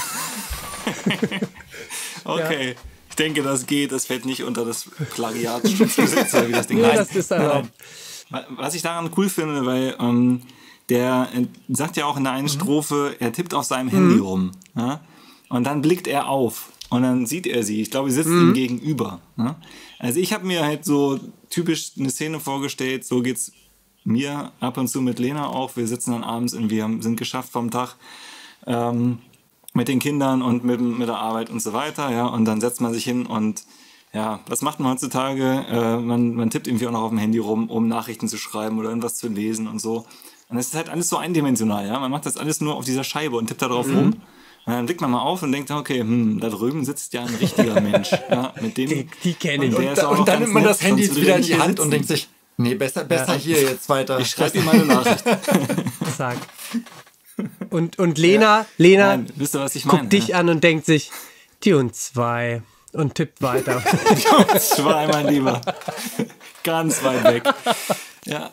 C: Okay, ich denke, das geht. Das fällt nicht unter das Plagiatschutzgesetz, oder wie das Ding heißt.
A: Das ist erlaubt.
C: Was ich daran cool finde, weil der sagt ja auch in der einen Strophe, er tippt auf seinem Handy rum. Ja? Und dann blickt er auf und dann sieht er sie. Ich glaube, sie sitzt ihm gegenüber. Ja? Also ich habe mir halt so typisch eine Szene vorgestellt, so geht's mir ab und zu mit Lena auch. Wir sitzen dann abends irgendwie, sind geschafft vom Tag mit den Kindern und mit der Arbeit und so weiter. Ja? Und dann setzt man sich hin und ja, was macht man heutzutage? Man tippt irgendwie auch noch auf dem Handy rum, um Nachrichten zu schreiben oder irgendwas zu lesen und so. Und es ist halt alles so eindimensional, ja. Man macht das alles nur auf dieser Scheibe und tippt da drauf rum. Und dann blickt man mal auf und denkt, okay, da drüben sitzt ja ein richtiger Mensch. Ja, mit dem,
A: die kenne ich.
B: Und dann nimmt man das Handy jetzt wieder in die Hand und denkt sich, nee, besser hier jetzt weiter.
C: Ich schreibe ihm mal eine Nachricht.
A: Sag. Und Lena
C: Nein, wisst ihr, was ich meine?
A: guckt dich an und denkt sich, Tune 2 und tippt weiter.
C: Tune 2, mein Lieber. Ganz weit weg. Ja.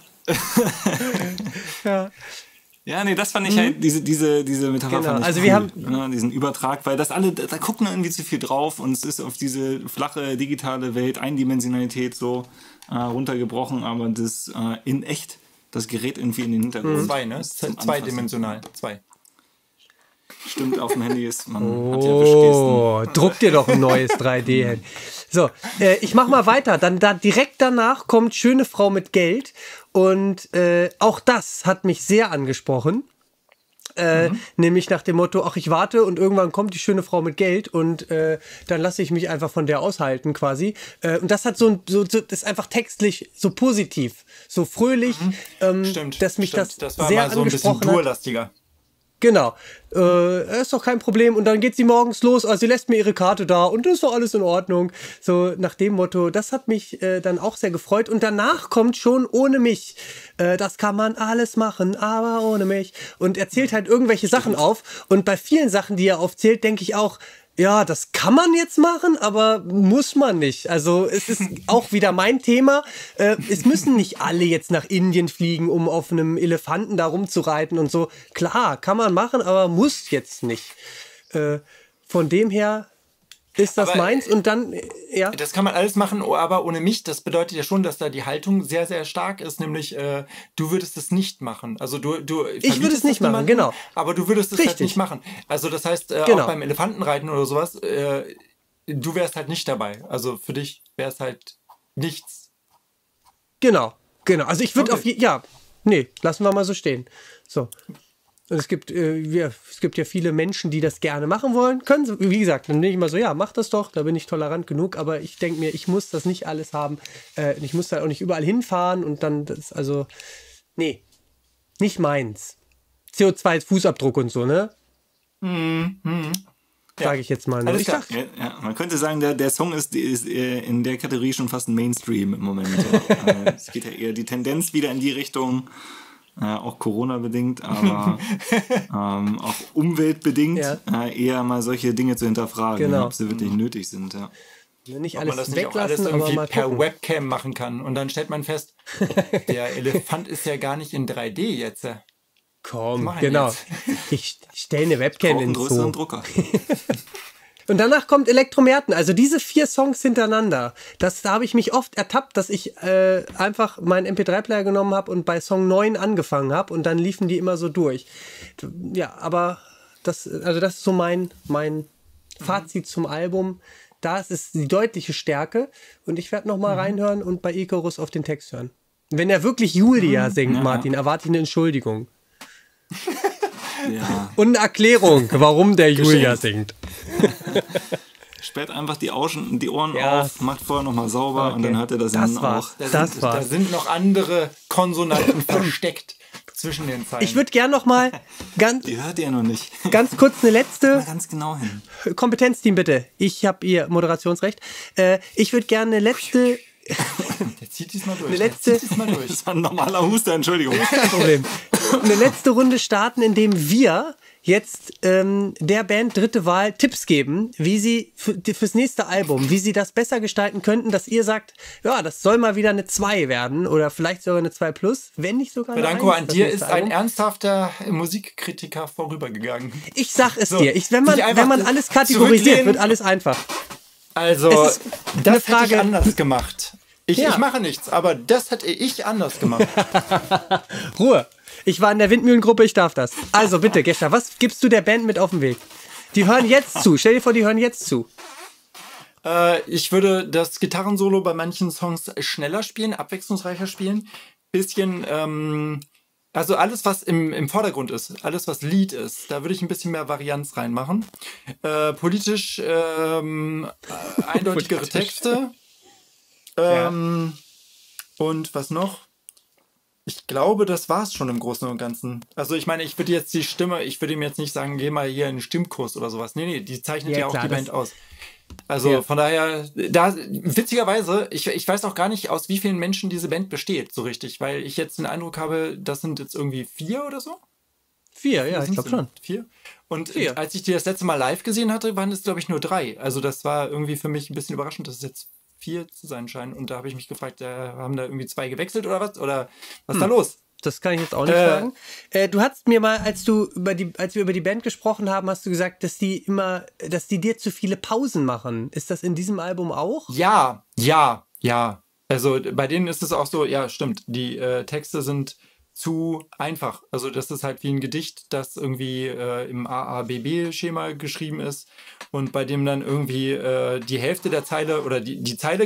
C: Ja, nee, das fand ich halt, diese Metapher
A: Genau.
C: fand ich
A: Also
C: cool,
A: wir haben
C: ne, diesen Übertrag, weil da gucken irgendwie zu viel drauf und es ist auf diese flache digitale Welt, Eindimensionalität so runtergebrochen, aber das in echt, das Gerät irgendwie in den Hintergrund.
B: 2, ne? Zweidimensional. 2.
C: Stimmt, auf dem Handy ist, man hat ja Wischgesten.
A: Druck dir doch ein neues 3D. So, ich mach mal weiter. Dann direkt danach kommt Schöne Frau mit Geld. Und auch das hat mich sehr angesprochen. Nämlich nach dem Motto, ach, ich warte und irgendwann kommt die schöne Frau mit Geld und dann lasse ich mich einfach von der aushalten quasi. Und das hat das ist einfach textlich so positiv, so fröhlich,
B: Stimmt.
A: dass mich
B: stimmt.
A: das
B: war
A: sehr
B: mal so ein bisschen
A: angesprochen hat.
B: durlastiger.
A: Genau. Ist doch kein Problem. Und dann geht sie morgens los, also sie lässt mir ihre Karte da und das ist doch alles in Ordnung. So nach dem Motto, das hat mich dann auch sehr gefreut. Und danach kommt schon ohne mich. Das kann man alles machen, aber ohne mich. Und er zählt halt irgendwelche Sachen auf. Und bei vielen Sachen, die er aufzählt, denke ich auch, ja, das kann man jetzt machen, aber muss man nicht. Also es ist auch wieder mein Thema. Es müssen nicht alle jetzt nach Indien fliegen, um auf einem Elefanten da rumzureiten und so. Klar, kann man machen, aber muss jetzt nicht. Von dem her ist das
B: Aber,
A: meins und dann, ja.
B: Das kann man alles machen, aber ohne mich. Das bedeutet ja schon, dass da die Haltung sehr, sehr stark ist. Nämlich, du würdest es nicht machen. Also
A: Ich würde es nicht machen, genau.
B: Aber du würdest es halt nicht machen. Also das heißt,
A: Genau.
B: auch beim Elefantenreiten oder sowas, du wärst halt nicht dabei. Also für dich wäre es halt nichts.
A: Genau. Also ich würde lassen wir mal so stehen. So. Und es gibt ja viele Menschen, die das gerne machen wollen. Können sie, wie gesagt, dann denke ich mal so, ja, mach das doch, da bin ich tolerant genug, aber ich denke mir, ich muss das nicht alles haben. Ich muss da auch nicht überall hinfahren und dann, nee, nicht meins. CO2-Fußabdruck und so, ne? Sage ich jetzt mal.
B: Alles klar.
C: Ja, man könnte sagen, der Song ist in der Kategorie schon fast ein Mainstream im Moment. Ja. Es geht ja eher die Tendenz wieder in die Richtung, auch Corona-bedingt, aber auch umweltbedingt, eher mal solche Dinge zu hinterfragen,
A: Genau.
C: ob sie wirklich nötig sind. Ja.
A: Nicht
B: Ob man
A: alles
B: das nicht auch alles
A: weglassen, aber
B: irgendwie
A: mal
B: per
A: gucken.
B: Webcam machen kann. Und dann stellt man fest, der Elefant ist ja gar nicht in 3D jetzt.
A: Komm,
B: machen
A: genau.
B: jetzt?
A: Ich stelle eine Webcam
C: Auch einen
A: in
C: größeren
A: Zoo.
C: Drucker.
A: Und danach kommt Elektromerten. Also diese 4 Songs hintereinander. Da habe ich mich oft ertappt, dass ich einfach meinen MP3-Player genommen habe und bei Song 9 angefangen habe und dann liefen die immer so durch. Ja, aber das ist so mein Fazit zum Album. Das ist die deutliche Stärke und ich werde nochmal reinhören und bei Icarus auf den Text hören. Wenn er wirklich Julia singt, Martin, erwarte ich eine Entschuldigung.
C: Ja.
A: Und eine Erklärung, warum der Julia singt.
C: Sperrt einfach die Ohren
A: Ja.
C: auf, macht vorher nochmal sauber
A: Okay.
C: und dann hört er das
A: Das
C: Singen
A: war's.
C: auch.
B: Da
A: war's.
B: sind noch andere Konsonanten versteckt zwischen den Zeilen.
A: Ich würde gern noch mal
C: Die hört ihr noch nicht.
A: ganz kurz eine
C: Mal
A: letzte
C: ganz genau hin.
A: Kompetenzteam, bitte. Ich habe ihr Moderationsrecht. Ich würde gerne eine letzte
B: Der zieht diesmal durch.
A: Eine letzte,
C: Das war ein normaler Huster, Entschuldigung.
A: kein Problem. Eine letzte Runde starten, indem wir jetzt der Band Dritte Wahl Tipps geben, wie sie fürs nächste Album, wie sie das besser gestalten könnten, dass ihr sagt, ja, das soll mal wieder eine 2 werden oder vielleicht sogar eine 2 plus, wenn nicht sogar eine
B: Danko,
A: 1,
B: an
A: das
B: dir
A: nächste
B: ist ein
A: Album.
B: ernsthafter Musikkritiker vorübergegangen.
A: Ich sag es
B: So,
A: dir, wenn man
B: sich einfach
A: alles kategorisiert,
B: zurücklehnen.
A: wird alles einfach.
B: Also,
A: Es ist
B: das
A: eine
B: hätte ich
A: Frage-
B: anders gemacht. Ich
A: Ja.
B: mache nichts, aber das hätte ich anders gemacht.
A: Ruhe. Ich war in der Windmühlengruppe, ich darf das. Also bitte, Gescha, was gibst du der Band mit auf den Weg? Die hören jetzt zu. Stell dir vor, die hören jetzt zu.
B: Ich würde das Gitarrensolo bei manchen Songs schneller spielen, abwechslungsreicher spielen. Bisschen, also alles, was im Vordergrund ist, alles, was Lied ist, da würde ich ein bisschen mehr Varianz reinmachen. Politisch eindeutigere Texte. Und was noch? Ich glaube, das war's schon im Großen und Ganzen. Also ich meine, ich würde jetzt die Stimme, ich würde ihm jetzt nicht sagen, geh mal hier in einen Stimmkurs oder sowas. Nee, die zeichnet ja auch
A: klar,
B: die
A: das-
B: Band aus. Also
A: Ja.
B: von daher, da witzigerweise, ich weiß auch gar nicht, aus wie vielen Menschen diese Band besteht, so richtig, weil ich jetzt den Eindruck habe, das sind jetzt irgendwie 4 oder so.
A: 4, ja, ich
B: Sind's
A: glaube
B: denn?
A: schon.
B: 4. Und
A: 4.
B: als ich die das letzte Mal live gesehen hatte, waren es, glaube ich, nur 3. Also das war irgendwie für mich ein bisschen überraschend, dass es jetzt 4 zu sein scheinen. Und da habe ich mich gefragt, haben da irgendwie 2 gewechselt oder was? Oder was ist da los?
A: Das kann ich jetzt auch nicht sagen. Du hast mir mal, als wir über die Band gesprochen haben, hast du gesagt, dass die dir zu viele Pausen machen. Ist das in diesem Album auch?
B: Ja. Also bei denen ist es auch so, ja, stimmt. Die Texte sind zu einfach. Also das ist halt wie ein Gedicht, das irgendwie im AABB-Schema geschrieben ist und bei dem dann irgendwie die Hälfte der Zeile oder die Zeile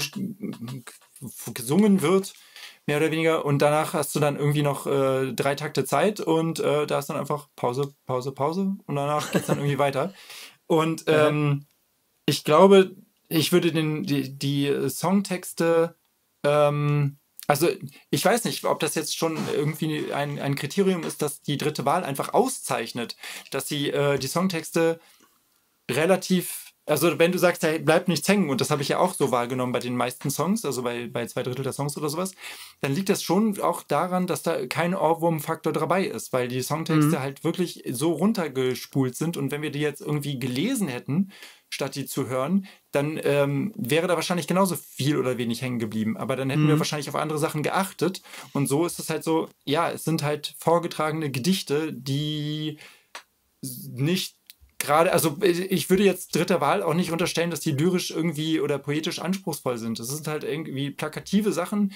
B: gesungen wird, mehr oder weniger, und danach hast du dann irgendwie noch 3 Takte Zeit und da ist dann einfach Pause, Pause, Pause und danach geht es dann irgendwie weiter. Und ich glaube, ich würde die Songtexte, also ich weiß nicht, ob das jetzt schon irgendwie ein Kriterium ist, das die Dritte Wahl einfach auszeichnet, dass sie die Songtexte relativ, also wenn du sagst, da bleibt nichts hängen, und das habe ich ja auch so wahrgenommen bei den meisten Songs, also bei 2/3 der Songs oder sowas, dann liegt das schon auch daran, dass da kein Ohrwurm-Faktor dabei ist, weil die Songtexte halt wirklich so runtergespult sind, und wenn wir die jetzt irgendwie gelesen hätten, statt die zu hören, dann wäre da wahrscheinlich genauso viel oder wenig hängen geblieben. Aber dann hätten wir wahrscheinlich auf andere Sachen geachtet. Und so ist es halt so, ja, es sind halt vorgetragene Gedichte, die nicht gerade, also ich würde jetzt Dritter Wahl auch nicht unterstellen, dass die lyrisch irgendwie oder poetisch anspruchsvoll sind. Das sind halt irgendwie plakative Sachen,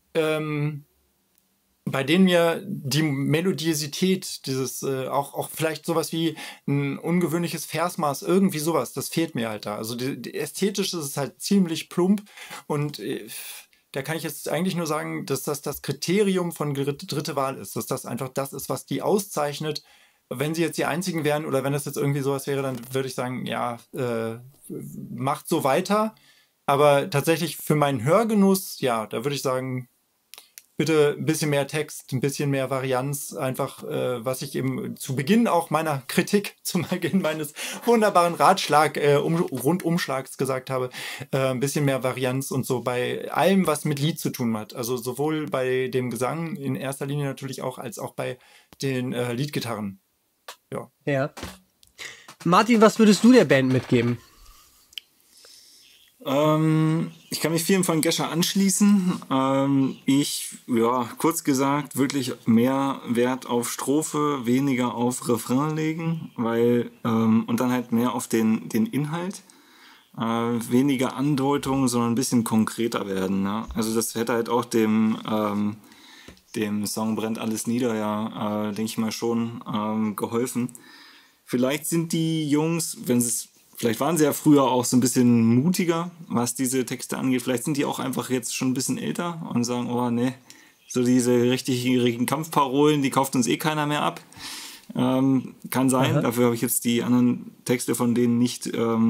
B: bei denen mir die Melodiosität, dieses auch vielleicht sowas wie ein ungewöhnliches Versmaß, irgendwie sowas, das fehlt mir halt da. Also ästhetisch ist es halt ziemlich plump, und da kann ich jetzt eigentlich nur sagen, dass das Kriterium von Dritte Wahl ist, dass das einfach das ist, was die auszeichnet. Wenn sie jetzt die einzigen wären oder wenn das jetzt irgendwie sowas wäre, dann würde ich sagen, ja, macht so weiter. Aber tatsächlich für meinen Hörgenuss, ja, da würde ich sagen, bitte ein bisschen mehr Text, ein bisschen mehr Varianz, einfach, was ich eben zu Beginn auch meiner Kritik, zum Beginn meines wunderbaren Rundumschlags gesagt habe, ein bisschen mehr Varianz und so bei allem, was mit Lied zu tun hat. Also sowohl bei dem Gesang in erster Linie natürlich auch, als auch bei den Leadgitarren.
A: Ja. Martin, was würdest du der Band mitgeben?
C: Ich kann mich vielen von Gescher anschließen. Kurz gesagt, wirklich mehr Wert auf Strophe, weniger auf Refrain legen, und dann halt mehr auf den Inhalt. Weniger Andeutung, sondern ein bisschen konkreter werden. Ne? Also das hätte halt auch dem Song Brennt alles nieder, denke ich mal, schon geholfen. Vielleicht sind die Jungs, vielleicht waren sie ja früher auch so ein bisschen mutiger, was diese Texte angeht. Vielleicht sind die auch einfach jetzt schon ein bisschen älter und sagen, oh ne, so diese richtigen Kampfparolen, die kauft uns eh keiner mehr ab. Kann sein, dafür habe ich jetzt die anderen Texte von denen nicht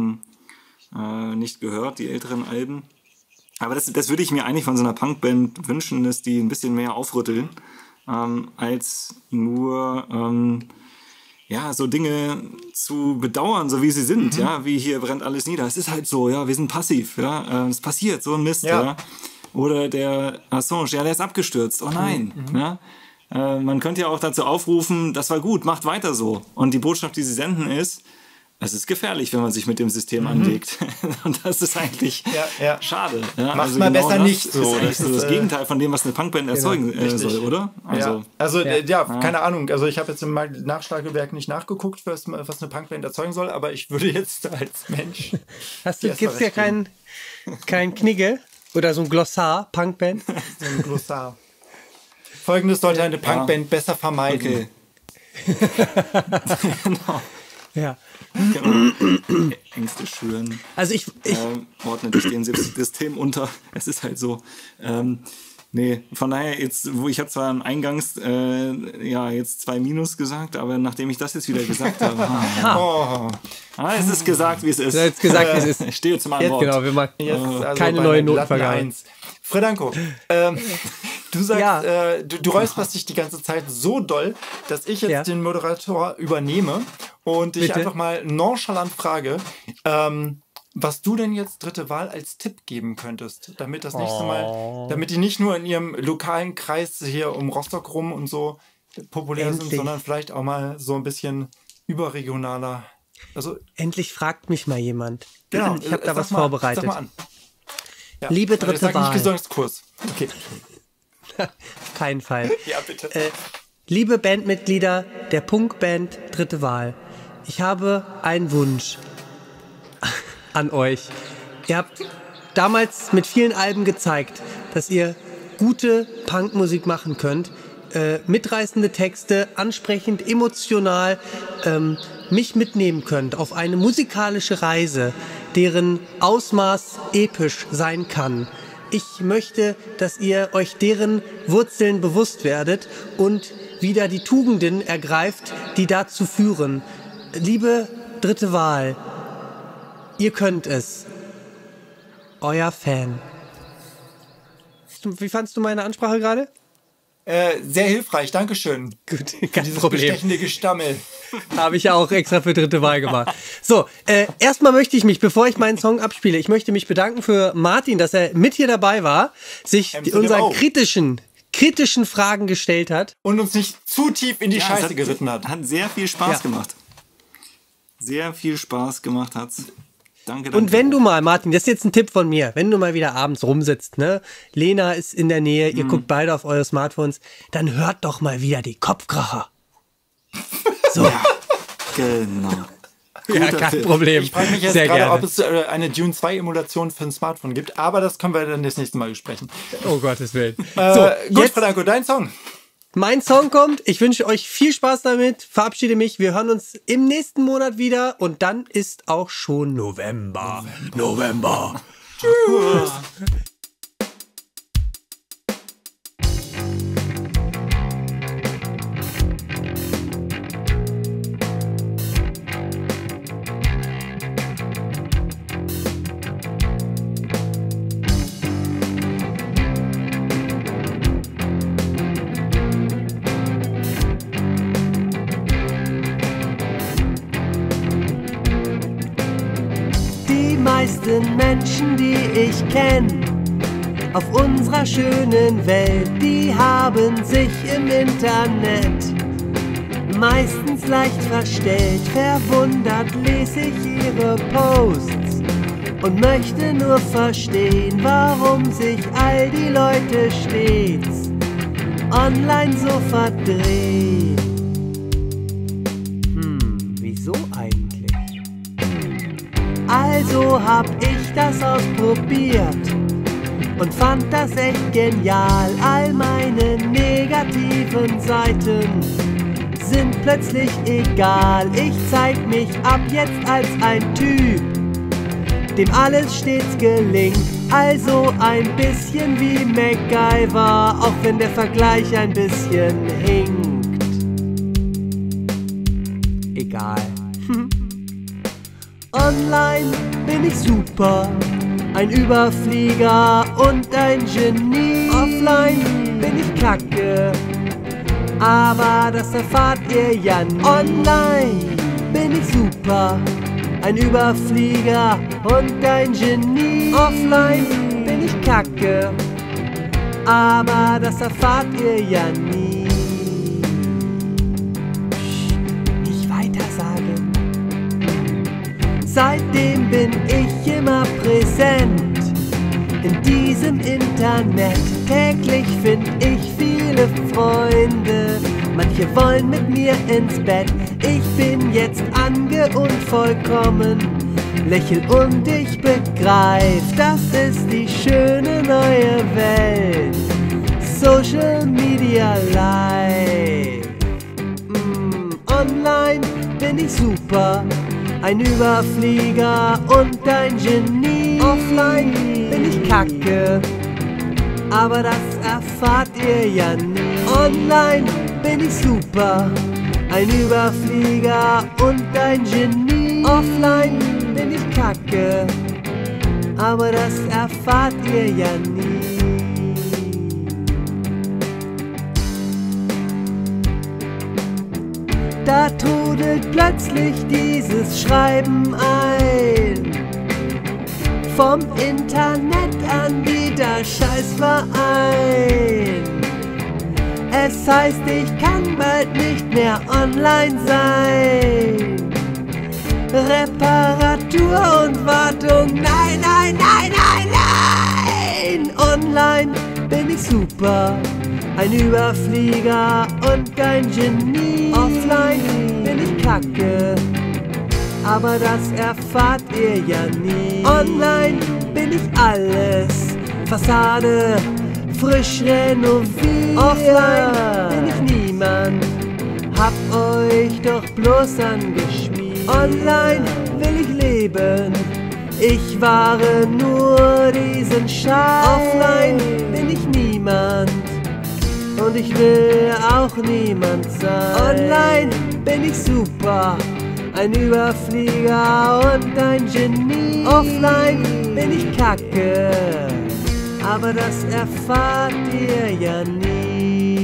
C: gehört, die älteren Alben. Aber das würde ich mir eigentlich von so einer Punkband wünschen, dass die ein bisschen mehr aufrütteln, als nur ja, so Dinge zu bedauern, so wie sie sind, ja, wie hier brennt alles nieder. Es ist halt so, ja, wir sind passiv, ja, es passiert, so ein Mist, ja. Oder der Assange, ja, der ist abgestürzt, oh nein, ja. Man könnte ja auch dazu aufrufen, das war gut, macht weiter so. Und die Botschaft, die sie senden, ist, es ist gefährlich, wenn man sich mit dem System anlegt. Und das ist eigentlich schade. Ja?
B: Macht mal besser nicht so.
C: Das ist das Gegenteil von dem, was eine Punkband erzeugen soll, oder?
B: Keine Ahnung. Also ich habe jetzt im Nachschlagewerk nicht nachgeguckt, was eine Punkband erzeugen soll, aber ich würde jetzt als Mensch...
A: Gibt es ja kein Knigge oder so ein Glossar, Punkband?
B: So ein Glossar. Folgendes sollte eine Punkband besser vermeiden.
C: Okay.
A: Genau. Ja.
C: Genau. Ängste schüren.
A: Also ich
C: ordne dich dem System unter. Es ist halt so. Von daher, ich habe zwar eingangs jetzt 2 Minus gesagt, aber nachdem ich das jetzt wieder gesagt habe, es ist gesagt, wie es ist.
A: Jetzt gesagt, wie es ist.
C: Ich stehe zu meinem Wort.
A: Genau, wir machen keine neue Notenvergabe.
B: Fredanko, du sagst, du räusperst dich die ganze Zeit so doll, dass ich jetzt den Moderator übernehme und dich einfach mal nonchalant frage, was du denn jetzt dritte Wahl als Tipp geben könntest, damit das nächste Mal, damit die nicht nur in ihrem lokalen Kreis hier um Rostock rum und so populär sind, sondern vielleicht auch mal so ein bisschen überregionaler. Also
A: endlich fragt mich mal jemand.
B: Genau,
A: ich habe da was vorbereitet.
B: Sag mal an. Ja,
A: liebe dritte Wahl.
B: Nicht Gesangskurs. Okay.
A: Auf keinen Fall.
B: Ja, bitte.
A: Liebe Bandmitglieder der Punkband Dritte Wahl, ich habe einen Wunsch an euch. Ihr habt damals mit vielen Alben gezeigt, dass ihr gute Punkmusik machen könnt. Mitreißende Texte, ansprechend, emotional, mich mitnehmen könnt auf eine musikalische Reise, deren Ausmaß episch sein kann. Ich möchte, dass ihr euch deren Wurzeln bewusst werdet und wieder die Tugenden ergreift, die dazu führen. Liebe Dritte Wahl, ihr könnt es. Euer Fan. Wie fandst du meine Ansprache gerade?
B: Sehr hilfreich, dankeschön.
A: Gut,
B: kein dieses Problem. Bestechende Gestammel.
A: Habe ich ja auch extra für Dritte Wahl gemacht. So, erstmal möchte ich mich, bevor ich meinen Song abspiele, ich möchte mich bedanken für Martin, dass er mit hier dabei war, sich unseren kritischen Fragen gestellt hat.
B: Und uns nicht zu tief in die Scheiße geritten hat.
C: Hat sehr viel Spaß gemacht. Sehr viel Spaß gemacht hat's. Danke.
A: Und wenn du mal, Martin, das ist jetzt ein Tipp von mir, wenn du mal wieder abends rumsitzt, ne, Lena ist in der Nähe, ihr guckt beide auf eure Smartphones, dann hört doch mal wieder die Kopfkracher. So.
C: Ja, genau.
A: Ja, kein Problem.
B: Ich frage mich jetzt gerade, ob es eine Dune 2 Emulation für ein Smartphone gibt, aber das können wir dann das nächste Mal besprechen.
A: Oh Gottes Willen.
B: Gut, Franco, dein Song.
A: Mein Song kommt. Ich wünsche euch viel Spaß damit. Verabschiede mich. Wir hören uns im nächsten Monat wieder. Und dann ist auch schon November. Tschüss. Die meisten Menschen, die ich kenn, auf unserer schönen Welt, die haben sich im Internet meistens leicht verstellt. Verwundert lese ich ihre Posts und möchte nur verstehen, warum sich all die Leute stets online so verdrehen. Wieso eigentlich? Also hab ich das ausprobiert und fand das echt genial. All meine negativen Seiten sind plötzlich egal. Ich zeig mich ab jetzt als ein Typ, dem alles stets gelingt. Also ein bisschen wie MacGyver, auch wenn der Vergleich ein bisschen hinkt. Egal. Online bin ich super, ein Überflieger und ein Genie. Offline bin ich kacke, aber das erfahrt ihr ja nie. Online bin ich super, ein Überflieger und ein Genie. Offline bin ich kacke, aber das erfahrt ihr ja nie. Nicht weiter sagen. Seitdem bin ich immer präsent in diesem Internet. Täglich find ich viele Freunde, manche wollen mit mir ins Bett. Ich bin jetzt unvollkommen, lächel und ich begreif, das ist die schöne neue Welt. Social Media Live. Online bin ich super, ein Überflieger und ein Genie. Offline bin ich kacke, aber das erfahrt ihr ja nie. Online bin ich super, ein Überflieger und ein Genie. Offline bin ich kacke, aber das erfahrt ihr ja nie. Da trudelt plötzlich dieses Schreiben ein, vom Internetanbieter Scheißverein. Es heißt, ich kann bald nicht mehr online sein. Reparatur und Wartung, nein, nein, nein, nein, nein. Online bin ich super, ein Überflieger und ein Genie. Offline bin ich kacke, aber das erfahrt ihr ja nie. Online bin ich alles, Fassade frisch renoviert. Offline bin ich niemand, hab euch doch bloß angeschmiert. Online will ich leben, ich wahre nur diesen Schein. Offline bin ich niemand und ich will auch niemand sein. Online bin ich super, ein Überflieger und ein Genie. Offline bin ich kacke, aber das erfahrt ihr ja nie.